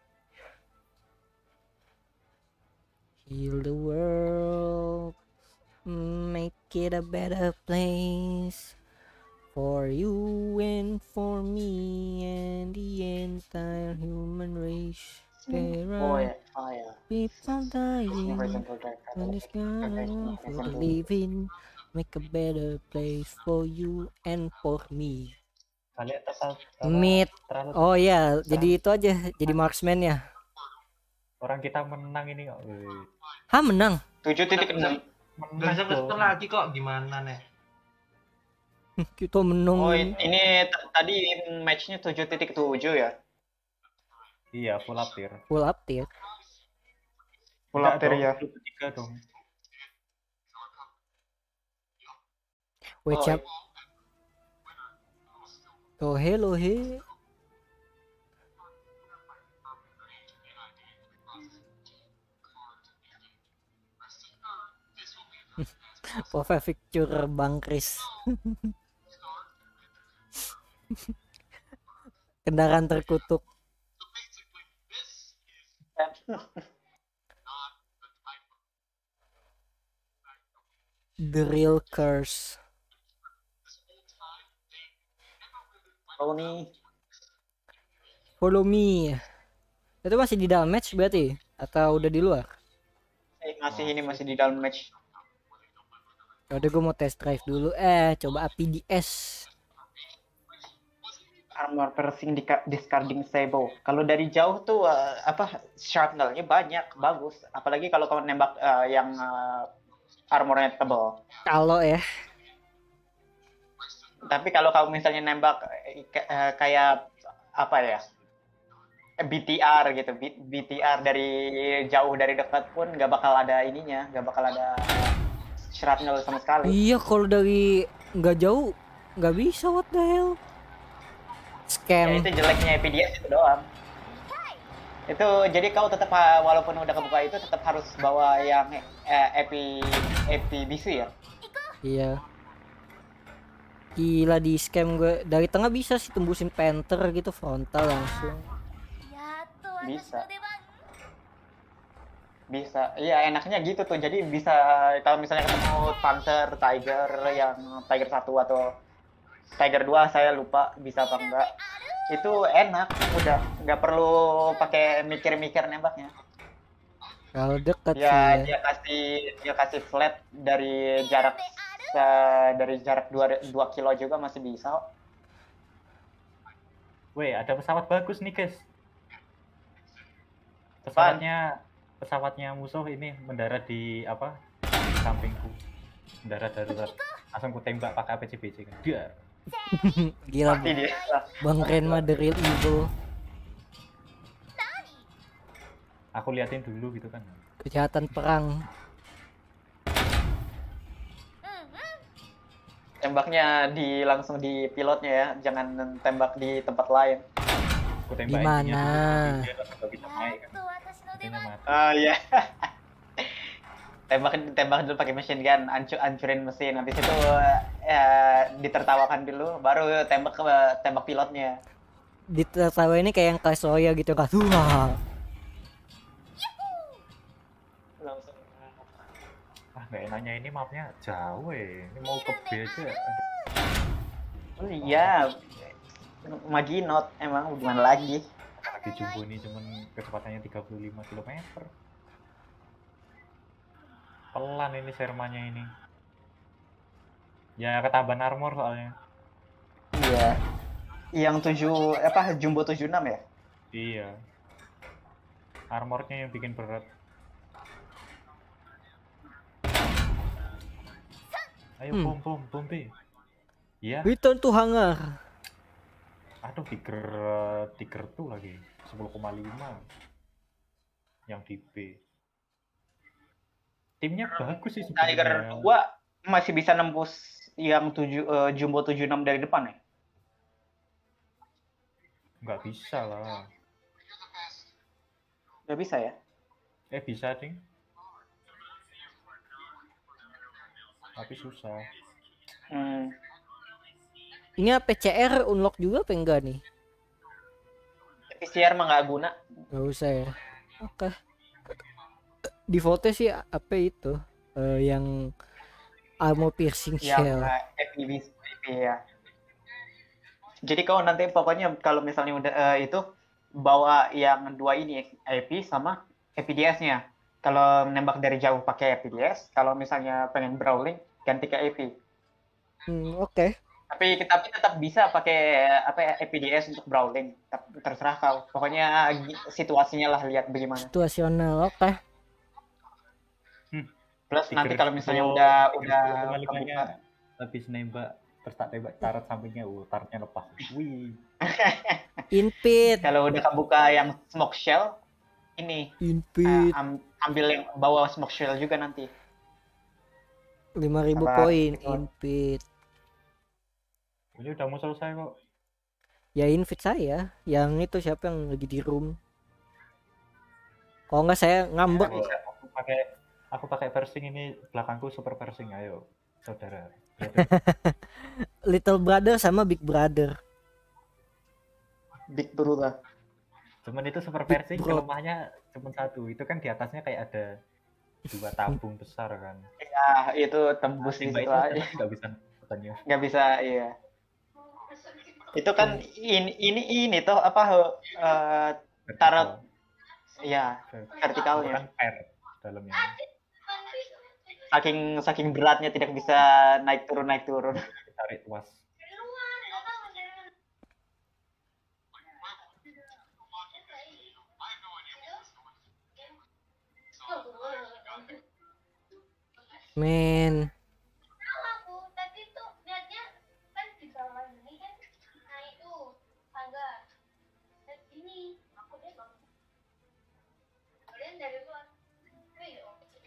Heal the world, make it a better place for you and for me and the entire human race. There Oh are ya, oh ya. people dying Horizontal drive. and it's gonna for living, make a better place for you and for me. Kalian terlalu Meet. terlalu Oh ya, jadi itu aja, jadi marksman ya. orang kita menang ini kok. Wih. Hah, menang? tujuh titik enam. Gak Menang bisa dong. kesetor lagi kok, gimana nih? Kita menang. Oh, ini t- tadi matchnya tujuh titik tujuh ya. Iya, full up tier. Full up tier. Full Enggak up tier dong, ya. full tiga dong. Wait, Oh, siap. Lohe lohe. Profile picture Bang Kris. Kendaraan terkutuk. The real curse. Oh nih, Follow me. Itu masih di dalam match berarti atau udah di luar? eh, masih ini masih di dalam match. Udah gue mau test drive dulu. Eh coba A P D S. Armor piercing di discarding sable. Kalau dari jauh tuh uh, apa shrapnelnya banyak, bagus. Apalagi kalau kamu nembak uh, yang uh, armornya tebal. Kalau ya. Tapi kalau kamu misalnya nembak uh, kayak apa ya? B T R gitu, B- BTR dari jauh dari dekat pun nggak bakal ada ininya, nggak bakal ada shrapnel sama sekali. Iya kalau dari nggak jauh nggak bisa, what the hell. Ya, Scam. itu jeleknya E P D S itu doang. Itu jadi kau tetap uh, walaupun udah kebuka itu tetap harus bawa yang eh, E P E P B C ya. Iya. Gila di scam gue. Dari tengah bisa sih tembusin Panther gitu frontal langsung. Bisa. Bisa. Iya enaknya gitu tuh. Jadi bisa kalau misalnya ketemu Panther, Tiger yang Tiger satu atau Tiger dua saya lupa bisa apa enggak. Itu enak, udah nggak perlu pakai mikir-mikir nembaknya. Kalau dekat Ya sih. dia kasih dia kasih flat dari jarak uh, dari jarak dua kilo juga masih bisa. Weh, ada pesawat bagus nih, guys. Pesawatnya pesawatnya musuh ini mendarat di apa? Di sampingku. Mendarat darurat. Langsung ku tembak pakai A P C B C kan. Dia. Gila Mati dia. Bang Renma the real evil. Aku liatin dulu gitu kan. Kejahatan perang. Tembaknya di langsung di pilotnya ya, jangan tembak di tempat lain. Aku Di tembak mana? intinya dulu, dia langsung gak bisa naik kan. Intinya mati. Ah iya. tembak tembak dulu pakai machine gun, hancur hancurin mesin, habis itu ya, ditertawakan dulu, baru tembak ke tembak pilotnya. Ditertawa ini kayak yang Clash Royale gitu kan. Wah. Langsung. Ah, nggak enaknya ini mapnya jauh eh. Ini mau ke B aja. Oh iya. Maginot emang gimana lagi? Lagi jumbo ini cuman kecepatannya tiga puluh lima kilometer. Pelan ini sermanya ini. Ya ketambahan armor soalnya. Iya. Yang tujuh apa jumbo tujuh enam ya? Iya. Armornya yang bikin berat. Ayo Hmm. bom bom bom B. Iya. Return to hangar. Aduh tiger tiger tuh lagi sepuluh koma lima yang di B. Timnya bagus sih Tiger sebenarnya. dua masih bisa nembus yang tujuh eh, jumbo tujuh enam dari depan ya? Nggak bisa lah. Nggak bisa ya? Eh bisa ding. Tapi susah. Hmm. Ini P C R unlock juga apa enggak nih? P C R mah nggak guna. Gak usah ya. Oke. Defaultnya sih apa itu? Eh, yang armor piercing Yang shell. uh, F P V ya. Jadi kau nanti pokoknya kalau misalnya udah eh, itu bawa yang dua ini A P sama E P D S-nya. Kalau nembak dari jauh pakai E P D S, kalau misalnya pengen brawling ganti ke A P. Hmm, oke. Tapi tapi tetap bisa pakai apa ya, E P D S untuk brawling. Tapi terserah kau. Pokoknya gi- situasinya lah lihat bagaimana. Situasional, oke. Plus Tiger nanti kalau misalnya sepuluh- udah tiger udah sepuluh koma lima-nya kebuka. habis nembak terus tak tembak tarat sampingnya, uh, taratnya lepas. Wih. Inpit, Kalau udah kebuka yang smoke shell, ini uh, inpit am- ambil yang bawa smoke shell juga nanti. lima ribu Apa? poin, Itu. inpit. Ini udah mau selesai kok. Ya invite saya. Yang itu siapa yang lagi di room. Kalau nggak saya ngambek. Aku, aku pakai aku pakai versing ini, belakangku super versing. Ayo saudara. brother. Little brother sama big brother. Big Brother. Cuman itu super Big versing, Bro. kelemahannya cuma satu. Itu kan di atasnya kayak ada dua tabung besar kan. Ya, itu tembus di Tembak situ itu aja. tetap nggak bisa katanya. Nggak bisa, iya. Itu kan ini ini ini toh apa eh taruh ya vertikalnya. Kan per dalamnya. Saking saking beratnya tidak bisa naik turun naik turun. Tarik tuas. Men. Aku tadi tuh lihatnya kan di bawah ini kan naik tuh tangga. Dan ini aku deh bang. Kalian dari luar. Ayo.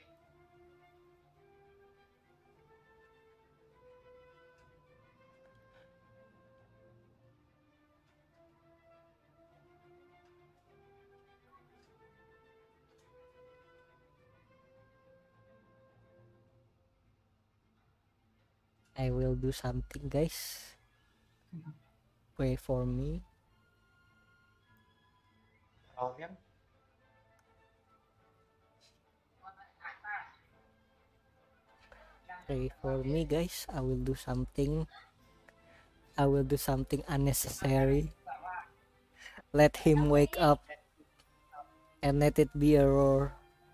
I will do something guys. Pray for me. Oh, yang Pray for me guys. I will do something. I will do something unnecessary. Let him wake up. And let it be a roar.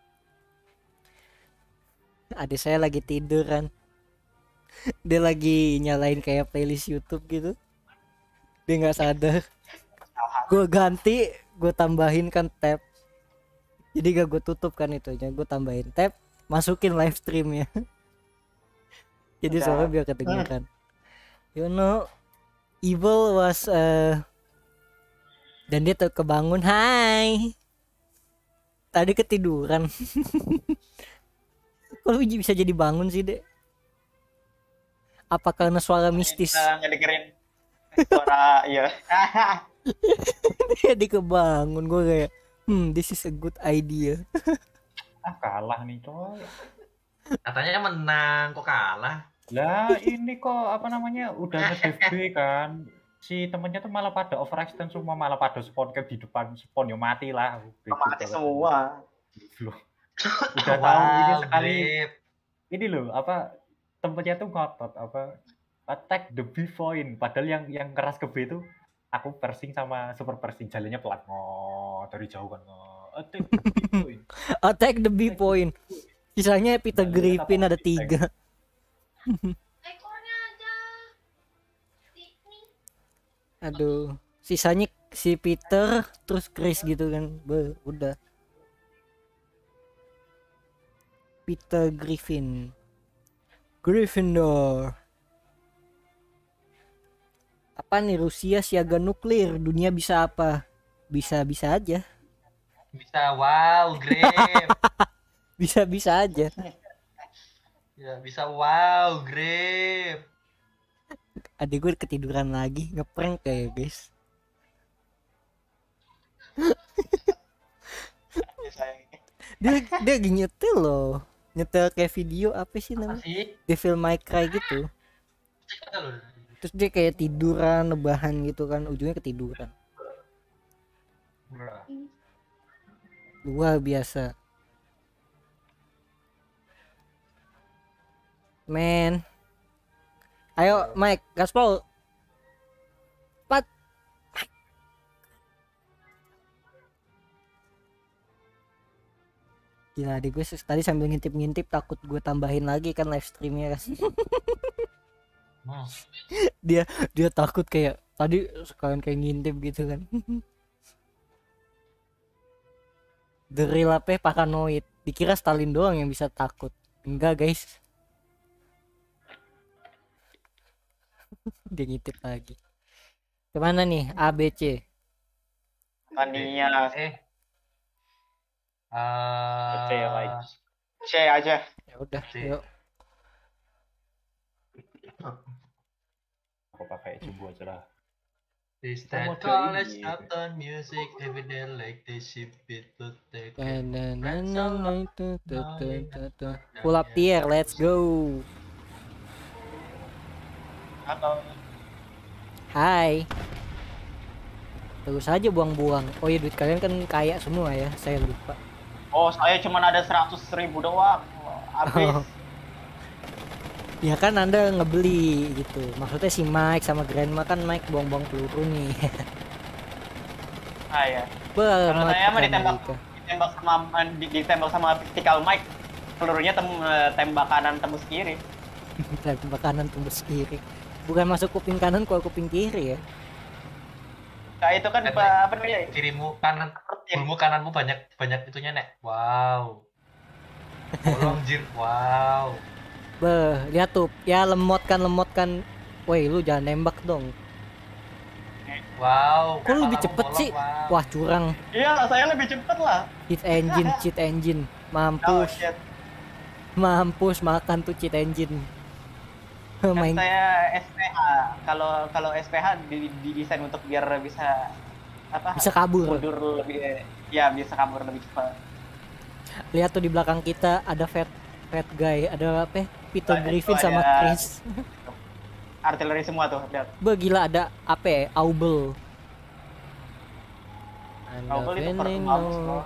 Adik saya lagi tidur kan. Dia lagi nyalain kayak playlist YouTube gitu. Dia nggak sadar. Gue ganti, gue tambahin kan tab. Jadi gak gue tutup kan itunya. Gue tambahin tab, masukin live streamnya. Jadi Udah. soalnya biar kedengeran. You know, evil was uh... dan dia tuh kebangun. Hai. Tadi ketiduran. Kok bisa jadi bangun sih, Dek? Apa karena suara mistis? Kita ngedengerin suara ya. Dia dikebangun, gue kayak hmm this is a good idea. Ah kalah nih coy. Katanya menang kok kalah. Lah ini kok apa namanya udah nge-F B kan. Si temennya tuh malah pada overextend semua, malah pada spawn ke di depan spawn, ya mati lah. Mati semua. Loh. Udah tahu ini Wow, sekali. Grip. Ini loh apa tempatnya tuh ngotot apa attack the B point, padahal yang yang keras ke B itu aku persing sama super persing, jalannya pelan ngot dari jauh kan ngot. Attack the B point. Attack the B point. Sisanya Peter Nah, Griffin apa? ada tiga. Ekornya aja. Ini. Aduh, sisanya si Peter terus Chris gitu kan. Be, udah. Peter Griffin. Gryffindor. Apa nih, Rusia siaga nuklir, dunia bisa apa? Bisa-bisa aja. Bisa wow, Grip. Bisa-bisa aja. Ya, bisa wow, Grip. Adik gue ketiduran lagi, ngeprank kayak guys. Dia dia lagi nyetel loh. Nyetel kayak video apa sih namanya? Masih. Devil May Cry gitu. Terus dia kayak tiduran, nebahan gitu kan, ujungnya ketiduran. Luar biasa. Men. Ayo Mike, gaspol. Pat. Gila, adik gue tadi sambil ngintip-ngintip takut gue tambahin lagi kan live streamnya kan. Hmm. dia dia takut kayak tadi sekalian kayak ngintip gitu kan. The real apa paranoid, dikira Stalin doang yang bisa takut. Enggak guys. Dia ngintip lagi. Kemana nih? A B C. Tania Eh. Ah. C ya, Mike. C aja. Ya udah, C. yuk. Aku pakai jumbo aja lah. Is Promo that college ini. Uptown music every day like they ship it to take it. Na, na, na, na, tu, tu, tu, tu, tu. Pull up tier, let's go. Halo. Hai. Terus aja buang-buang. Oh iya, duit kalian kan kaya semua ya, saya lupa. Oh, saya cuma ada seratus ribu doang. Habis. Oh. Ya kan Anda ngebeli gitu. Maksudnya si Mike sama Grandma kan Mike buang-buang peluru nih. Ah ya. Kalau saya mah ditembak, ditembak sama ditembak sama tactical Mike. Pelurunya tem, tembak kanan tembus kiri. Tembak kanan tembus kiri. Bukan masuk kuping kanan keluar kuping kiri ya. Nah, itu kan Kan, apa, apa namanya? Kirimu kanan, bulmu kananmu banyak banyak itunya nek. Wow. Bolong jir. Wow. Beh, lihat tuh, ya lemot kan lemot kan. Woi, lu jangan nembak dong. Wow. Kok lu lebih kepalamu cepet bolong, sih? wow. Wah, curang. Iya, saya lebih cepet lah. Cheat engine, cheat engine. Oh, Mampus, shit. mampus makan tuh cheat engine. Kan Main saya S P H. Kalau kalau S P H di, didesain untuk biar bisa apa? bisa kabur. Mundur lebih, ya bisa kabur lebih cepat. Lihat tuh di belakang kita ada fat fat guy, ada apa? ya? Peter Ada- Griffin ada- sama Chris. Artileri semua tuh, lihat. Be, gila ada apa ya? Auble. Auble itu pertama bagus loh.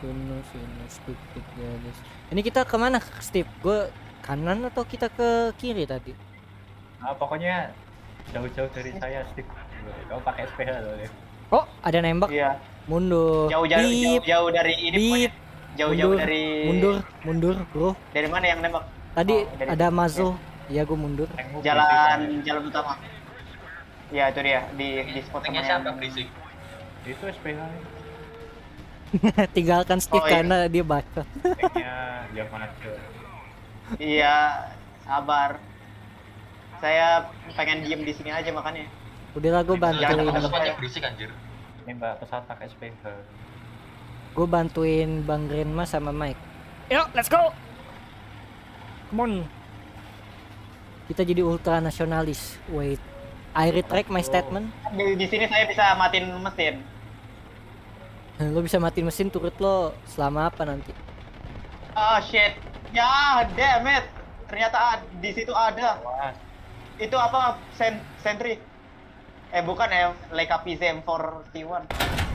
Ini kita kemana, Steve? Gue kanan atau kita ke kiri tadi? Nah, pokoknya jauh-jauh dari saya, Steve. Kamu pakai S P H loh, Dev. Oh, ada nembak. Iya. Mundur. Jauh jauh jauh, Bip, jauh dari ini bip. pokoknya. Jauh-jauh mundur, dari mundur, mundur, bro. Dari mana yang nembak? Tadi Oh, dari- ada Mazo. Ya, gue mundur. Tankmu Jalan berisik, jalan utama. Ya itu dia di di spot Tanknya sama siapa yang- berisik? ya. Itu S P H. Tinggalkan Steve Oh, iya. karena dia baca. Tanknya dia maju. Iya, sabar. Saya pengen diem di sini aja makanya. Udahlah, gue Jangan bantuin. dekat-dekat. Semuanya berisik anjir. Nembak pesawat pakai S P H. Gue bantuin Bang Grandma sama Mike. Yuk, let's go. Come on. Kita jadi ultra nasionalis. Wait, I retract my statement. Di, di sini saya bisa matiin mesin. Lo bisa matiin mesin turret lo selama apa nanti? Oh shit. Ya, damn it. Ternyata ad- di situ ada. Wah, Itu apa? Sen sentry. Eh bukan ya, Leica P Z M empat T satu.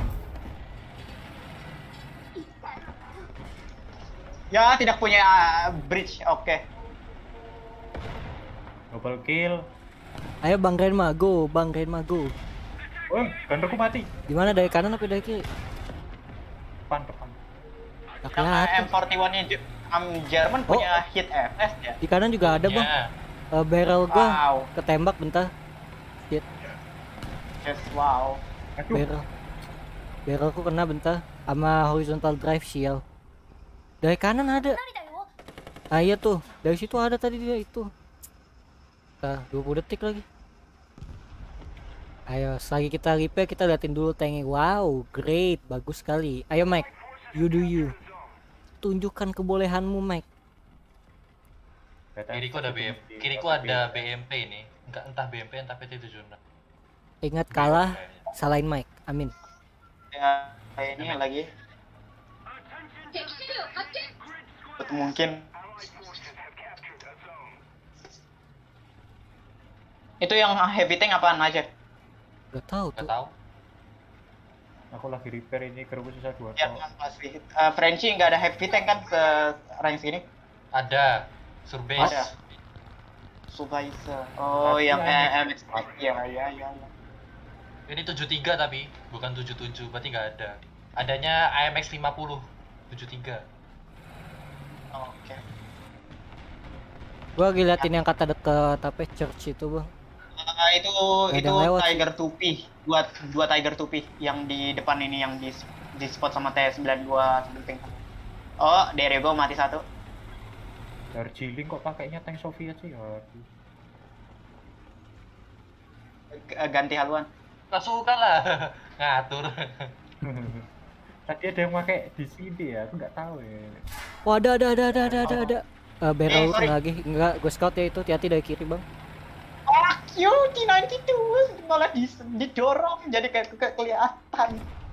Ya, tidak punya uh, bridge. Oke. double kill. Ayo Bang Grandma, go, Bang Grandma, go. Oh, gunderku mati. Di mana, dari kanan apa dari kiri? Depan, depan. Gak Yang uh, kelihatan. M empat T satu-nya J- um, Jerman Oh. punya hit F S ya. Di kanan juga ada bang. Ya. Eh, barrel gua Wow. ketembak bentar. Shit, Yes, wow. Aduh, barrel. Barrelku kena bentar. Sama horizontal drive sial. Dari kanan ada. Ah iya tuh, dari situ ada tadi dia itu. Nah, dua puluh detik lagi. Ayo, selagi kita repair kita liatin dulu tanknya. Wow, great, bagus sekali. Ayo Mike, you do you. Tunjukkan kebolehanmu Mike. ternyata Kiriku ada B M, di- kiriku ada B M P ini. Enggak entah B M P entah P T tujuh enam. Ingat kalah, salahin Mike. Amin. Ya, ini lagi. Betul mungkin. Itu yang heavy tank apaan aja? Gak tahu Enggak tuh. tahu. Aku lagi repair ini kruku sisa dua Ya, tok. pasti. Uh, Frenchie nggak ada heavy tank kan se range segini? Ada Surbase. Ada. Subaisa. Oh, Pasti yang ada. M X. Ya, ya, ya. ya. Ini tujuh tiga tapi bukan tujuh tujuh, berarti nggak ada. Adanya A M X lima puluh tujuh tiga. Oke. Gua lagi liatin yang kata deket apa church itu bang. Uh, itu Nggak ada itu yang lewat sih. Tiger Tupi, dua dua Tiger Tupi yang di depan ini yang di di spot sama T sembilan dua something. Oh, dari gua mati satu. Darjeeling kok pakainya tank Soviet sih? Aduh. G- ganti haluan. Nggak suka lah ngatur. Tadi ada yang pakai di sini ya, aku nggak tahu ya. Wah ada ada ada ada ada ada ada. Eh, barrel Eh, sorry. lagi. Enggak, gue scout ya itu. Hati-hati dari kiri bang. Fuck you T sembilan dua malah di, didorong jadi kayak ke kelihatan.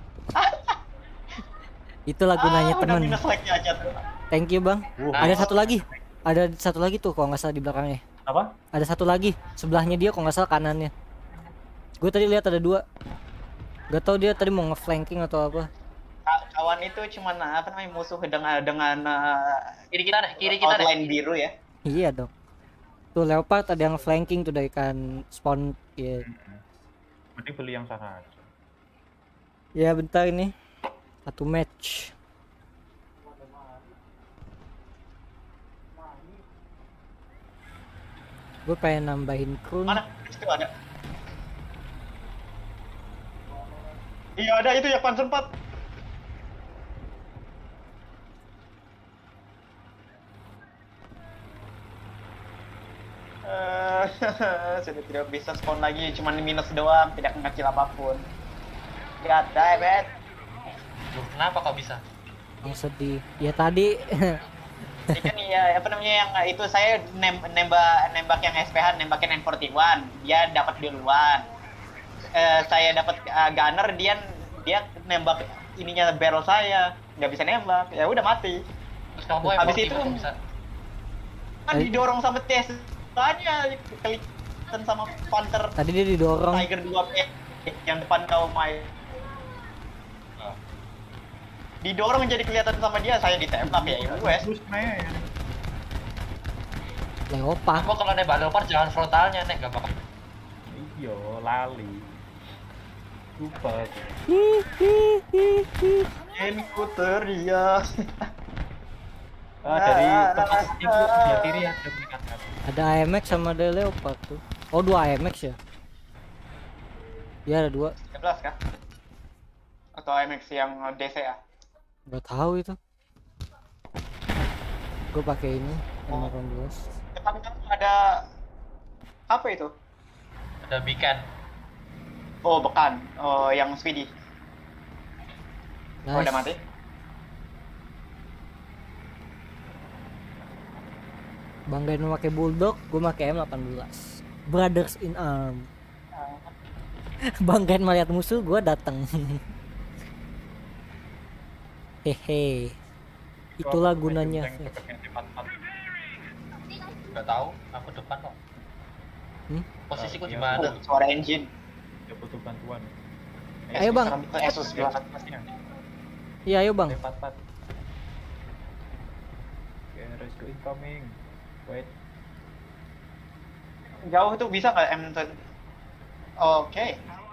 Itulah gunanya ah, udah temen. minus like aja tuh. Thank you bang. Uh, Ada satu lagi. Ada satu lagi tuh kalau nggak salah di belakangnya. apa? Ada satu lagi sebelahnya dia kalau nggak salah kanannya. Gue tadi lihat ada dua. Gak tau dia tadi mau nge-flanking atau apa. Kawan itu cuman apa namanya musuh dengan dengan uh, Kiri kita deh, kiri kita deh. outline biru ya. Iya dong. Tuh leopard ada yang flanking tuh dari kan spawn ya. Mending beli yang sana aja. Ya bentar ini. Satu match. Gue pengen nambahin crew. Mana? Itu ada. Iya ada itu ya Panzer empat. Eh, sudah tidak bisa spawn lagi, cuman minus doang, tidak mengecil apapun. God damn it. Loh, kenapa kok bisa? Yang sedih. Ya tadi Ini kan ya apa namanya yang itu saya nem nembak nembak yang S P H nembakin N empat puluh satu, dia dapat duluan. Eh, saya dapat uh, gunner, dia dia nembak ininya barrel saya, nggak bisa nembak, ya udah mati. Terus kamu Habis M empat puluh itu kok bisa? kan Eh. didorong sama Tes tanya kelihatan sama Panther tadi dia didorong. Tiger dua P yang depan kau main. Oh. Didorong jadi kelihatan sama dia, saya ditembak ya U S. Terus men. Leopard. Aku kalau nembak leopard jangan frontalnya, Nek, gak apa-apa. Iya, lali. Lupa. Aku teriak. Ah, dari tempat itu sebelah kiri ada meningkatkan. Ada A M X sama ada leopard tuh. Oh dua A M X ya? Iya ada dua. tiga belas kah? Atau M X yang D C A? Gak tahu itu. Gue pakai ini M delapan belas. Depan kamu ada apa itu? Ada beacon. Oh, bukan. Oh, yang Speedy. Oh, udah Nice. mati. Bang Gain pakai bulldog, gue pakai M delapan belas. Brothers in arm. Bang Gain melihat musuh, gue datang. Hehe. Itulah gunanya. Gak tahu, aku depan kok. Hmm? Posisiku Oh, di iya. mana? Oh, suara engine. Dia butuh bantuan. Ayo, Bang. Sekarang ke Asus belakang. Iya ayo bang. empat empat. Oke, rescue incoming. Wait. Jauh tuh bisa nggak M ten? Oke.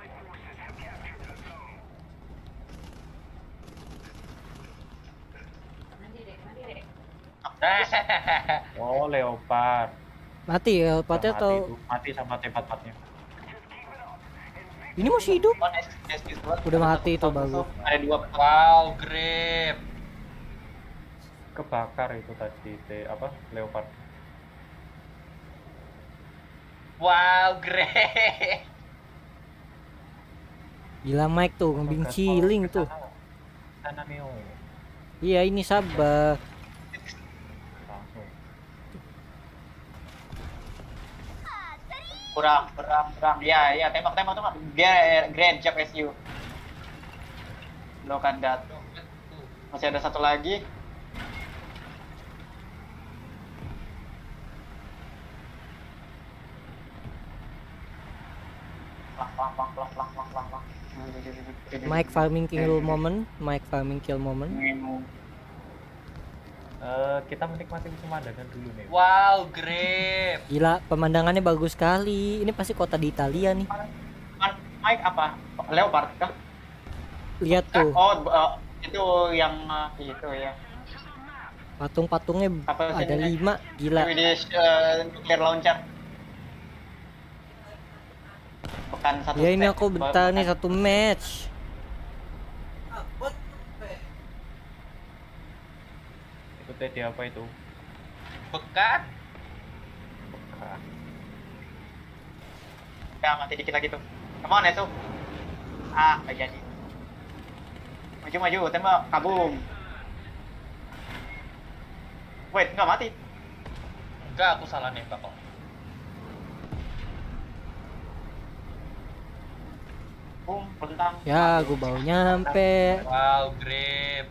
Oh, leopard. Mati ya leopardnya Mati atau itu. Mati sama T empat empat-nya. ini masih hidup? Oh, S- S- S- Udah mati itu, bagus. Ada dua. Wow, grip. Kebakar itu tadi T apa? Leopard. Wow, grip. Gila Mike tuh ngebinciling tuh. Sana Neo. Iya ini sabar. Langsung. Kurang, kurang, kurang. Ya, ya, tembak, tembak, tembak. Dia Grand Jab S U. Lo kan dat. Masih ada satu lagi. Lah, lah, lah, lah, lah, lah, lah, lah. Mike farming kill moment, Mike farming kill moment. Eh, kita menikmati pemandangan dulu nih. Wow, grip. Gila pemandangannya bagus sekali. Ini pasti kota di Italia nih. Man- Mike apa? Leopard kah? Lihat tuh Oh, uh, itu yang uh, itu ya. patung-patungnya Apa sih ada ini? lima. Gila. Swedish uh, nuclear launcher. Bukan satu. Ya ini step, aku bentar bukan- nih satu match. Itu tadi apa itu? Bekat. Bekas. Ya mati dikit lagi tuh. Come on Esu. Ah, gak jadi. Maju maju, tembak, kabum. Wait, nggak mati. Enggak, aku salah nembak kok. Oh, kentang. Ya, gue baru nyampe. Wow, grip.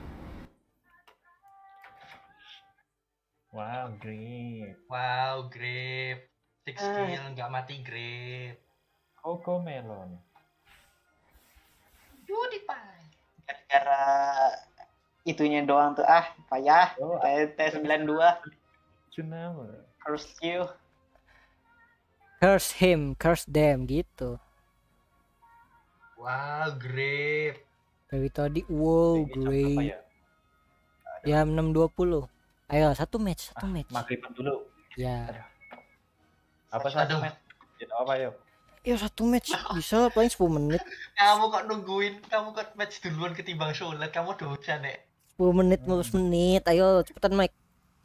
Wow, grip. Wow, grip. Six kill, nggak mati grip. Coco melon. PewDiePie. Gara-gara itunya doang tuh ah, payah. Oh, T sembilan dua. Cunawa. Curse you. Curse him, curse them gitu. Wow, grip. Dari tadi wow, Ini jam berapa great. ya? Jam enam dua puluh. Ayo, satu match, satu match. Maghriban dulu. Ya. Apa satu Aduh. match? Jadi apa yuk? Ya satu match bisa lah, paling sepuluh menit. Kamu kok nungguin, kamu kok match duluan ketimbang Sholet, kamu dosa, Nek. sepuluh menit, lima belas menit. Ayo, cepetan Mike.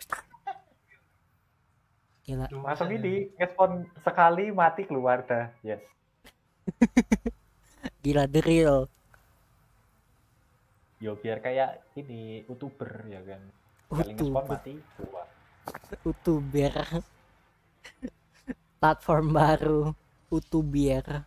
Gila. Langsung ini respon sekali mati keluar dah. Yes. Gila the real. Yo biar kayak ini youtuber ya kan. Kali ngespon Youtuber. mati keluar. Utuber. Platform baru. Utuber.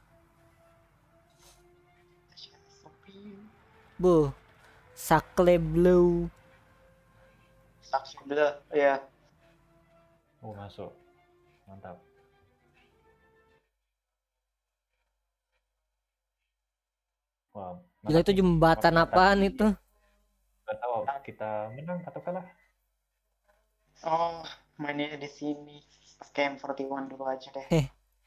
Bu. Sakle blue. Saksi dulu. Iya. Oh masuk. Mantap. Wah. Gila itu jembatan apaan itu? Gak tahu kita menang atau kalah. Oh, mainnya di sini. Pakai M empat satu dulu aja deh. Heh.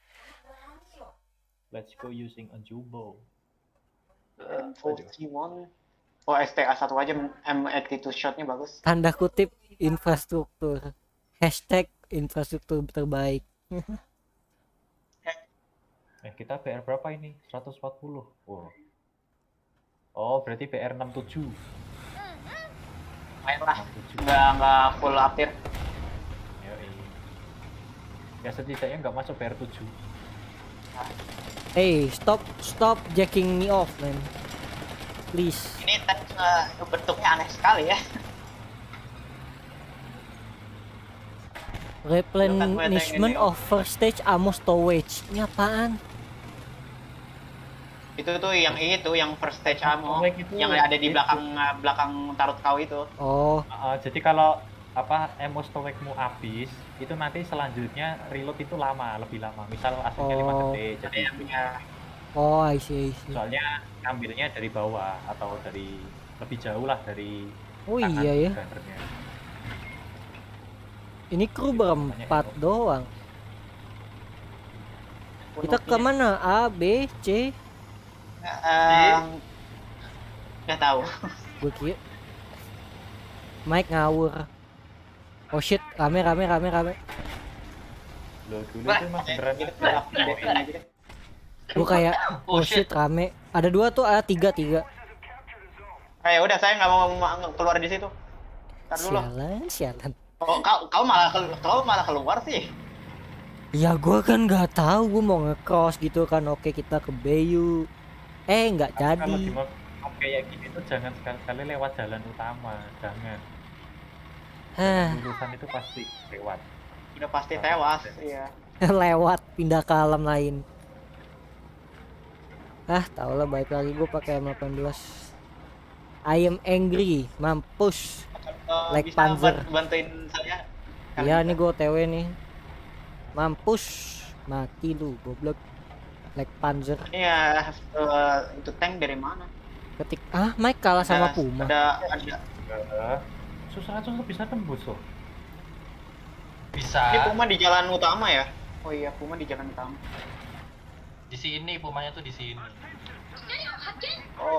Let's go using a jumbo. M empat satu. Oh, S T A satu aja M delapan puluh shotnya bagus. Tanda kutip infrastruktur. Hashtag infrastruktur terbaik. Eh kita B R berapa ini? seratus empat puluh. Wow. Oh berarti B R enam puluh tujuh. Main lah. Nggak, nggak full update. Yoi. Ya setidaknya nggak masuk B R tujuh. Hey, stop stop jacking me off, man. Please. Ini tank uh, bentuknya aneh sekali ya. Replenishment of first stage ammo storage. Ini apaan? Itu tuh yang itu yang first stage ammo Storage itu- yang ada di itu. belakang belakang tarot kau itu. Oh, Uh, jadi kalau apa ammo storage-mu habis, itu nanti selanjutnya reload itu lama, lebih lama. Misal aslinya lima Oh. detik, Ada jadi yang punya oh, I see, I see. soalnya ngambilnya dari bawah atau dari lebih jauh lah dari Oh kanan iya ya. gunnernya. Ini kru berempat doang. Kita kemana? A, B, C? eh, nggak tahu. Gue kira Mike ngawur. Oh shit, rame rame rame rame. Loh, dulu Wah, tuh mas eh, beneran gitu, ya. update aja deh. Gue kayak Oh, oh shit shit. rame. Ada dua tuh, ada tiga tiga. Eh udah saya nggak mau mau keluar di situ. Ntar dulu. Sialan, sialan. Oh, kau kau malah kelu- kau malah keluar sih. Ya gue kan nggak tahu, gue mau nge-cross gitu kan. Oke kita ke Bayu. Eh nggak Kalau jadi. di map map kayak gini tuh jangan sekali-kali lewat jalan utama, jangan. Hah, Lulusan itu pasti lewat. Udah pasti tewas. Iya. lewat pindah ke alam lain. Ah, tau lah baik lagi gue pakai M delapan belas. I am angry, mampus. Eh, Like bisa Panzer. ban- bantuin saya. Kan Iya bisa. nih gue O T W nih. Mampus, mati lu goblok. Like Panzer. Iya, eh, itu tank dari mana? Ketik ah Mike kalah sama Ada- Puma. Ada ada. Uh, susah susah bisa tembus loh. Bisa. Ini Puma di jalan utama ya? Oh iya, Puma di jalan utama. Di sini pumanya tuh di sini. Oh.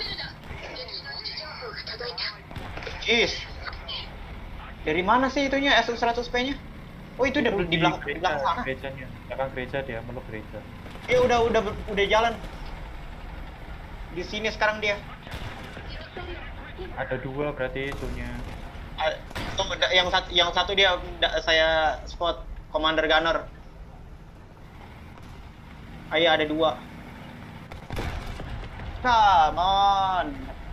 Jeez. Dari mana sih itunya S U seratus P-nya? Oh, itu udah di belakang di belakang sana. Gerejanya, belakang gereja dia, meluk gereja. Iya, udah udah udah jalan. Di sini sekarang dia. Ada dua berarti itunya. Ah, tuh, da- yang satu yang satu dia da- saya spot Commander Gunner. Ayo ada dua. Come on.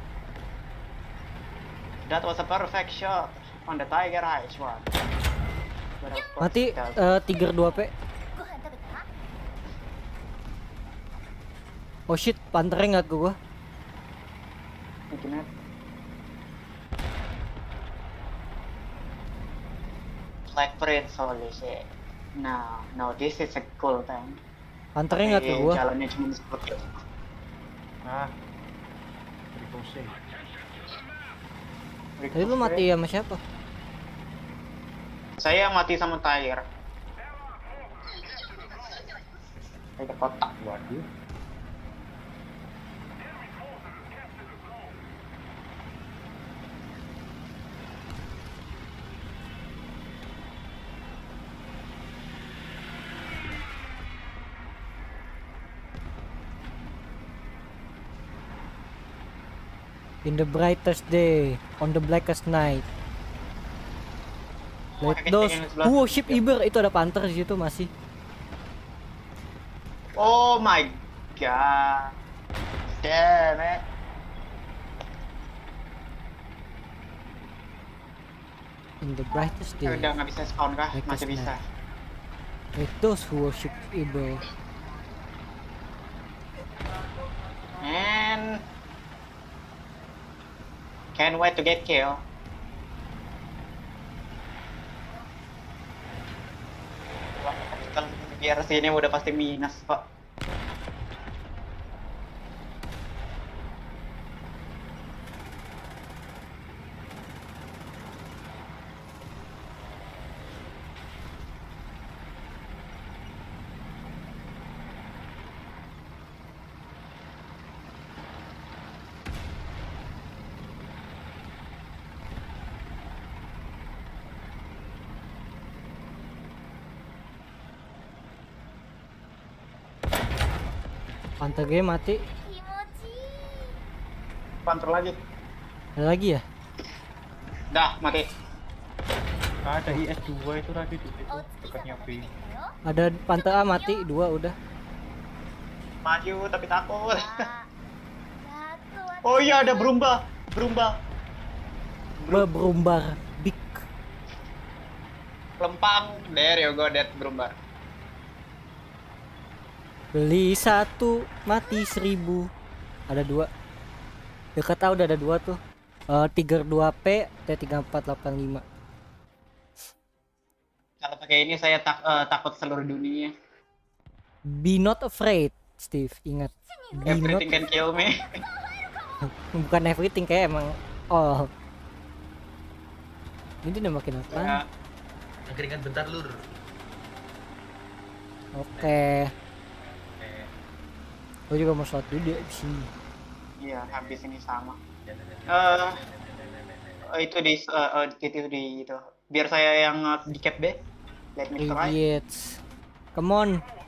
That was a perfect shot on the Tiger Eyes one. Mati eh, Tiger dua P. Oh shit, panternya nggak ke gua. Gimana? Like Prince, holy shit. No, no, this is a cool thing. Panternya nggak ke gua. Jalannya cuma seperti itu. Ah. Ricochet. Tadi lu mati sama siapa? Saya mati sama Tyre. Ada kotak. Waduh. In the brightest day, on the blackest night. Let those who worship Iber, itu ada panther di situ masih. Oh my god. Damn it. In the brightest day. Udah nggak bisa spawn kah? Blackest Masih bisa. night. Let those who worship Iber. And can't wait to get kill. Kalau biar sini udah pasti minus pak. Panther game mati. Panther lagi. Ada lagi ya? Dah mati. Ada I S dua itu tadi di situ dekatnya B. Ada Panther A mati, dua udah. Maju tapi takut. Oh iya ada Brumba. Brumba. Be berumbar big. Lempang. There you go that Brumba. Beli satu mati seribu. Ada dua. Dekat tahu udah ada dua tuh. Uh, Tiger dua P T tiga empat delapan lima. Kalau pakai ini saya tak, uh, takut seluruh dunia. Be not afraid, Steve. Ingat. Be Everything not... can kill me. Bukan everything, kayak emang all. Ini dia makin apa? Ya. Angkringan bentar lur. Oke. Gue juga mau sholat dulu di sini. Iya, habis ini sama. Eh, uh, itu di uh, uh, itu di itu. Biar saya yang uh, di cap B. Let me try. Idiots. Come on.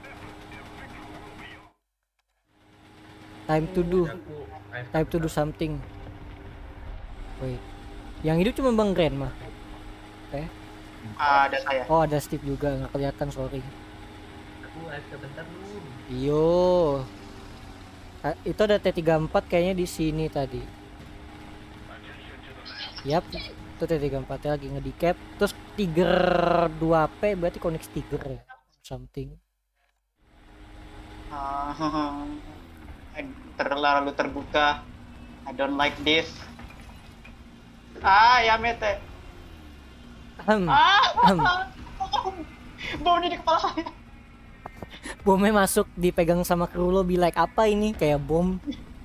Time to do. Time to do something. Wait. Yang hidup cuma Bang Grand mah. Oke. Okay. Uh, ada saya. Oh, ada Steve juga, nggak kelihatan, sorry. Aku A F K bentar lur. Iyo. Ah, itu ada T tiga empat kayaknya di sini tadi. Yap, itu T tiga empat lagi ngedicap. Terus Tiger dua P berarti Konix Tiger ya. Something. Uh, terlalu terbuka. I don't like this. Ah, ya mete. Hmm. Ah, Hmm. bau di kepala saya. Bomnya masuk dipegang sama kru lo, be like apa ini, kayak bom.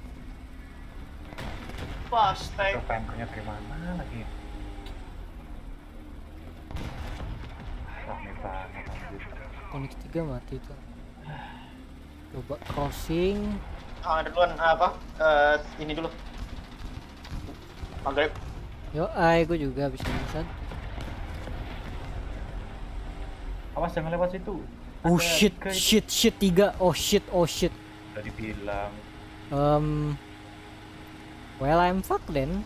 Pasti. Pempernya dari mana lagi? Rame banget anjir. Konix tiga mati tuh. Coba crossing. Ah, duluan apa? Uh, ini dulu. Maghrib. Yo, ay, gue juga habis pingsan. Awas jangan lewat situ. Oh Ada shit, tiga itu. shit, shit tiga. Oh shit, oh shit. Udah dibilang. Um, well, I'm fucked then.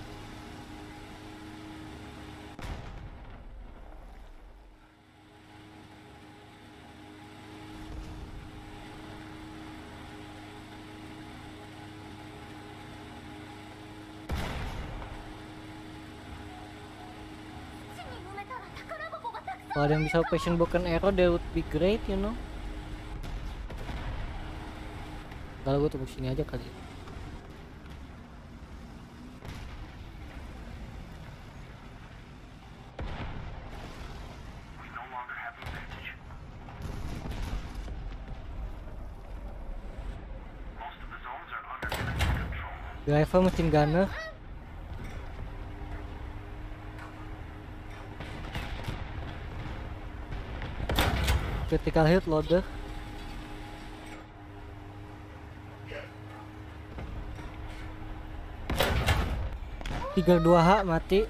Kalau ada yang bisa operation broken arrow, that would be great, you know. Kalau gue tunggu sini aja kali. Driver mesin gunner. Critical hit loader. tiga dua H mati.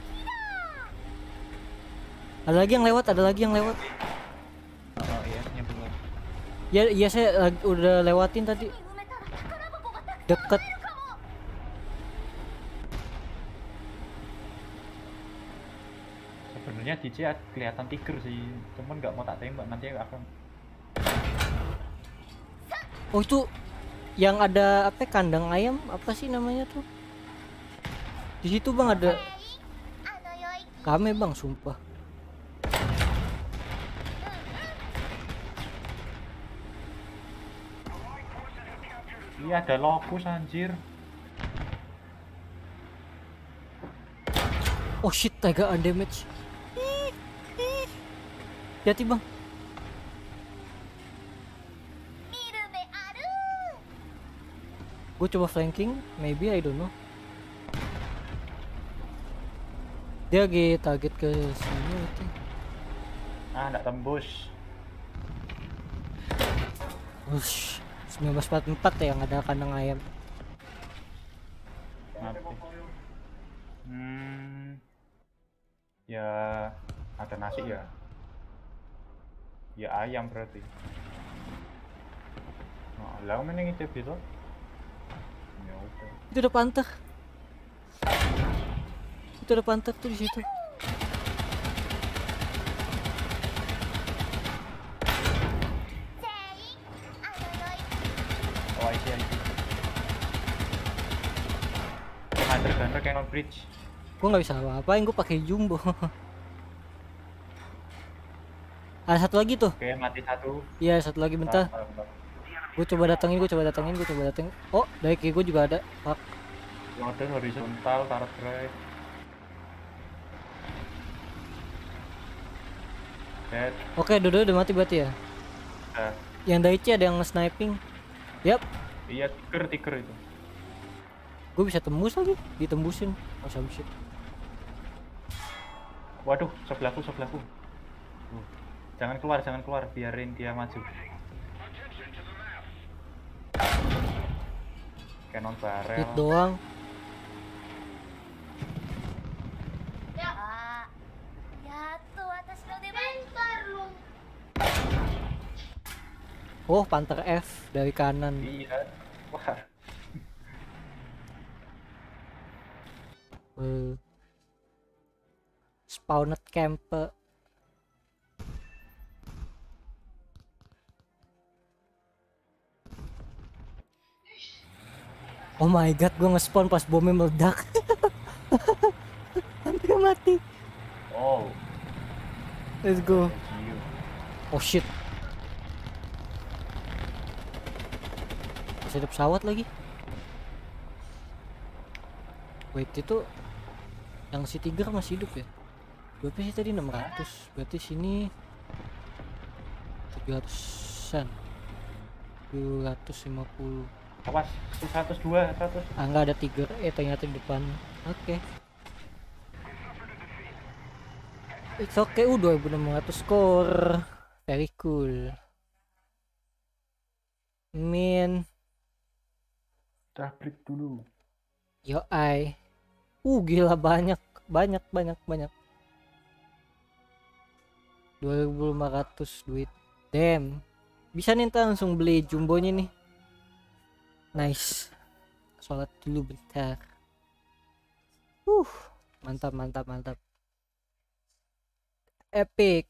Ada lagi yang lewat, ada lagi yang lewat. Oh iya, nyambung. Ya, iya saya lagi, udah lewatin tadi. Deket. Sebenarnya D J kelihatan tiger sih, cuman nggak mau tak tembak, nanti akan. Oh itu yang ada apa kandang ayam apa sih namanya tuh? Di situ bang ada kame bang, sumpah. Iya ada lokus anjir. Oh shit, tega undamaged. Hati bang. Gue coba flanking, maybe, I don't know. Dia lagi target ke sini itu. Ah, nggak tembus. Ush, seribu sembilan ratus empat puluh empat ya yang ada kandang ayam. Mati. Hmm. Ya ada nasi ya. Ya ayam berarti. Nah, lah mana ngintip itu? Ya udah. Itu ada panther. Itu ada panther tuh di situ. Oh, I see, I see. Hunter Hunter Cannon Bridge. Gue nggak bisa apa-apain, gue pakai jumbo. Ada satu lagi tuh. Oke, mati satu. Iya, satu lagi bentar. Bentar, bentar. Gue coba datengin, gue coba datengin, gue coba datengin. Oh, dari kiri gue juga ada. Fuck. Order horizontal, turret drive. Dead. Oke, Dodo udah mati berarti ya. Nah, Yang Daichi ada yang sniping. Yap, iya tiger tiger itu. gue bisa tembus lagi, ditembusin. Oh, some shit. Waduh, sebelahku sebelahku. Uh, Jangan keluar, jangan keluar, biarin dia maju. Cannon barrel. Hit doang. Oh, Panther F dari kanan. Iya. Wah. Uh, Spawned camper. Oh my god, gue nge-spawn pas bomnya meledak. Hampir mati. Oh. Let's go. Gio. Oh shit. Masih ada pesawat lagi. Wait, itu yang si Tiger masih hidup ya? Berapa sih tadi? enam ratus. Berarti sini tujuh ratusan. tujuh ratus lima puluh. Awas, seratus dua, seratus. Ah, nggak ada Tiger. Eh, ternyata di depan. Oke. Okay. It's okay. Uh, dua ribu enam ratus score. Very cool. Min. Kita break dulu. Yo ai. Uh gila banyak, banyak, banyak, banyak. dua ribu lima ratus duit. Damn. Bisa nih ntar langsung beli jumbonya nih. Nice. Sholat dulu bentar. Uh, mantap, mantap, mantap. Epic.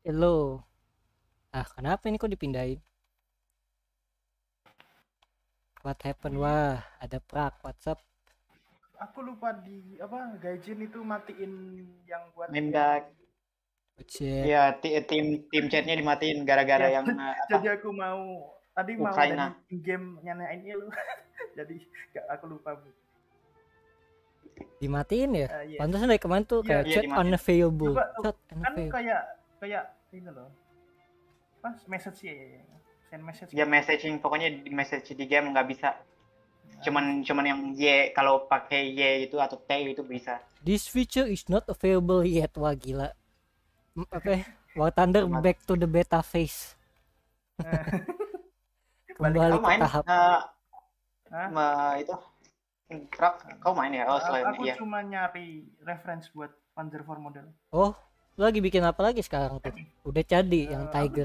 Hello. Ah, kenapa ini kok dipindahin? What happened? Wah, ada prak. WhatsApp. Aku lupa di apa Gaijin itu matiin yang buat Mendak. Chat. Iya, ti- tim tim chatnya dimatiin gara-gara Ya, yang uh, jadi apa? aku mau tadi mau Ukraina. dari game nyanain lu. Jadi gak aku lupa. Bu. Dimatiin ya? Uh, iya. Pantesan dari kemarin tuh Iya, kayak iya, chat dimatiin. unavailable. Coba, Chat kan unavailable. kayak kayak ini loh. Pas message ya, send message. Ya messaging pokoknya di message di game nggak bisa. Cuman cuman yang Y kalau pakai Y itu atau T itu bisa. This feature is not available yet. Wah gila. M- Apa ya? War Thunder Cuma- back to the beta phase. Kembali Kau ke main tahap. uh, Hah? ma- itu Frog, kau main ya? Oh, selain aku iya. cuma nyari reference buat Panzer four model. Oh, lu lagi bikin apa lagi sekarang tuh? Udah jadi yang Eh, Tiger.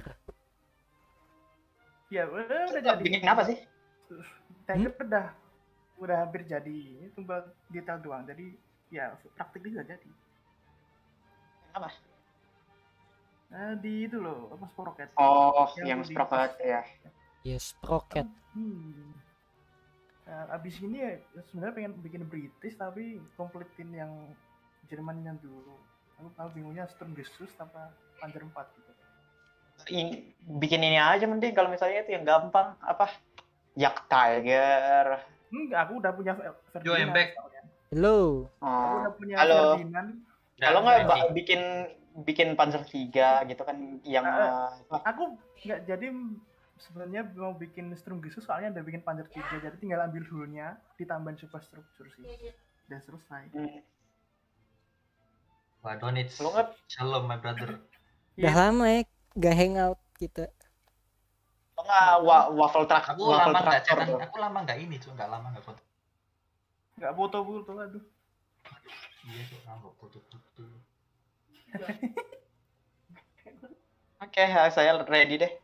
Ya udah, udah jadi. Bikin apa sih? Tiger udah udah hampir jadi. Ini tinggal detail doang. Jadi ya praktik bisa jadi. Apa? Nah, di itu loh, apa Sprocket. Oh, Yang yang di- Sprocket ya. Yes, Sprocket. Hmm. Nah, abis ini ya sebenarnya pengen bikin British tapi kompletin yang Jerman yang dulu. Aku aku bingungnya Sturmgeschütz apa Panzer empat gitu. In- bikin ini aja mending kalau misalnya itu yang gampang apa? Jak Tiger. Enggak, aku udah punya Fer- Yo, I'm Ferdinand. back. soalnya. Hello. Aku Oh. udah punya Halo. Ferdinand. Kalau nggak ba- bikin bikin Panzer tiga gitu kan yang Nah, uh, Aku nggak jadi sebenarnya mau bikin Sturmgeschütz soalnya udah bikin Panzer tiga jadi tinggal ambil dulunya ditambahin superstructure sih. Dan selesai. hmm, Wah, don't it. Lu nggak- Shalom, my brother. Udah lama ya gak hangout kita. kalau nggak wa- waffle truck Aku waffle lama nggak tractor cetan. tuh. Aku lama nggak ini, cuy. Nggak lama nggak foto. Nggak foto-foto aduh. Iya, cuy. Nggak foto-foto. Oke, ya, saya ready deh.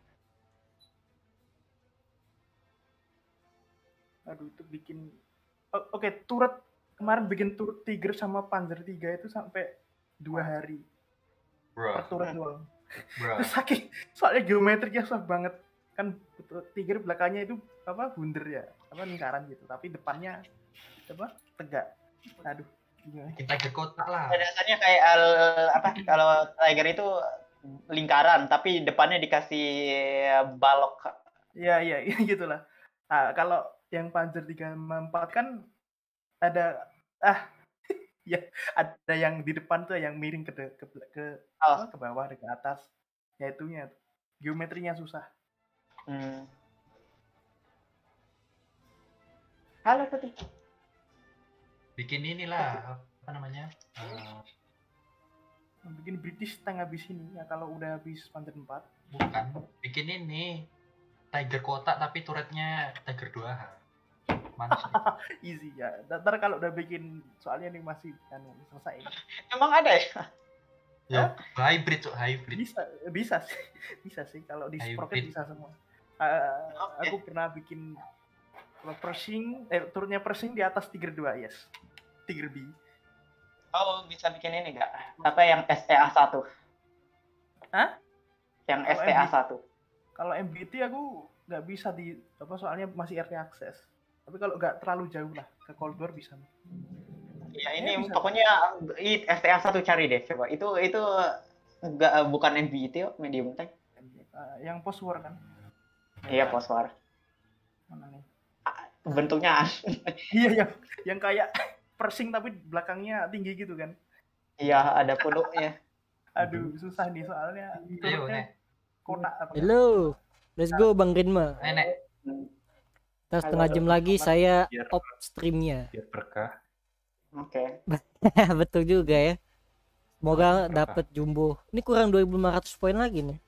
Aduh itu bikin O- oke turret kemarin bikin turret Tiger sama Panzer tiga itu sampai dua hari Bro, per turret doang. bro. Terus saking soalnya geometriknya susah banget kan Tiger belakangnya itu apa bunder ya apa lingkaran gitu tapi depannya apa tegak. Aduh gimana? Kita ke kotak lah. Dasarnya kayak al- apa kalau Tiger itu lingkaran tapi depannya dikasih balok. Iya iya gitulah. Nah, kalau yang Panzer tiga sama empat kan ada ah ya ada yang di depan tuh yang miring ke de- ke ke, Oh. apa, ke bawah ke atas. Ya itunya geometrinya susah. Hmm. Halo Putih. Bikin inilah apa namanya? Eh, Bikin British tank habis ini ya kalau udah habis Panzer empat. bukan. Bikin ini Tiger kotak tapi turretnya Tiger dua H. Mana sih? Easy ya. Ntar kalau udah bikin soalnya nih masih kan selesai. Emang ada ya? Ya, hybrid, cok, hybrid. Bisa bisa sih. Bisa sih kalau di Hybrid. Sprocket bisa semua. Uh, Oke. Aku pernah bikin kalau Pershing eh turunnya Pershing di atas Tiger dua, yes. Tiger B. Oh, bisa bikin ini enggak? Apa yang S T A satu? Hah? Yang Kalau S T A M B. satu. Kalau M B T aku nggak bisa di apa soalnya masih early access. Tapi kalau nggak terlalu jauh lah ke Cold War bisa. Ya Eh, ini bisa. pokoknya i- S T A satu cari deh coba. Itu itu enggak bukan M B T kok, medium tank. Uh, yang post war kan. Iya, post-war. Mana nih? Bentuknya Iya yang yang kayak Pershing tapi belakangnya tinggi gitu kan. iya ada punduknya. Aduh susah nih soalnya Ayo, turunnya Nek. kotak apa. Hello. Let's go Bang Rinma. Nenek. Ntar setengah jam lagi saya Biar, off streamnya. biar berkah. Oke. Betul juga ya. Semoga Berkah. dapet jumbo. Ini kurang dua ribu lima ratus poin lagi nih.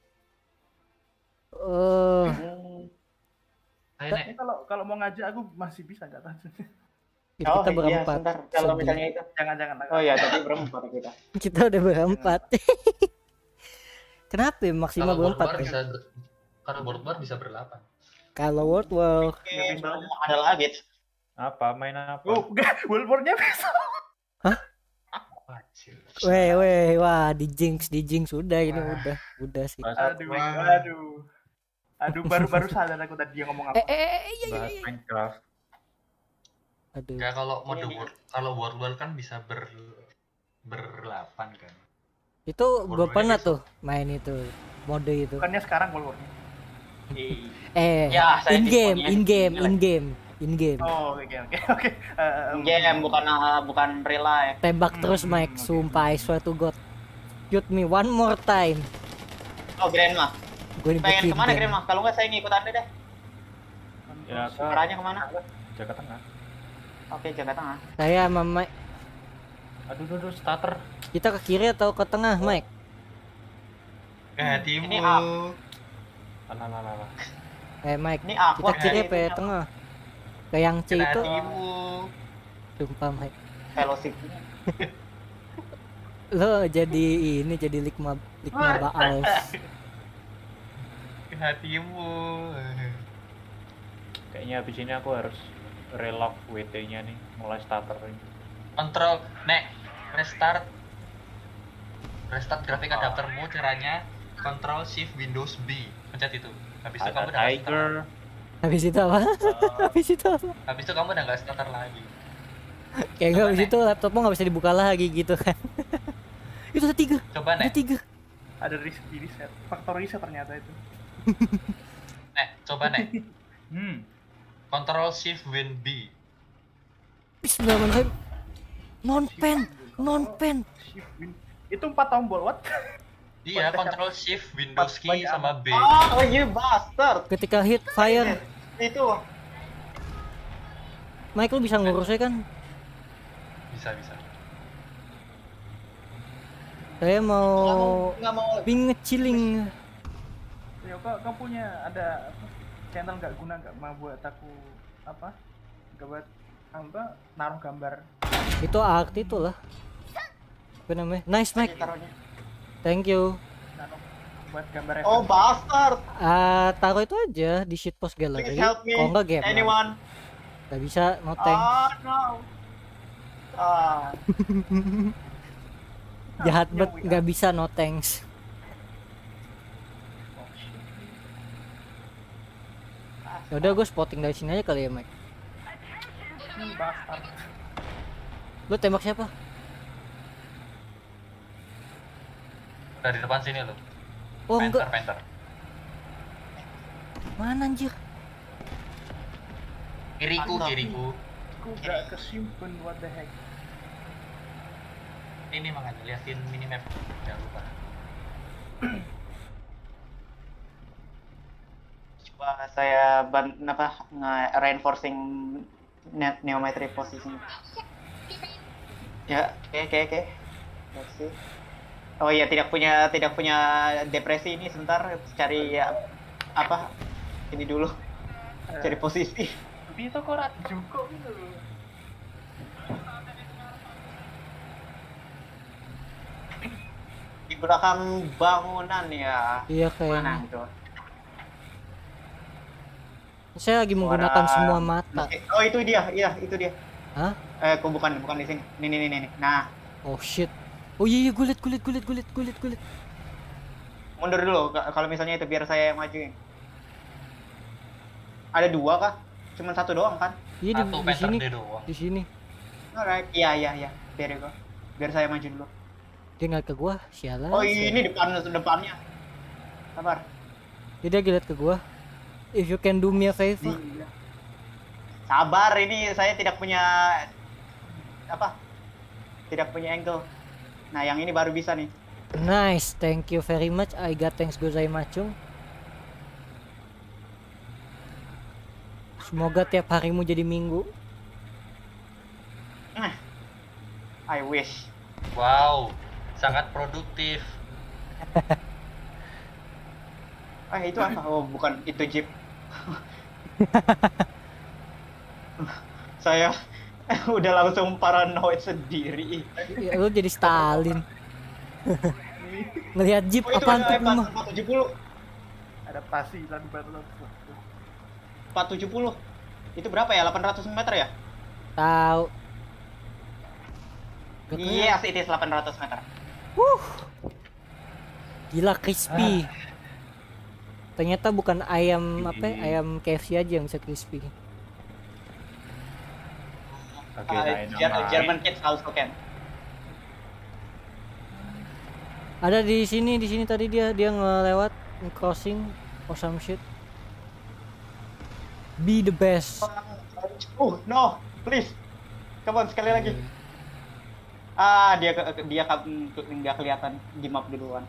Eh, Hmm. Ayo, Nek. Ini kalau kalau mau ngajak aku masih bisa nggak tahu. kita Oh iya, berempat. sebentar. Kalau Sedih. misalnya itu. Jangan jangan. Oh iya, tadi berempat kita. Kita udah berempat. Kenapa ya maksimal Kalau World berempat War ya? bisa ber- kalau World War bisa berlapan. Kalau World War Oke, Nggak bisa. sebelum ada lagi. Apa? Main apa? Oh enggak, World War-nya bisa. Wajib. Weh, weh, wah, di jinx, di jinx udah ini udah, udah sih. Bahasa Aduh, Wah. aduh. Aduh, baru-baru sadar aku tadi dia ngomong Eh, apa. eh, eh, iya, iya, bahas iya. Minecraft. Aduh. Enggak, kalau mode world, kalau world world kan bisa ber berlapan kan. Itu World gue War-nya pernah besok. tuh main itu, mode itu. Bukannya sekarang World-nya. Eh, Ya, saya in game, diskonnya in game, segini in game, in game. Oh, oke oke oke. Eh, em, Game bukan uh, bukan real life. Tembak Hmm, terus Mike, oke. sumpah I swear to God. Shoot me one more time. Oh, Grandma. Gue Pengen dibikin kemana game. Grandma? Kalau nggak saya ngikut Anda deh. Ya, ke Arahnya kemana? Jaga Tengah. Oke, jaga tengah. Saya sama Mike, Aduh, aduh, aduh, starter. kita ke kiri atau ke tengah Mike? Ke hatimu. Ini up. Alah, alah, alah. Eh Mike, Ini kita awkward kiri kali apa ya itu. tengah? Ke yang C Ke itu, hatimu. sumpah Mike. Fellowship. Lo jadi ini jadi likma likma baal. Ke hatimu. Kayaknya habis ini aku harus relock W T-nya nih, mulai starter ini. Kontrol, nek, restart. Restart grafik adaptermu caranya Control Shift Windows B. Pencet itu. Habis itu kamu Ada udah nggak Tiger. Habis itu apa? Habis itu apa? starter. Habis itu kamu udah nggak starter lagi. Kayak nggak habis itu laptopmu nggak bisa dibuka lagi gitu kan? Itu ada tiga, Coba ada nek, tiga. ada riset di reset. Faktor riset ternyata itu. nek, coba nek. Hmm. Control Shift Win B. Bismillahirrahmanirrahim. Non pen, non pen. Shift win. Itu empat tombol what? Iya, Control Shift Windows key Banyak sama B. Oh, you bastard. Ketika hit fire, Itu. Mike lu bisa ngurusnya kan? Bisa bisa. Saya Nggak mau, mau nggak mau. ping ngeciling. Ya kau, kau punya ada apa, channel nggak guna nggak mau buat aku apa? Nggak buat apa? Naruh gambar. Itu art itu lah. Apa namanya? Nice Mike, Taruhnya. thank you. Naruh buat gambar. Oh, referensi. bastard. Ah, taruh itu aja di shitpost Please gallery. help me. Kalau enggak game. Anyone? Gak bisa, no thanks. Oh, no. Ah. Jahat Harusnya bet, W A. nggak bisa, no thanks. Oh, shit. Ya udah gue spotting dari sini aja kali ya Mike. Hmm, bastard. Lu tembak siapa? Dari depan sini loh. Oh Panther, enggak, Panther. mana anjir? Kiriku, Mantap. kiriku. Aku nggak kesimpan what the heck. Ini makanya liatin minimap. Jangan lupa. Coba saya ban apa nge-reinforcing ne- neometry position. Ya, oke oke oke. Let's see. Oh iya, tidak punya tidak punya depresi ini, sebentar cari ya, apa? Ini dulu. Cari posisi. Tapi itu kok rat juga gitu. Di belakang bangunan ya. Iya Mana kayaknya. itu? Saya lagi menggunakan Suara- semua mata. Oh, itu dia. Iya, itu dia. Hah? Eh, kok bukan bukan di sini. Nih nih nih nih. Nah, Oh shit. Oh iya iya gue liat gue liat gue liat gue liat gue liat gue liat. mundur dulu ka- kalau misalnya itu biar saya yang majuin. Ada dua kah? Cuman satu doang kan? Iya di, Satu di Panther sini, dia doang. di sini. Alright. Iya iya iya. Biar go. Biar saya maju dulu. Dia ngeliat ke gua, sialan. Oh, sialan. ini depan depannya. Sabar. Jadi dia ngeliat ke gua. If you can do me a favor. Iya. Sabar, ini saya tidak punya apa? Tidak punya angle. Nah, yang ini baru bisa nih. Nice, thank you very much. I got thanks gozaimasu. Semoga tiap harimu jadi minggu. Nah, I wish. Wow, sangat produktif. Ah, itu apa? Oh, bukan itu jeep. Saya udah langsung paranoid sendiri. Ya, lu jadi Stalin. Ngelihat jeep Oh, itu apaan tuh ada rumah? empat tujuh puluh. Adaptasi lagu baru. empat tujuh puluh. Itu berapa ya? delapan ratus meter ya? Tahu. Gak Yes, it is delapan ratus meter. Wuh. Gila crispy. Ternyata bukan ayam apa ya, ayam K F C aja yang bisa crispy. Oke, Uh, Ger- German kids also can. Ada di sini, di sini tadi dia dia ngelewat crossing or some shit. Be the best. Oh no, please, come on sekali lagi. Ah, dia ke- dia ke- nggak kelihatan di map duluan.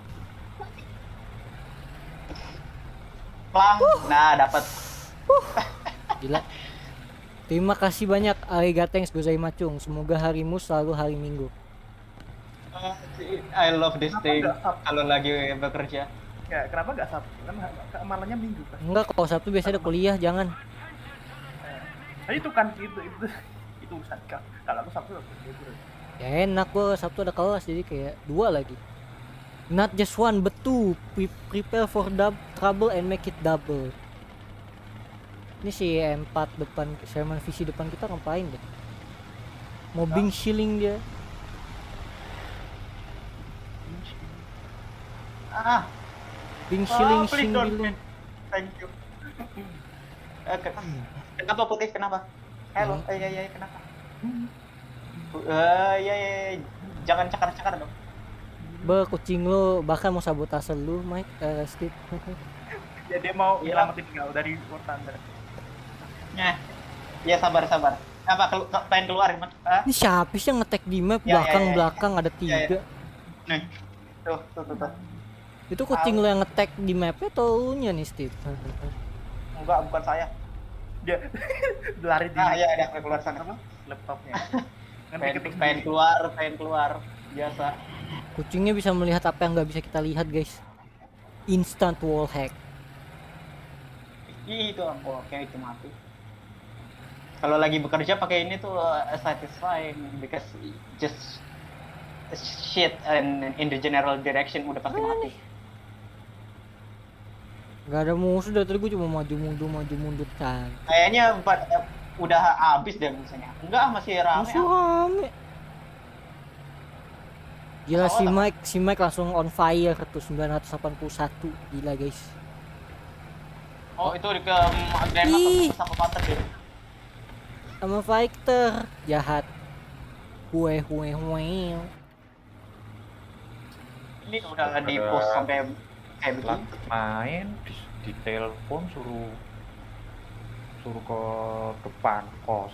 Plang, nah dapat. Gila. Terima kasih banyak arigatengs gozaimachung. Semoga harimu selalu hari Minggu. Uh, I love this Kenapa thing nggak Sabtu? kalau lagi bekerja. Ya, kenapa nggak Sabtu? Kan ha- malamnya Minggu kan. Enggak, kalau Sabtu biasanya ada kuliah, jangan. Nah, itu kan itu itu itu urusan kau. Kalau aku Sabtu aku libur. Ya enak gua Sabtu ada kelas jadi kayak dua lagi. Not just one but two. Pre- prepare for dub- trouble and make it double. Ini si empat depan Sherman visi depan kita ngapain deh? Mobbing shilling dia. Ah, Bing shilling oh, please shing don't. billing. Thank you. Eh, ke- kenapa putih? Kenapa? Halo, eh, ya, ya, kenapa? Eh, ya, ya, ya, jangan cakar-cakar dong. Be, kucing lu bahkan mau sabotase lu, Mike, eh, Steve. Ya dia mau Iya. nyelamatin kau dari War Thunder. Nah, ya sabar, sabar. Apa kelu- ke- pengen keluar gimana? Ah? Ini siapa sih yang ngetek di map Ya, ya, belakang ya, ya. belakang ada Ya, tiga. ya. Nih, tuh, tuh, tuh, tuh. Itu kucing lu yang ngetek di mapnya atau lu nya nih, Steve? Enggak, bukan saya. Dia lari di Ah, ya, ada pengen keluar sana. laptopnya. Kan Pengen, ketik pengen keluar, pengen keluar. Biasa. Kucingnya bisa melihat apa yang nggak bisa kita lihat, guys. Instant wall hack. Ih, itu oh, kayak itu mati. Kalau lagi bekerja pakai ini tuh uh, satisfying because just shit and in the general direction udah pasti mati. Gak ada musuh dari tadi gue cuma maju mundur maju mundur kan. Kayaknya empat- eh, udah habis deh misalnya. Enggak, masih rame. Musuh ah. rame. Gila si Awal apa? Mike, si Mike langsung on fire tuh sembilan ratus delapan puluh satu. Gila guys. Oh, itu di ke Grand Ih. Master sama Panther deh. Sama fighter jahat. Hue hue hue. Ini udah di post sampai kayak Setelah begini. main di, di telepon suruh suruh ke depan kos.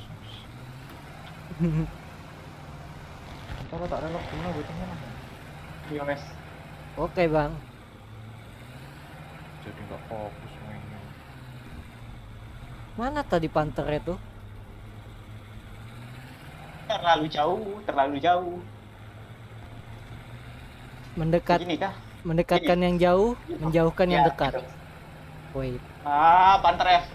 Ntar tak relok gimana gue tanya lah. Iya, wes. Oke bang. Jadi nggak fokus mainnya. Mana tadi panternya tuh? Terlalu jauh, terlalu jauh. Mendekat, Begini kah? mendekatkan yang jauh, menjauhkan yang Ya, dekat. gitu. Wait. Ah, Panther F.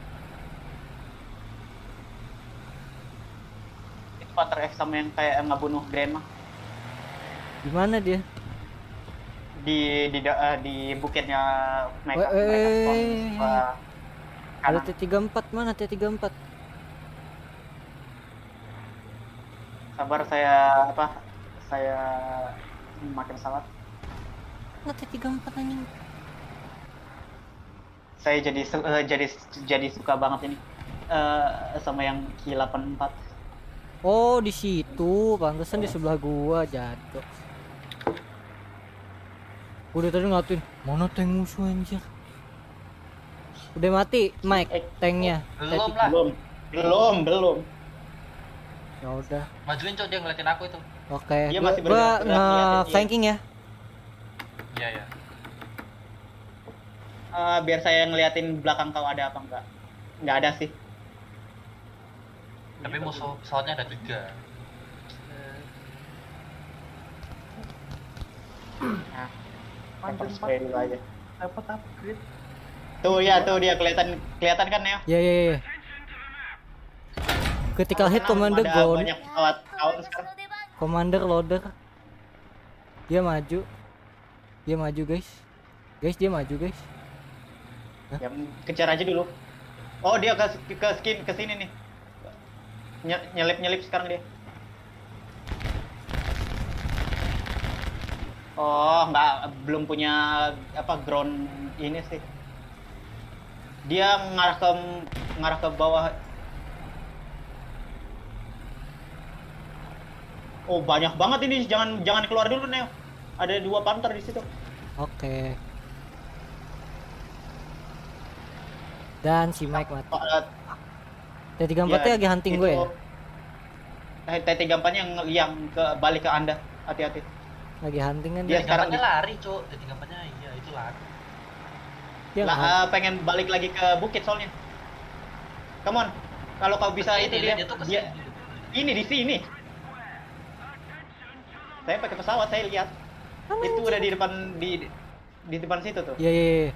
Itu Panther F sama yang kayak ngebunuh Grandma Di mana dia? di di da- eh, di bukitnya mereka. Weh, mereka weh, spawn weh. sebelah Ada kanan. T tiga puluh empat mana T tiga puluh empat? Sabar, saya apa? Saya makin pesawat. Mana T tiga puluh empat anjing? Saya jadi su- eh, jadi jadi suka banget ini eh, sama yang Ki delapan puluh empat. Oh di situ, pantesan di sebelah gua jatuh. Gua udah tadi ngeliatin mana tank musuh anjir. Udah mati, Mike, Eh, tanknya. Belum T- lah. Belum, belum, belum. Ya udah. Majuin cok, dia ngeliatin aku itu. Oke, Dia gua, masih gua bergerak- bergerak ngeliatin dia. nge-flanking ya. Iya ya. Eh, biar saya ngeliatin belakang kau ada apa enggak? Nggak ada sih. Tapi musuh pesawatnya ada tiga. Nah, Panjang cover spray dulu aja. dapat upgrade. Tuh ya, tuh dia kelihatan kelihatan kan ya? Ya ya ya. Critical hit commander ada gone. banyak pesawat kawan sekarang. Commander loader. Dia maju. Dia maju, guys. Guys, dia maju, guys. Ya, kejar aja dulu. Oh, dia ke ke skin ke sini nih. Nye- nyelip nyelip sekarang dia. Oh, nggak, belum punya apa ground ini sih. Dia ngarah ke ngarah ke bawah. Oh, banyak banget ini. Jangan jangan keluar dulu, Neo. Ada dua panther di situ. Oke. Dan si Mike mati. Oh, ada- T tiga puluh empat-nya ya, lagi hunting gue ya. Eh, T tiga puluh empat-nya yang yang ke balik ke Anda. Hati-hati. Lagi hunting kan. Dia dia. sekarang T tiga puluh empat-nya lari, Cuk. T tiga puluh empat-nya iya, itu lari. Dia Lah, nggak eh, pengen balik lagi ke bukit soalnya. Come on. Kalau kau bisa Kesini, itu dia, dia tuh kesini. dia ini di sini. Saya pakai pesawat, saya lihat. Itu udah di depan di di depan situ tuh. Iya, iya, iya.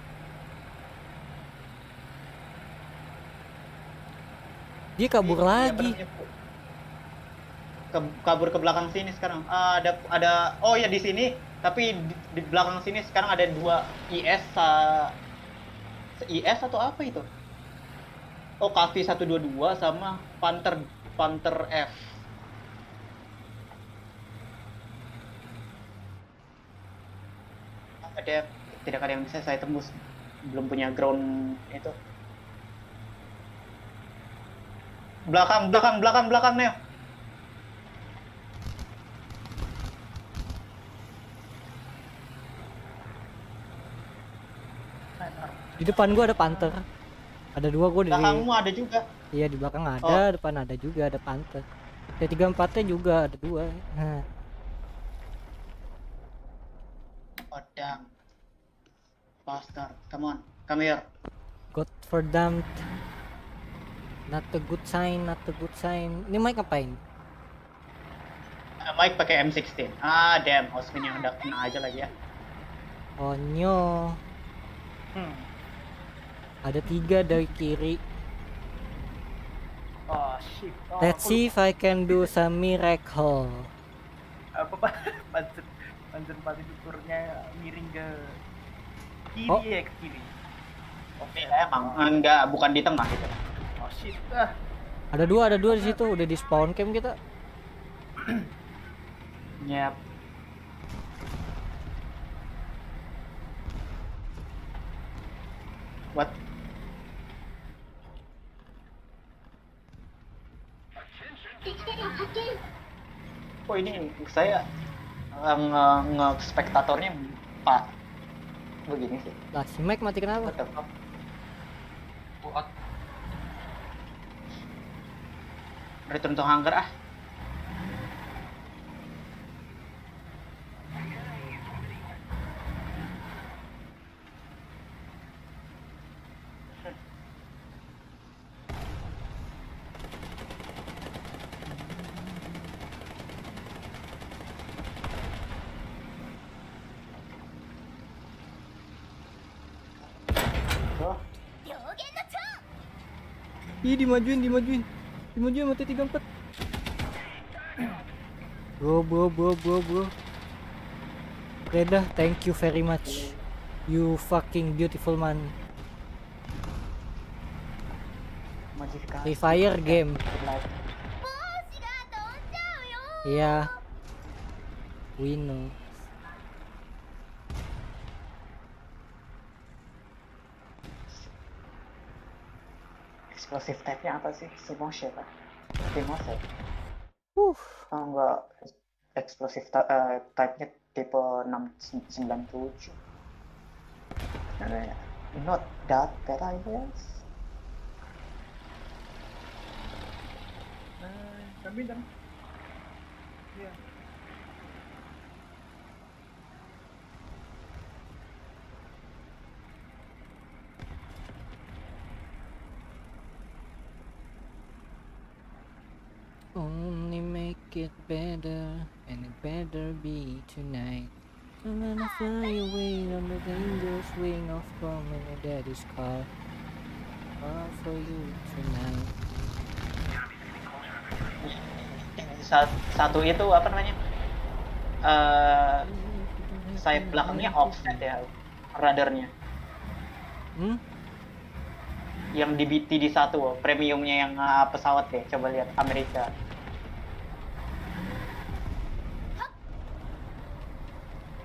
Dia kabur Iya, lagi. iya, Ke- kabur ke belakang sini sekarang. Ah, ada ada oh ya di sini, tapi di, di belakang sini sekarang ada dua I S uh, I S atau apa itu? Oh, K V seratus dua puluh dua sama Panther Panther F. Ada tidak ada yang bisa saya tembus. Belum punya ground itu. Belakang, belakang, belakang, belakang, Neo. Di depan gua ada panther. Ada dua gua di. Belakangmu ada juga. Iya, di belakang ada, Oh. depan ada juga ada panther. T tiga puluh empat-nya juga ada dua. Nah, Oh, damn. Faster. Come on. Come here. God for damned. Not a good sign, not a good sign. Ini Mike ngapain? Uh, Mike pakai M sixteen. Ah, damn. Osmin yang udah kena aja lagi ya. Oh nyo. Hmm. Ada tiga dari kiri. Oh shit. Oh, Let's aku see if I can do some miracle. lupa. Apa pak? Pancer pancer pati turnya miring ke kiri Oh. ya ke kiri. Oke, emang enggak, bukan di tengah gitu. Oh shit. Ah. Ada dua, ada dua di situ. Udah di spawn camp kita. Yep. What? Oh, ini saya eh, nge, nge spektatornya pak begini sih. Lah si Mike mati kenapa? What the fuck? Buat Return to Hunger ah. Oh, Ih, dimajuin, dimajuin. Dimajuin sama T tiga puluh empat. Bro, bro, bro, bro, bro. Oke dah, thank you very much. You fucking beautiful man. modifikasi. Free Fire game. Iya. We know. Explosive type-nya apa sih? Sumoshe apa? Sumoshe. Uh, Oh enggak, explosive ta- eh, type-nya tipe enam sembilan tujuh. Eh, Not that bad I guess. Nah, kami dan ya. only make it better, and it better be tonight. I'm gonna fly away on the dangerous wing of from my daddy's car. All for you tonight. Sat- Satu itu apa namanya? Eh, sayap belakangnya offset ya, radarnya. Hmm? Yang di B T D satu, premiumnya yang eh, pesawat deh. Coba lihat Amerika.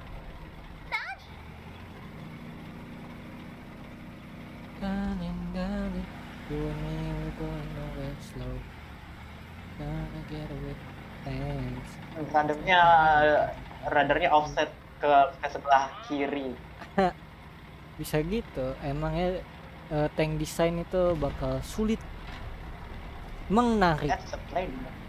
get away. Thanks. Radarnya radarnya offset ke, ke sebelah kiri. Bisa gitu. Emangnya uh, tank design itu bakal sulit menarik. That's a plane.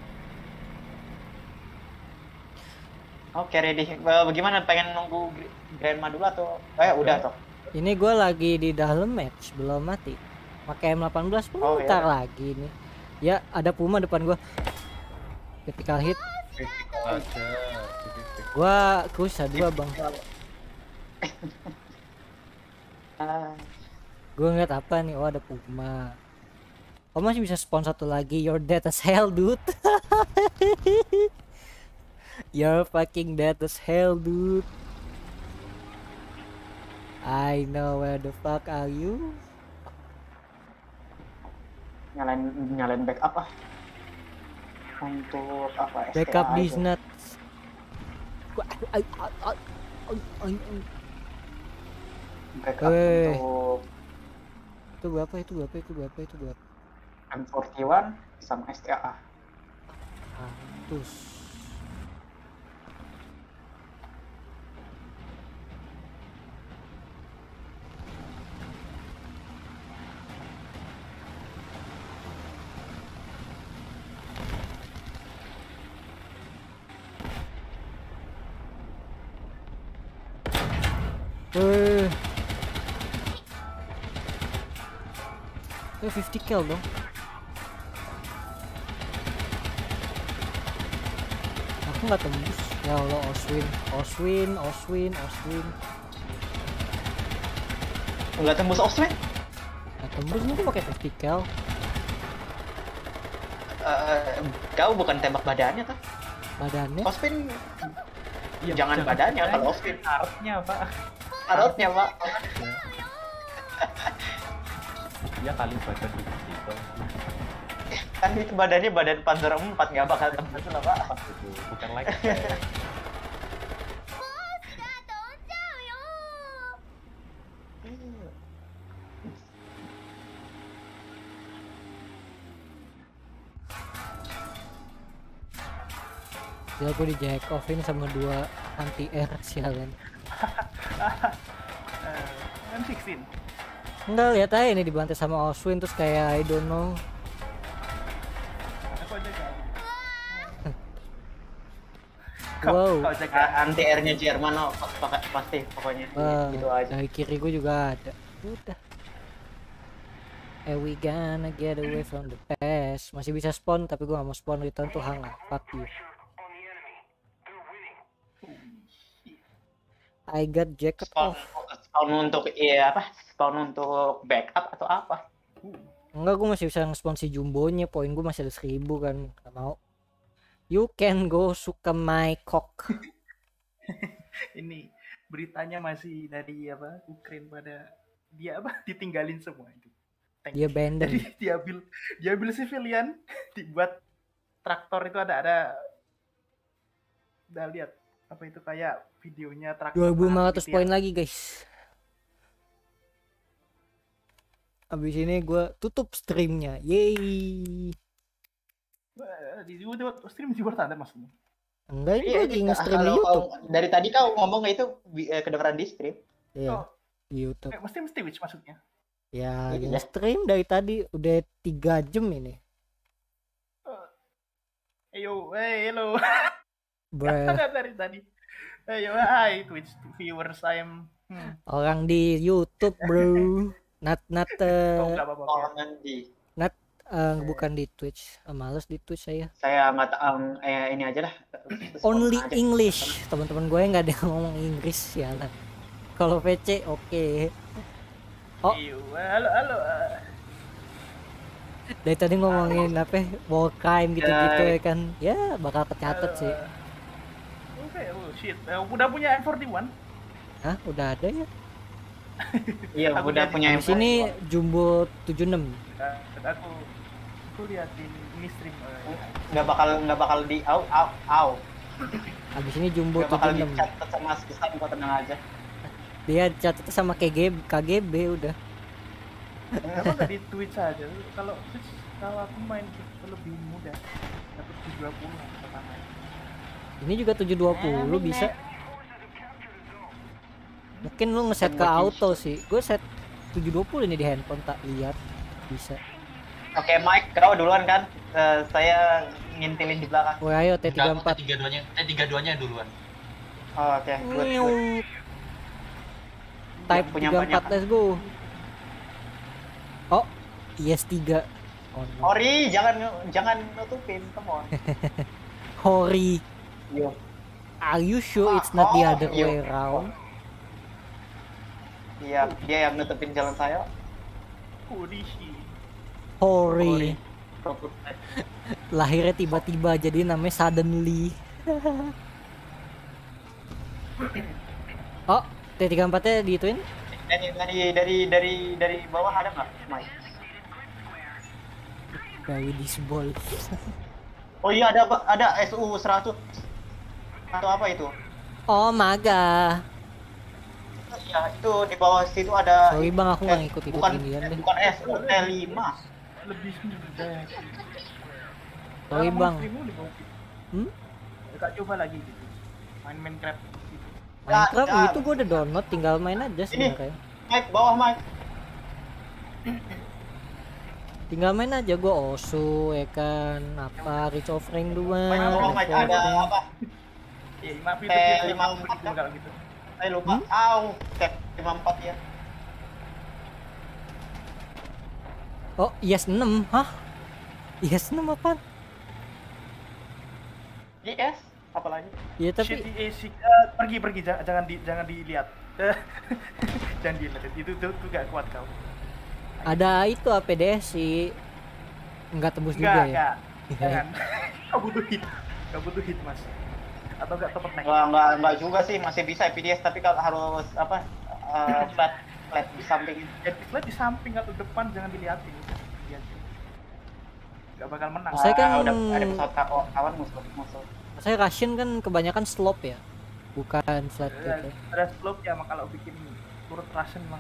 Oke, ready. Eh, Bagaimana, pengen nunggu Gr- Grandma dulu atau eh udah toh? Ini gue lagi di dalam match, belum mati. Pakai M delapan belas pun Oh, bentar iya. lagi nih. Ya, ada Puma depan gua. Ketika hit, Critical aja. Critical. gua Cruza dua, Bang. Ah, Gua ngeliat apa nih? Oh, ada Puma. Oh, masih bisa spawn satu lagi. You're dead as hell, dude. You're fucking dead as hell, dude. I know where the fuck are you? nyalain nyalain backup ah. Untuk apa? Backup S T A these itu. nuts. Wah, ay, ay, ay, ay, ay, ay. Backup Eh. untuk Itu berapa? Itu berapa? Itu berapa? Itu berapa? M empat puluh satu sama S T A. Ratus. Eh. Eh, fifty kill dong. Aku nggak tembus. Ya Allah, Oswin, Oswin, Oswin, Oswin. Enggak tembus offset. Nggak tembus nih, pakai fifty kill. Eh, kau bukan tembak badannya kan? Badannya. Ospin Iya, jangan badannya, kalau Ospin Artnya Pak. arotnya Pak. Iya kali badan itu. Kan itu badannya badan Panzer empat, nggak bakal tembus lah Pak. Itu bukan like. Ya aku di jack off ini sama dua anti air, sialan. M sixteen. Enggak, lihat aja ini dibantai sama Oswin terus kayak I don't know. Aku aja kan. Wow. Kau aja kan. Anti airnya Jerman oh, pakai pasti pokoknya Wah, gitu aja. dari kiri gue juga ada. Udah. And we gonna get away from the past. Masih bisa spawn tapi gue gak mau spawn, return to hangar. Fuck you. I got jacket Spawn, off. spawn untuk iya apa? Spawn untuk backup atau apa? Enggak, gue masih bisa nge-spawn si jumbonya. Poin gue masih ada seribu kan. Gak mau. You can go suka my cock. Ini beritanya masih dari apa? Ukraine pada dia apa? Ditinggalin semua itu. Tank. Dia abandon. Jadi dia ambil dia ambil civilian, dibuat traktor itu ada ada. Udah lihat apa itu kayak videonya traktor. dua ribu lima ratus gitu ya. poin lagi guys. Abis ini gue tutup streamnya. Yeay. Eh, Di di di- stream di luar tanda maksudnya. Enggak, ini Iya, lagi ini nge-stream di kalau YouTube. kau- dari tadi kau ngomong itu bi- eh, kedengeran di stream. Iya, Oh, di YouTube. eh, mesti mesti which maksudnya. Ya, lagi Iya. nge-stream dari tadi udah tiga jam ini. Ayo, hey, hello. Bruh. Ada dari tadi. Ayo, hi Twitch viewers, I'm hmm. Orang di YouTube, bro. Not not Oh, uh, nggak apa-apa. Oh, nanti uh, bukan di Twitch. Uh, males di Twitch saya. saya nggak ta- um, eh, ini aja lah. Only Aja. English. Teman-teman gue nggak ada yang ngomong Inggris ya. Kalau V C oke. Oh. Ayo, halo, halo. eh. Dari tadi ngomongin apa? War crime gitu-gitu Ya. ya kan. Ya, bakal kecatet sih. Oke, oh shit. Eh, udah punya M empat puluh satu? Hah, udah ada ya? Iya, Aku udah jadi- punya Di sini Jumbo tujuh enam. Eh, aku aku liatin ini stream. eh, nggak bakal nggak bakal di au au au Habis ini Jumbo nggak bakal tujuh enam. dicatat sama Susan, kok tenang aja. Dia catat sama K G B, K G B udah. Kenapa nggak di Twitch aja? Kalau Twitch, kalau aku main Twitch lebih mudah. Dapat tujuh dua puluh pertama. Ini juga tujuh dua puluh bisa. Mungkin lu ngeset ke auto sih. Gue set tujuh dua puluh ini di handphone, tak lihat. Bisa. Oke, Mike, kau duluan kan? Eh, saya ngintilin di belakang. Woi, ayo T tiga empat. T tiga dua-nya, T tiga dua-nya duluan. Oh, oke, good, good. Nyung. Type Punya tiga empat, banyak. let's go. Oh, I S tiga. Oh, no. Ori, jangan jangan nutupin, come on. Hori. Yo. Are you sure it's not the Oh, other yo. way around? Iya, dia yang nutupin jalan saya. Kudisi. Hori. Lahirnya tiba-tiba jadi namanya suddenly. Oh, T tiga empat nya diituin? Dari dari dari dari dari bawah ada nggak, Mike? Dari disbol. Oh iya, ada apa? Ada S U seratus atau apa itu? Oh maga. Iya, itu di bawah situ ada. Sorry bang, aku nggak eh, ngikut-ikutin bukan, dia deh. bukan S U T lima. Lebih mudah. Sorry bang. Hmm? Kak coba lagi gitu. Main Minecraft gitu. Minecraft Ya, ya. itu gue udah download, tinggal main aja sebenarnya. Mike, bawah Mike. Tinggal main aja gue Osu, ya kan, apa Reach of Rank dua. Mike, bawah Mike Reach of ada Rank. apa? Iya, maaf itu Eh, kita lima mau empat begitu kan? kalau gitu. Saya lupa. Hmm? Au, tab lima puluh empat ya. Oh, I S enam, hah? I S enam apaan? I S apa lagi? Iya tapi Shitty A C, eh, pergi pergi jangan jangan di jangan dilihat. Jangan dilihat itu tuh tuh gak kuat kau. ada itu A P D S sih. Enggak tembus Enggak, juga ya? enggak. Jangan. Kau butuh hit. Kau butuh hit, Mas. Atau enggak top naik. Enggak, enggak, enggak juga sih, masih bisa P D S tapi kalau harus apa? eh, flat flat di samping. Jadi flat di samping atau depan jangan dilihatin. Lihat. Gak bakal menang. Saya kan- Ah, udah ada pesawat kaw- kawan musuh musuh. Saya Russian kan kebanyakan slope ya, bukan flat Ada, gitu. ada slope ya, maka kalau bikin turut Russian emang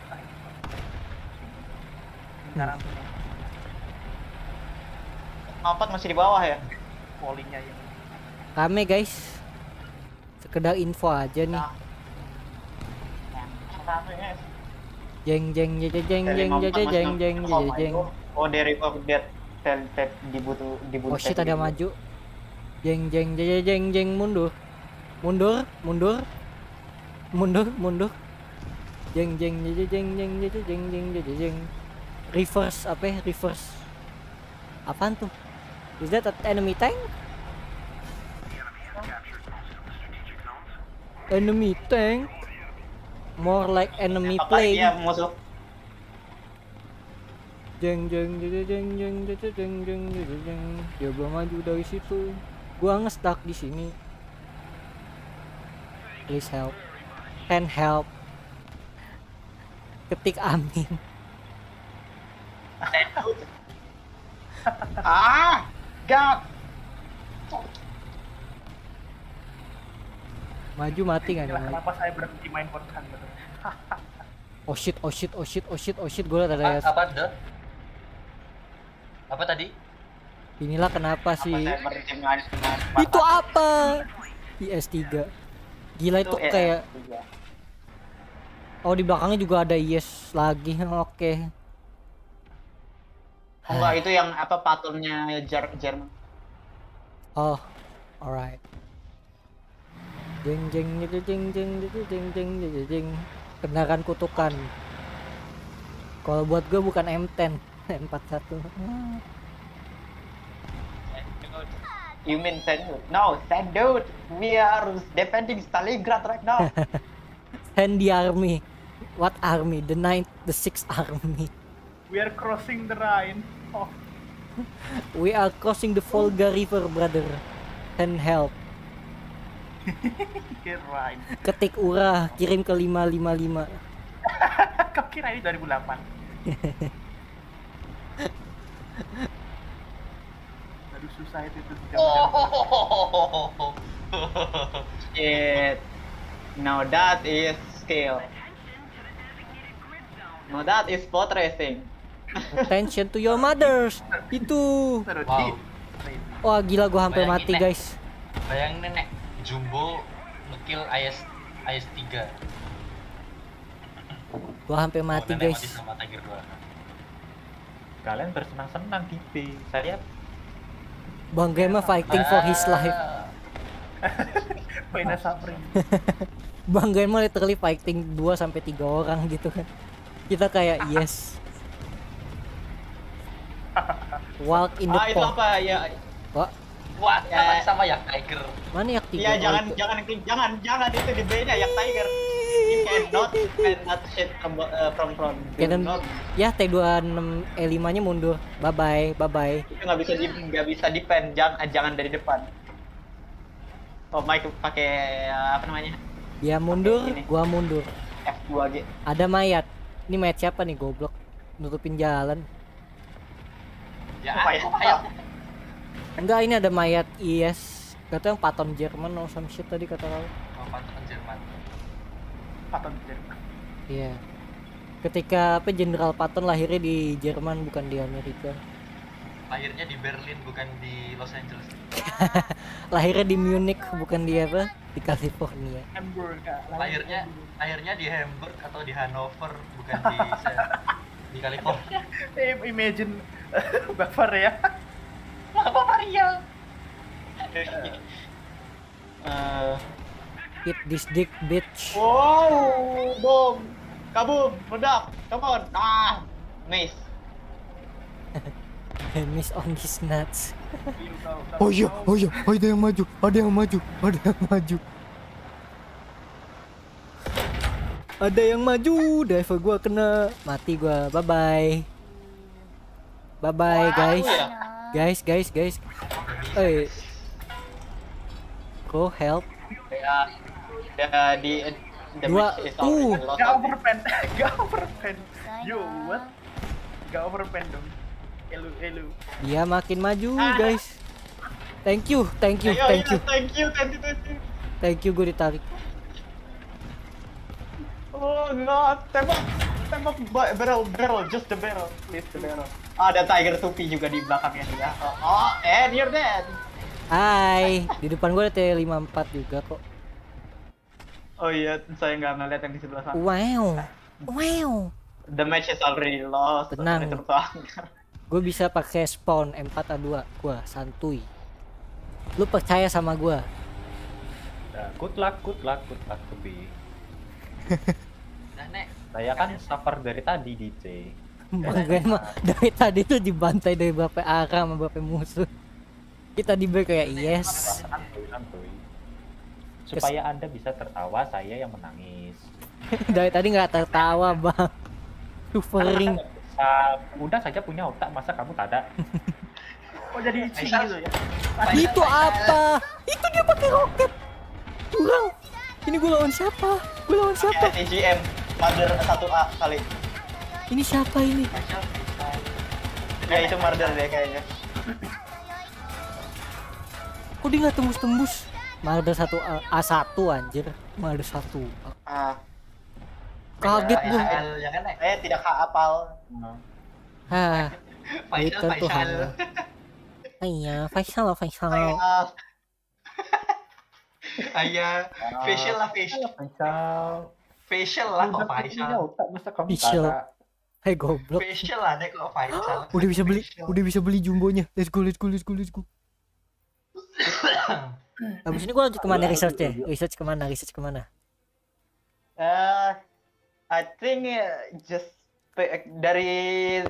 lingkaran tuh nih, Empat masih di bawah ya. pollingnya yang Rame guys. Sekedar info aja nih. Nah. Satunya Jeng jeng jeng jeng jeng jeng jeng jeng jeng jeng jeng. Oh, dari of dead tel tel dibutuh dibutuh. Oh shit, ada maju. Jeng jeng jeng jeng jeng jeng mundur. Mundur, mundur. Mundur, mundur. Jeng jeng jeng jeng jeng jeng jeng jeng jeng jeng. Reverse apa ya? Reverse. Apaan tuh? Is that an enemy tank? Enemy tank? More like enemy plane. Ya musuh. Jeng jeng jeng jeng jeng jeng jeng jeng jeng jeng. Dia belum maju dari situ. Gua nge-stuck di sini. Please help. Can help. Ketik amin. Ah, God. Maju mati nggak nih? inilah Mike? kenapa saya berhenti main Fortnite gitu. Oh shit, oh shit, oh shit, oh shit, oh shit. Gue liat ada. Apa, apa the? Apa tadi? Inilah kenapa Apa sih? saya berhenti main dengan Itu apa? I S tiga. Gila itu Itu, eh, kayak. iya. Oh di belakangnya juga ada I S lagi. Oke. Oh, enggak, itu yang apa patulnya Jer- Jerman. Oh, alright. Jeng jeng jeng jeng jeng jeng jeng jeng jeng jeng. Kendaraan kutukan. Kalau buat gue bukan M sepuluh, M empat satu. You mean Sandwood? No, Sandwood. We are defending Stalingrad right now. Send the army. What army? The ninth, the sixth army. We are crossing the Rhine. Oh, We are crossing the Volga River, brother. Send help. ke Rhine. Ketik urah, kirim ke lima lima lima. Kau kira ini dua ribu delapan? Aduh susah itu itu jam-jam. Oh, Shit. Now that is skill. Now that is spot racing. Attention to your mothers. Itu. Taruh Wow. di- Wah gila gua hampir Bayangin, mati Nek. guys. Bayangin Nek, Jumbo ngekill I S I S tiga. Gua hampir mati Oh, Nenek guys. mati sama Tiger dua. Kalian bersenang-senang di B. Saya Bang Game fighting for his life. Pena suffering. Bang Game literally fighting dua sampai tiga orang gitu kan. Kita kayak yes. Walk in the Ah, itu pond. apa ya? Wah, Wah, Ya. ya. sama ya Tiger. mana yang tiga? Iya, Oh, jangan itu. jangan jangan jangan itu di B-nya yang Tiger. You cannot cannot shit from uh, from front. Do Canon- not. Ya T dua puluh enam E lima nya mundur. Bye bye, bye bye. Itu nggak bisa di nggak bisa depend, jangan jangan dari depan. Oh, Mike pakai uh, apa namanya? Dia mundur, Ini. gua mundur. F dua G. Ada mayat. Ini mayat siapa nih goblok? Nutupin jalan. Ya, Apa ya? ayo. Enggak, ini ada mayat I S. Kata yang Patton Jerman or some shit tadi kata kau. Oh, patokan Jerman. Patton Jerman. Iya. Ketika apa Jenderal Patton lahirnya di Jerman bukan di Amerika. Lahirnya di Berlin bukan di Los Angeles. Lahirnya di Munich bukan di apa? Di California. Hamburg. Kak. Lahirnya lahirnya di Hamburg atau di Hanover bukan di di California. Eh, imagine Bavaria. Apa Maria? Eh, Hit this dick bitch. wow, bom, kabum, meledak, come on, ah, miss. Miss on these nuts. Oh iya, oh iya, ada yang maju, ada yang maju, ada yang maju. Ada yang maju, diver gua kena, mati gua. Bye bye. Bye bye guys. ya? Guys, guys, guys. Eh. Go help. Ya, ya di the Dua. match is Uh. already lost. Gak overpen, gak overpen. Yo, what? Gak overpen dong. Elu, elu. Dia makin maju, guys. Thank you, thank you, Ayo, thank ayo, you. thank you, thank you, thank you. Thank you, gue ditarik. Oh no, tembak, tembak ba- barrel, barrel, just the barrel, please the barrel. Ada Tiger Tupi juga di belakangnya dia. Oh, oh, and you're dead. Hai, di depan gue ada T lima puluh empat juga kok. Oh iya, saya nggak ngeliat yang di sebelah sana. Wow. Wow. The match is already lost. Tenang. Already terbang. Gue bisa pakai spawn M empat A dua, gua santuy. Lu percaya sama gua? Nah, good luck, good luck, good luck to be. Nah, Nek, Saya kan suffer dari tadi D J. Bang Glenn mah dari tadi tuh dibantai dari beberapa arah sama beberapa musuh. Kita di back kayak yes. Santuy, santuy. Supaya Anda bisa tertawa, saya yang menangis. Dari tadi nggak tertawa bang. Suffering. Uh, udah saja punya otak, masa kamu tak ada? Oh jadi icing Aisyah. gitu ya? Itu apa? Itu dia pakai roket. Kurang. Ini gue lawan siapa? Gue lawan siapa? T G M, murder satu A kali. Ini siapa ini? Ya itu murder deh kayaknya. Kok dia nggak tembus-tembus? Murder satu A, A satu anjir. Murder satu. Ah, Kaget ya, gue. ya, ya kan, Nek? saya tidak hafal. Hah. Faisal, Itu Tuhan. Faisal. Iya, Faisal, Faisal. Ah, Ayah, facial lah, facial. Faisal. Facial lah kok Udah punya Faisal. otak, masa kamu tak Facial. ada? Hei goblok. Facial lah, Nek, kok Faisal. Udah bisa beli, Facial. udah bisa beli jumbonya. Let's go, let's go, let's go, let's go. Habis ini gua lanjut kemana research ya? Research kemana? Research kemana? Uh, I think uh, just pe- dari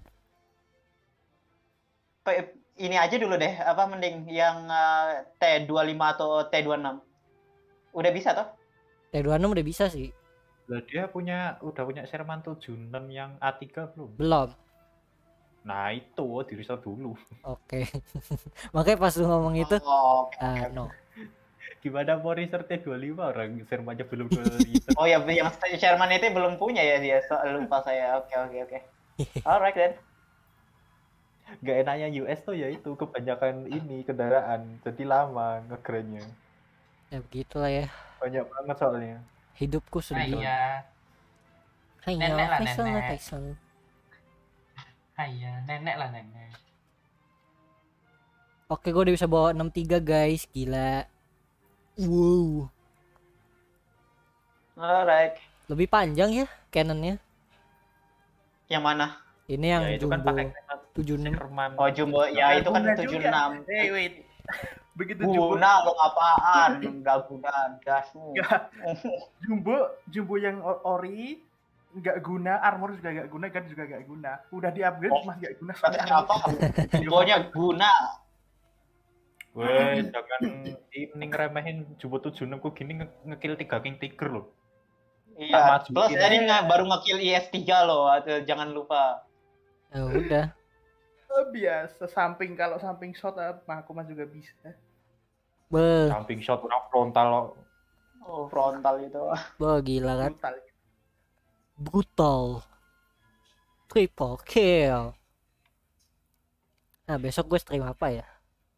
pe- ini aja dulu deh, apa mending yang uh, T dua puluh lima atau T dua puluh enam. Udah bisa toh? T dua puluh enam udah bisa sih. Lah dia punya udah punya Sherman tujuh puluh enam yang A tiga belum? Belum. Nah itu di riset dulu. Oke. Makanya pas lu ngomong itu, Oh, oke, ah oke. no. Gimana mau riset T dua puluh lima orang Shermannya belum ke riset. Oh ya, yang Sherman itu belum punya ya dia, so, lupa saya. Oke, oke, oke. Alright then. Gak enaknya U S tuh ya itu kebanyakan ini kendaraan jadi lama ngegrandnya. Ya begitulah ya. Banyak banget soalnya. Hidupku sedih. Ayah, Hai Nenek lah, Faisal, nenek. Faisal. ayah, nenek lah nenek. Oke, gue udah bisa bawa enam tiga guys, gila. Wow. Alright. Lebih panjang ya cannonnya. Yang mana? Ini yang Ya, itu kan jumbo pakai tujuh enam. Sherman. Oh jumbo, ya itu kan Guna tujuh juga. enam. Eh wait. Begitu jumbo Guna lo apaan? Enggak guna dasmu. Nggak. jumbo jumbo yang o- ori nggak guna, armor juga nggak guna, kan juga nggak guna. Udah di-upgrade Oh, masih nggak guna Berarti soalnya apa? Jumbonya guna. Weh, jangan ini ngeremehin jumbo tujuh enam ku gini nge- ngekill tiga King Tiger loh. Iya. Tak Plus majuin. tadi nggak baru nge-kill I S tiga loh, atau jangan lupa. Ya udah. Eh, biasa samping, kalau samping shot eh, aku mah juga bisa. Be, Jumping shot orang frontal loh. Oh, frontal itu. be gila kan. Brutal. Brutal. Triple kill. Nah, besok gue stream apa ya?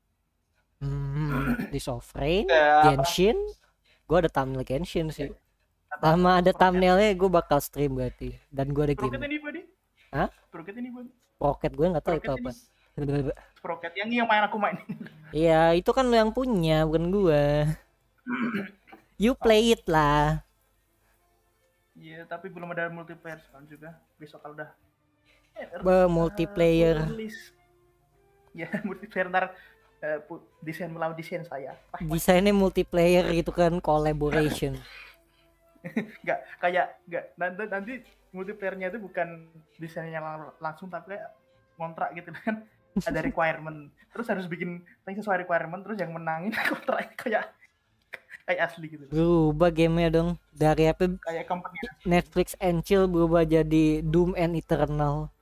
Hmm, This of Rain, Ya, apa? Genshin. Gue ada thumbnail Genshin sih. Sama ada thumbnailnya gue bakal stream berarti. Dan gue ada Sprocket game. ini Bodi? Hah? Sprocket ini Bodi? Rocket gue nggak tahu itu Sprocket apa. ini. Sprocket yang yang main aku main. Iya, itu kan lo yang punya, bukan gue. You play it lah. Iya, tapi belum ada multiplayer sound juga. Besok kalau udah eh, Be, multiplayer. rilis. Ya, multiplayer ntar eh, pu- desain melawan desain saya. Ah, Desainnya multiplayer gitu kan, collaboration. Nggak, kayak nggak nanti nanti multiplayernya itu bukan desainnya lang- langsung, tapi kayak kontrak gitu kan. Ada requirement, terus harus bikin yang sesuai requirement, terus yang menangin kontraknya kayak kayak asli gitu. Berubah gamenya dong. Dari apa Kayak company. Netflix and Chill berubah jadi Doom and Eternal.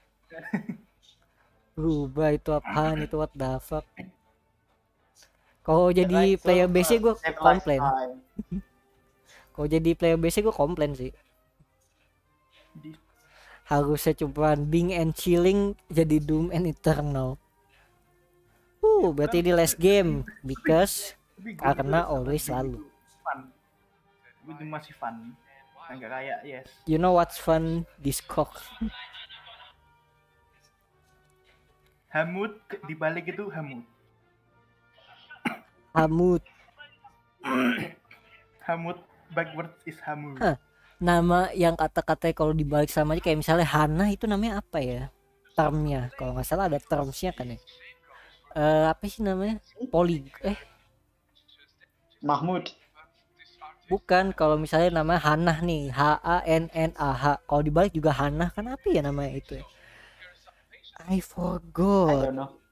Berubah itu apaan itu, what the fuck. Kalau jadi player B C gue Save komplain. lifetime. Kalau jadi player B C gue komplain sih. Di- Harusnya cuma Bing and Chilling jadi Doom and Eternal. Uh, berarti di last game because Tapi gue karena juga always itu selalu. fun. Itu masih fun. Enggak kayak yes. You know what's fun? Discord. Hamut ke- di balik itu Hamut. Hamut. Hamut backwards is Hamut. Hah. Nama yang kata-katanya kalau dibalik sama aja kayak misalnya Hana itu namanya apa ya? Termnya. Kalau nggak salah ada termsnya kan ya. Eh apa sih namanya? Poly eh Mahmud. bukan, kalau misalnya nama Hanah nih, H A N N A H. Kalau dibalik juga Hanah kan apa ya namanya itu ya? I I forgot. don't know.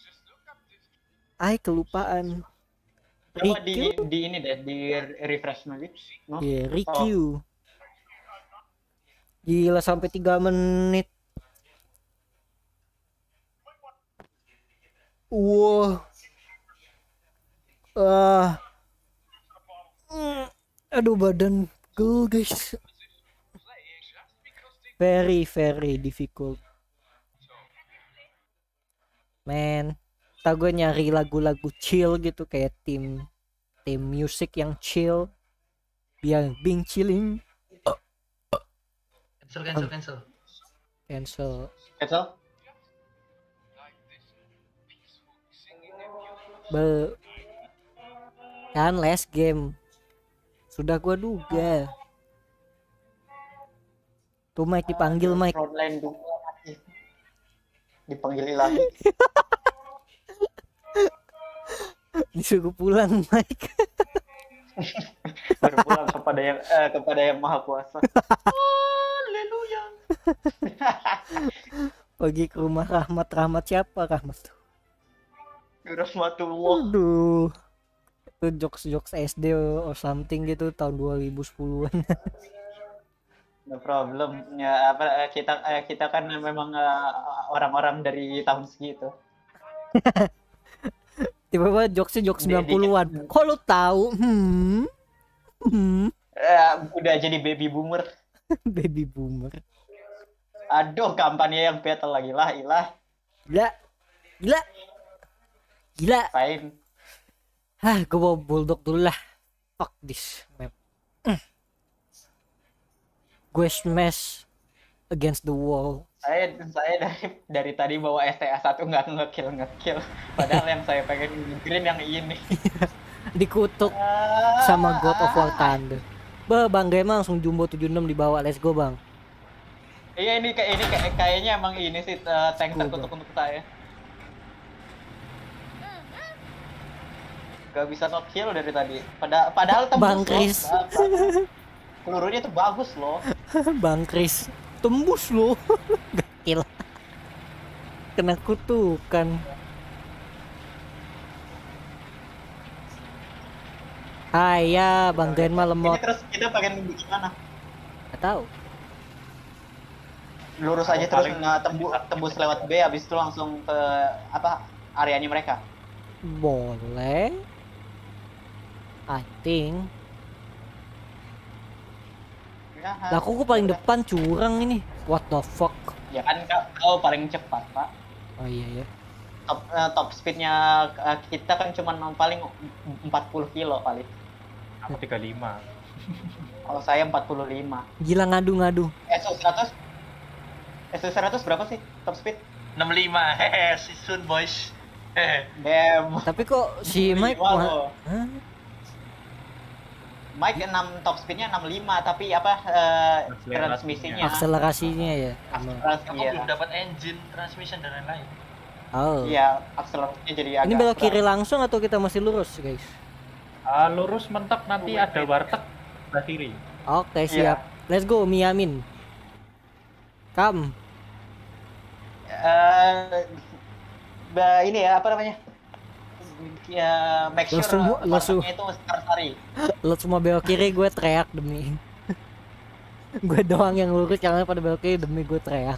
I kelupaan. Coba di, Rikyu? di ini deh, di refresh lagi. No? Iya, Rikyu. Gila sampai tiga menit. Wah. Ah. Mm, Aduh badan gue guys. Very very difficult. Man, tak gue nyari lagu-lagu chill gitu kayak tim tim musik yang chill biar Bing chilling. Cancel, cancel, cancel. Cancel. Cancel? Be kan last game sudah gua duga. Tuh Mike dipanggil Mike. Frontline dua. Dipanggil ilahi. Disuruh pulang Mike. Baru pulang kepada yang eh, kepada yang maha kuasa. Haleluya. Pergi ke rumah Rahmat. Rahmat siapa Rahmat tuh? Rahmatullah. Aduh. Itu jokes-jokes S D or something gitu tahun dua ribu sepuluhan. No problem. Ya apa eh, kita eh, kita kan memang eh, orang-orang dari tahun segitu. Tiba-tiba jokesnya jokes Di- sembilan puluhan. Kok lu tahu? Hmm. Hmm. Eh, udah jadi baby boomer. Baby boomer. Aduh, kampanye yang battle lagi lah, ilah. Gila. Gila. Gila. Fine. Hah, gue bawa bulldog dulu lah. Fuck this map. Mm. Gue smash against the wall. Saya saya dari dari tadi bawa S T A satu nggak ngekill ngekill. Padahal yang saya pengen green yang ini. Dikutuk sama God of War Thunder. Bah, Bang Gema langsung jumbo tujuh puluh enam dibawa. Let's go, Bang. Iya ini kayak ini kayak kayaknya emang ini sih uh, tank terkutuk untuk saya. Gak bisa ngekill dari tadi. Pada padahal tembus. Bang Kris. Pelurunya tuh bagus loh. Bang Kris tembus loh. Gakil. Kena kutukan. Hai ya, Bang Genma lemot. Ini terus kita pengen bikin mana? Gak tahu. Lurus aja terus nggak tembus tembus lewat B, habis itu langsung ke apa areanya mereka. Boleh. I think. Ya, Lah kok gue paling depan curang ini. What the fuck? ya kan kau, kau paling cepat pak. Oh iya ya. Top, uh, top speednya uh, kita kan cuma paling empat puluh kilo paling. Aku tiga puluh lima. Kalau saya empat puluh lima. Gila ngadu-ngadu. S U seratus S U seratus berapa sih top speed? enam puluh lima. Hehe, si Sun boys. Hehe. Damn. Tapi kok si Mike Wah, wah, loh. Hah? Mike enam top speednya enam puluh lima tapi apa uh, Akselerasinya. transmisinya akselerasinya ya. akselerasi Aku ya. belum dapat engine, transmission dan lain-lain. Oh. Iya, akselerasinya jadi agak Ini belok berat. kiri langsung atau kita masih lurus, guys? Ah, lurus mentok nanti ada warteg sebelah kiri. Oke, Iya. siap. Let's go, Miyamin. Come. Eh, ba- ini ya apa namanya? Ya, make Lo sure semua- lo su- wartegnya itu sari. Lo semua belok kiri, gue teriak demi. Gue doang yang lurus, jangan pada belok kiri demi gue teriak.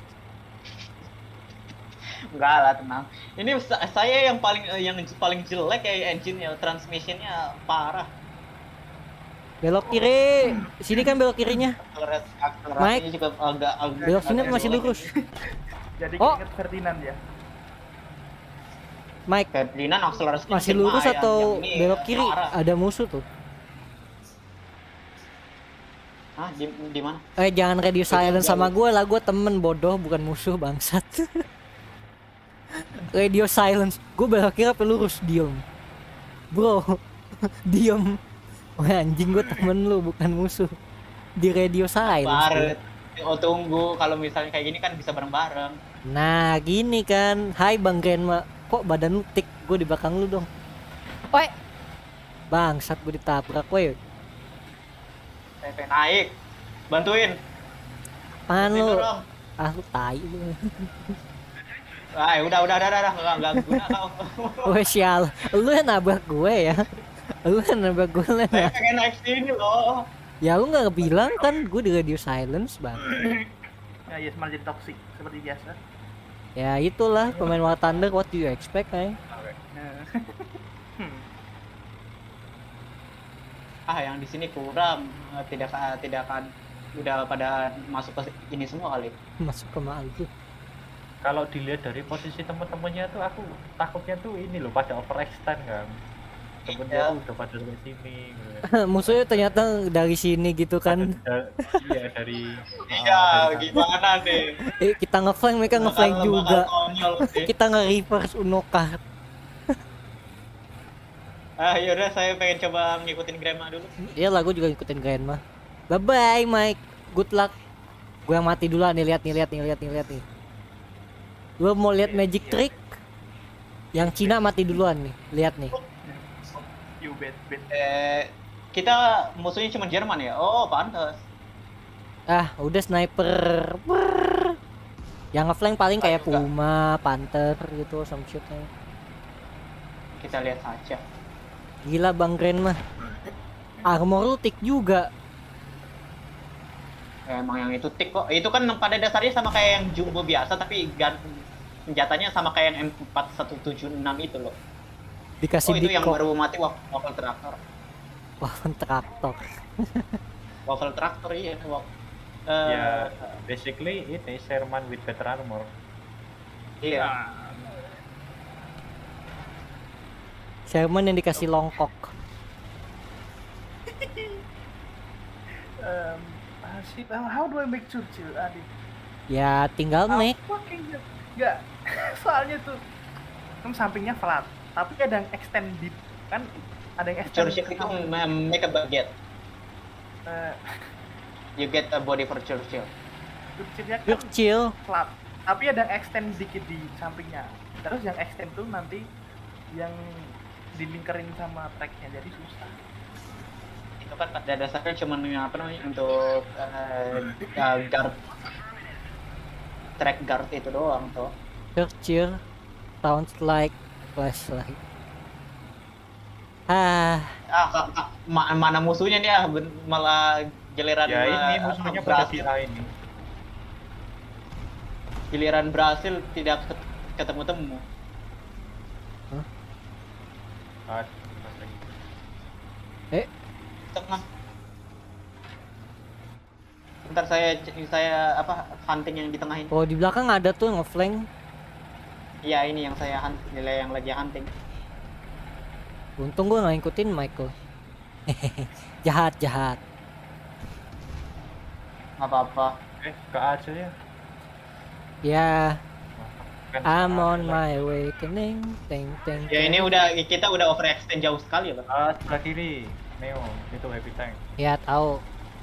Enggak lah, tenang. Ini sa- saya yang paling eh, yang paling jelek kayak engine-nya, transmission-nya parah. Belok kiri. Sini kan belok kirinya. Akselerasi akselerasinya juga agak agak Belok sini agak masih jelek. lurus. Jadi Oh. inget Ferdinand ya. Mike, Ferdinand akselerasinya masih lumayan, lurus atau yang ini belok kiri? parah. Ada musuh tuh. Hah, di, di mana? Eh, jangan radio silent sama gue lah. Gue temen bodoh, bukan musuh, bangsat. Radio silence. Gue belok kiri apa lurus? Diem. Bro, diem. Wah, anjing, gue temen lu, bukan musuh. Di radio silence. Baret. Oh tunggu, kalau misalnya kayak gini kan bisa bareng-bareng. Nah, gini kan. Hai Bang Grandma. Kok badan lu tik? Gue di belakang lu dong. Woi. Bangsat, gue ditabrak, woi. Saya pengen naik. Bantuin. Apaan Bantuin lu? dorong. Ah, lu tai lu. Ah, ya udah udah udah udah enggak enggak guna kau. Woi, sial. Lu yang nabrak gue ya. Lu yang nabrak gue lah. Saya pengen naik sini loh. Ya lu nggak bilang kan gue di radio silence, Bang. Ya, ya malah jadi toxic seperti biasa. Ya itulah pemain War Thunder, what do you expect, eh? Nah. Ah, yang di sini kurang. Eh, Tidak ah, tidak akan udah pada masuk ke ini semua kali. Masuk ke malu. Kalau dilihat dari posisi teman-temannya tuh aku takutnya tuh ini loh pada overextend kan. Temennya Iya. tuh udah pada sampai sini. gitu. Musuhnya ternyata dari sini gitu kan. Da- Iya dari. Iya, ah, dari sana. gimana nih? Eh, kita nge-flank, mereka nge-flank Bakal- juga. bakal konyol sih. Kita nge-reverse Unoka. Ah, yaudah saya pengen coba ngikutin Grandma dulu. Iya lah, gue juga ngikutin Grandma. Bye bye Mike, good luck. Gue yang mati dulu nih, lihat nih, lihat nih, lihat nih, lihat nih. Gue mau lihat magic trick. Yang Cina mati duluan nih, lihat nih. You bet bet. Eh, kita musuhnya cuma Jerman ya? Oh, pantas. Ah, udah sniper. Brrr. Yang nge-flank paling kayak Juga. Puma, Panther gitu, some shitnya. Kita lihat saja. Gila Bang Grandma. Armor lu tik juga. Eh, emang yang itu tik kok. Itu kan pada dasarnya sama kayak yang jumbo biasa tapi gan senjatanya sama kayak yang M empat satu tujuh enam itu loh. Dikasih Oh, itu yang dikok. baru mati waf- waffle traktor. Wah, traktor. Waffle traktor iya. Waf- eh, Ya, basically ini Sherman with better armor. Iya. Sherman yang dikasih longkok. Um, ah, shit, uh, how do I make Churchill? Aduh. Ya tinggal make. Fucking hell. Enggak. Soalnya tuh kan sampingnya flat, tapi ada yang extend deep kan, ada yang extend. Churchill itu m- make a baguette. Eh, You get a body for Churchill. Churchillnya kan Kecil. flat, tapi ada yang extend dikit di sampingnya. Terus yang extend tuh nanti yang dilingkerin sama tracknya, jadi susah. Itu kan pada dasarnya cuma apa namanya untuk uh, uh, guard track guard itu doang tuh. Kecil. Sounds like flashlight. Ah, Ah, ka- ka- ma- mana musuhnya nih ah ben- malah giliran Ya ini eh, musuhnya apa, pada berhasil, kira ini. giliran berhasil tidak ket- ketemu-temu. Ah, eh, Tengah. Bentar saya saya apa hunting yang di tengah ini. oh di belakang ada tuh ngeflank. Iya ini yang saya hunt, yang lagi hunting. Untung gue nggak ngikutin Michael. jahat jahat. Nggak apa-apa. Eh, ke aja ya. Ya, Kan I'm ke A on aja lah. my way. Kening, teng teng. Ya ini teng. udah kita udah overextend jauh sekali ya, Bang. Ah, sebelah kiri. Neo, itu heavy tank. Ya tahu.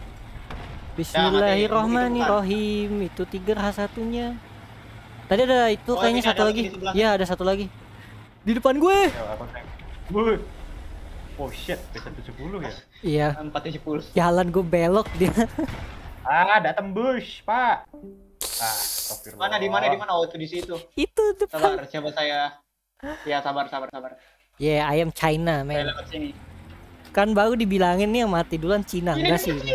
Bismillahirrohmanirrohim. Itu tiger H satunya. Tadi ada itu Oh, kayaknya ini satu ada lagi. lagi di sebelah. Ya ada satu lagi. Di depan gue. Ya, aku tank. Wuh. Oh shit, B seratus tujuh puluh ya? Iya. empat tujuh nol. Jalan gue belok dia. Ah, ada tembus, Pak. Ah, astagfirullah. Mana di mana di mana? Oh, itu di situ. Itu depan. Sabar, coba saya. Ya, sabar, sabar, sabar. Yeah, I am China, Saya man. lewat sini. Kan baru dibilangin nih yang mati duluan Cina, enggak sih? Itu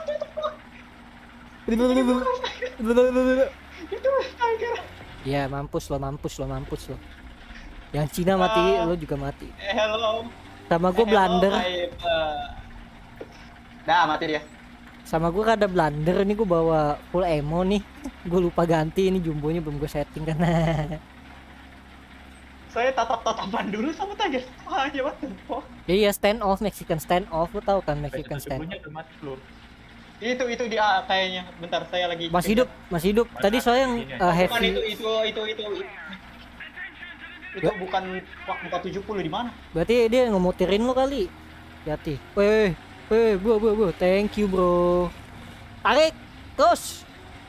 tiger. Ya mampus lo, mampus lo, mampus lo. Yang Cina mati, Ah. lo juga mati. Eh, hello. Sama gue Hello, blunder, my, uh, Dah, mati dia. sama gue ada blunder nih, gue bawa full ammo nih. Gue lupa ganti, ini jumbonya belum gue setting kan. Saya tatap-tatapan dulu sama tiger. Wah, ya what the fuck? Iya, stand off, Mexican stand off, lo tau kan Mexican B seratus tujuh stand puluh-nya udah mati belum? Itu itu di A kayaknya. Bentar, saya lagi masih hidup, masih hidup. Tadi soalnya yang uh, Bukan heavy. itu itu itu itu. Itu Ya. bukan empat tujuh nol di mana? Berarti dia ngemutirin lo kali. Hati. Weh, weh, bro, bro, bro. Thank you, bro. Tarik, terus.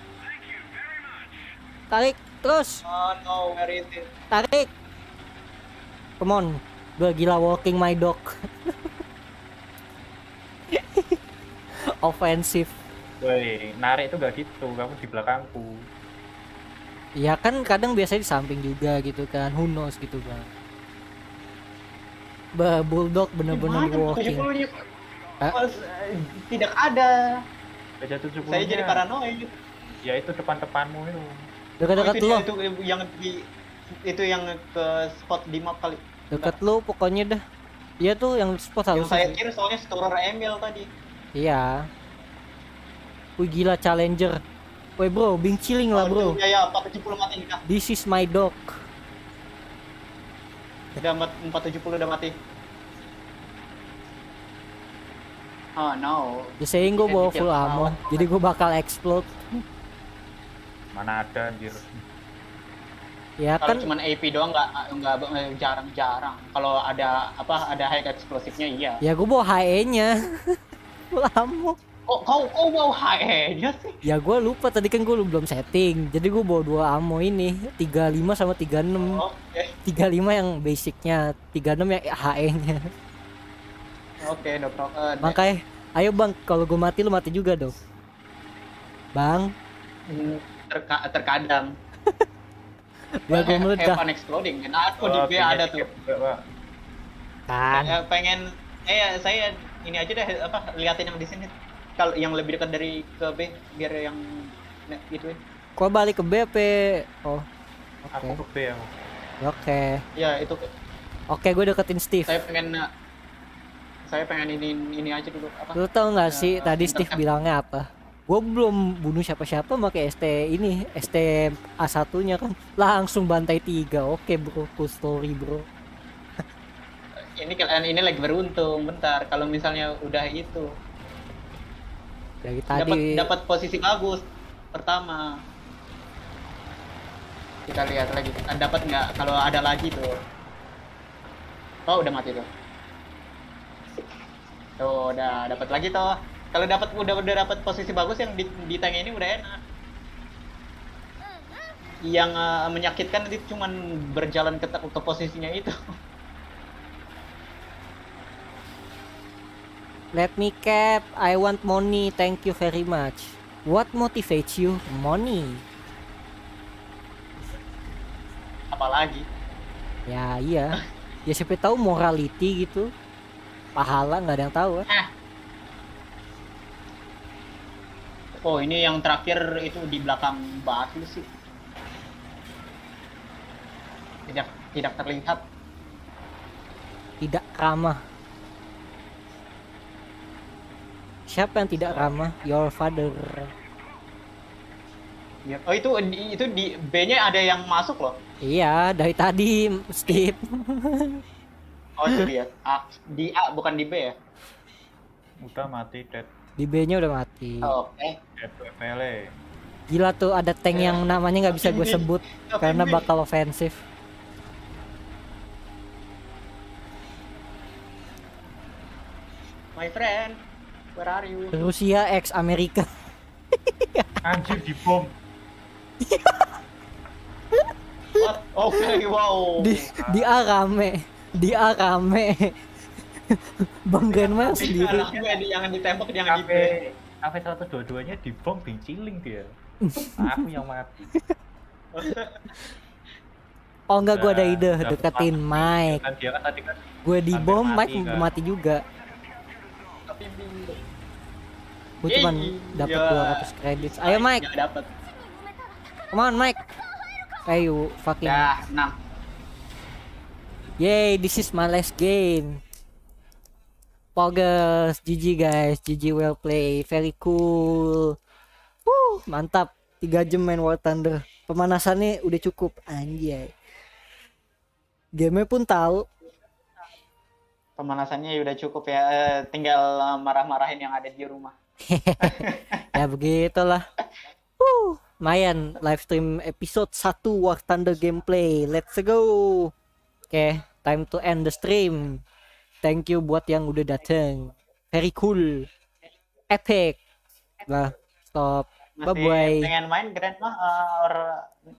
Tarik, terus. Oh no, where is it? Tarik. Come on. Gue gila walking my dog. Offensive. Woi, narik itu gak gitu, kamu di belakangku. Ya kan kadang biasanya di samping juga gitu kan. Who knows gitu kan. Bah, bulldog bener-bener di walking. tujuh puluh-nya? Hah? Pas, eh, tidak ada. B seratus tujuh puluh. Saya jadi paranoid. Ya itu depan-depanmu itu. Dekat-dekat Oh, itu, lo. dia, itu yang di itu yang ke spot di map kali. Dekat lo pokoknya dah. Iya tuh yang spot Yang harus. saya kira soalnya storer Emil tadi. Iya. Wih gila challenger. Woi bro, bing chilling lah bro. Ya ya empat tujuh nol mati dah. This is my dog. Udah empat tujuh nol udah mati. Oh no. The saying gue bawa full Dikit-dikit ammo, awal. jadi gue bakal explode. Mana ada anjir. Ya Kalau kan, cuman A P doang nggak nggak nggak- jarang-jarang. Kalau ada apa ada high explosifnya iya. ya gue bawa H E-nya. Full ammo. Kok kau kau bawa H E-nya sih? Ya gue lupa tadi kan gue belum setting, jadi gue bawa dua ammo ini, tiga puluh lima sama tiga puluh enam. Oke. tiga puluh lima yang basicnya, tiga puluh enam yang H E-nya. Oke, no problem. Makanya, ayo bang, kalau gue mati lu mati juga dong. Bang, Hmm, terka- terkadang. biar gue Have meledak fun exploding. Nah, aku di Oh, B ada tuh. tiket juga, Pak. kan. Eh, pengen eh saya ini aja deh apa liatin yang di sini. Kalau yang lebih dekat dari ke B biar yang nah, gituin. Kok balik ke B P? Oh, oke, Aku ke B aku. oke, Ya, itu oke, gue deketin Steve. saya pengen eh, saya pengen ini ini aja dulu apa? Lu tau nggak sih Ya, tadi Steve intercept. bilangnya apa? Gue belum bunuh siapa-siapa pakai S T ini, S T A satunya kan langsung bantai tiga. Oke bro, cool story bro. Ini kalian ini lagi beruntung. Bentar, kalau misalnya udah itu Dari dapat tadi dapat posisi bagus pertama. Kita lihat lagi. Dapat nggak? Kalau ada lagi tuh. Oh udah mati tuh. Tuh udah dapat lagi tuh. Kalau dapat udah udah dapat posisi bagus yang di, di tank ini udah enak. Yang uh, menyakitkan itu cuman berjalan ke, ke posisinya itu. Let me cap. I want money. Thank you very much. What motivates you? Money. Apalagi? Ya iya. Ya siapa tahu morality gitu. Pahala nggak ada yang tahu. Ah. Oh ini yang terakhir itu di belakang batu sih. Tidak tidak terlihat. Tidak ramah. Siapa yang tidak ramah? Your father. Ya. Oh itu itu di B-nya ada yang masuk loh. Iya, dari tadi Steve. Oh itu dia. A, di A bukan di B ya? Udah mati dead. Di B-nya udah mati. Oh, oke. Okay. Dead F L E. Gila tuh ada tank yang namanya nggak bisa gue sebut karena bakal ofensif. My friend, where are you? Rusia X Amerika. Anjir di bom. What? Oke, okay, wow. Di di A rame, di A rame. Banggain mah sendiri. Jangan ditembak, jangan di B. A V seratus dua puluh dua-nya di bom diciling dia. Aku yang mati. Oh enggak, gue ada Nah, ide, dapet deketin mati. Mike. Kan dia kan tadi kan Gue di sampai bom, mati, Mike kan. mati juga. Gue cuman dapat Iya. dua ratus kredit. Ayo Mike, Nggak dapet. come on Mike. Ayo fucking. Dah, enam. Yay, this is my last game. Poggers, G G guys, G G well play, very cool. Wuh, mantap. tiga jam main War Thunder. Pemanasannya udah cukup, anjay. Game pun tahu. Pemanasannya udah cukup ya. Eh, tinggal eh, marah-marahin yang ada di rumah. Ya begitulah. Wuh, lumayan live stream episode satu War Thunder gameplay. Let's go. Oke, time to end the stream. Thank you buat yang udah dateng. Very cool. Epic. Lah, stop. Bye Masih bye. pengen main Grandma uh, or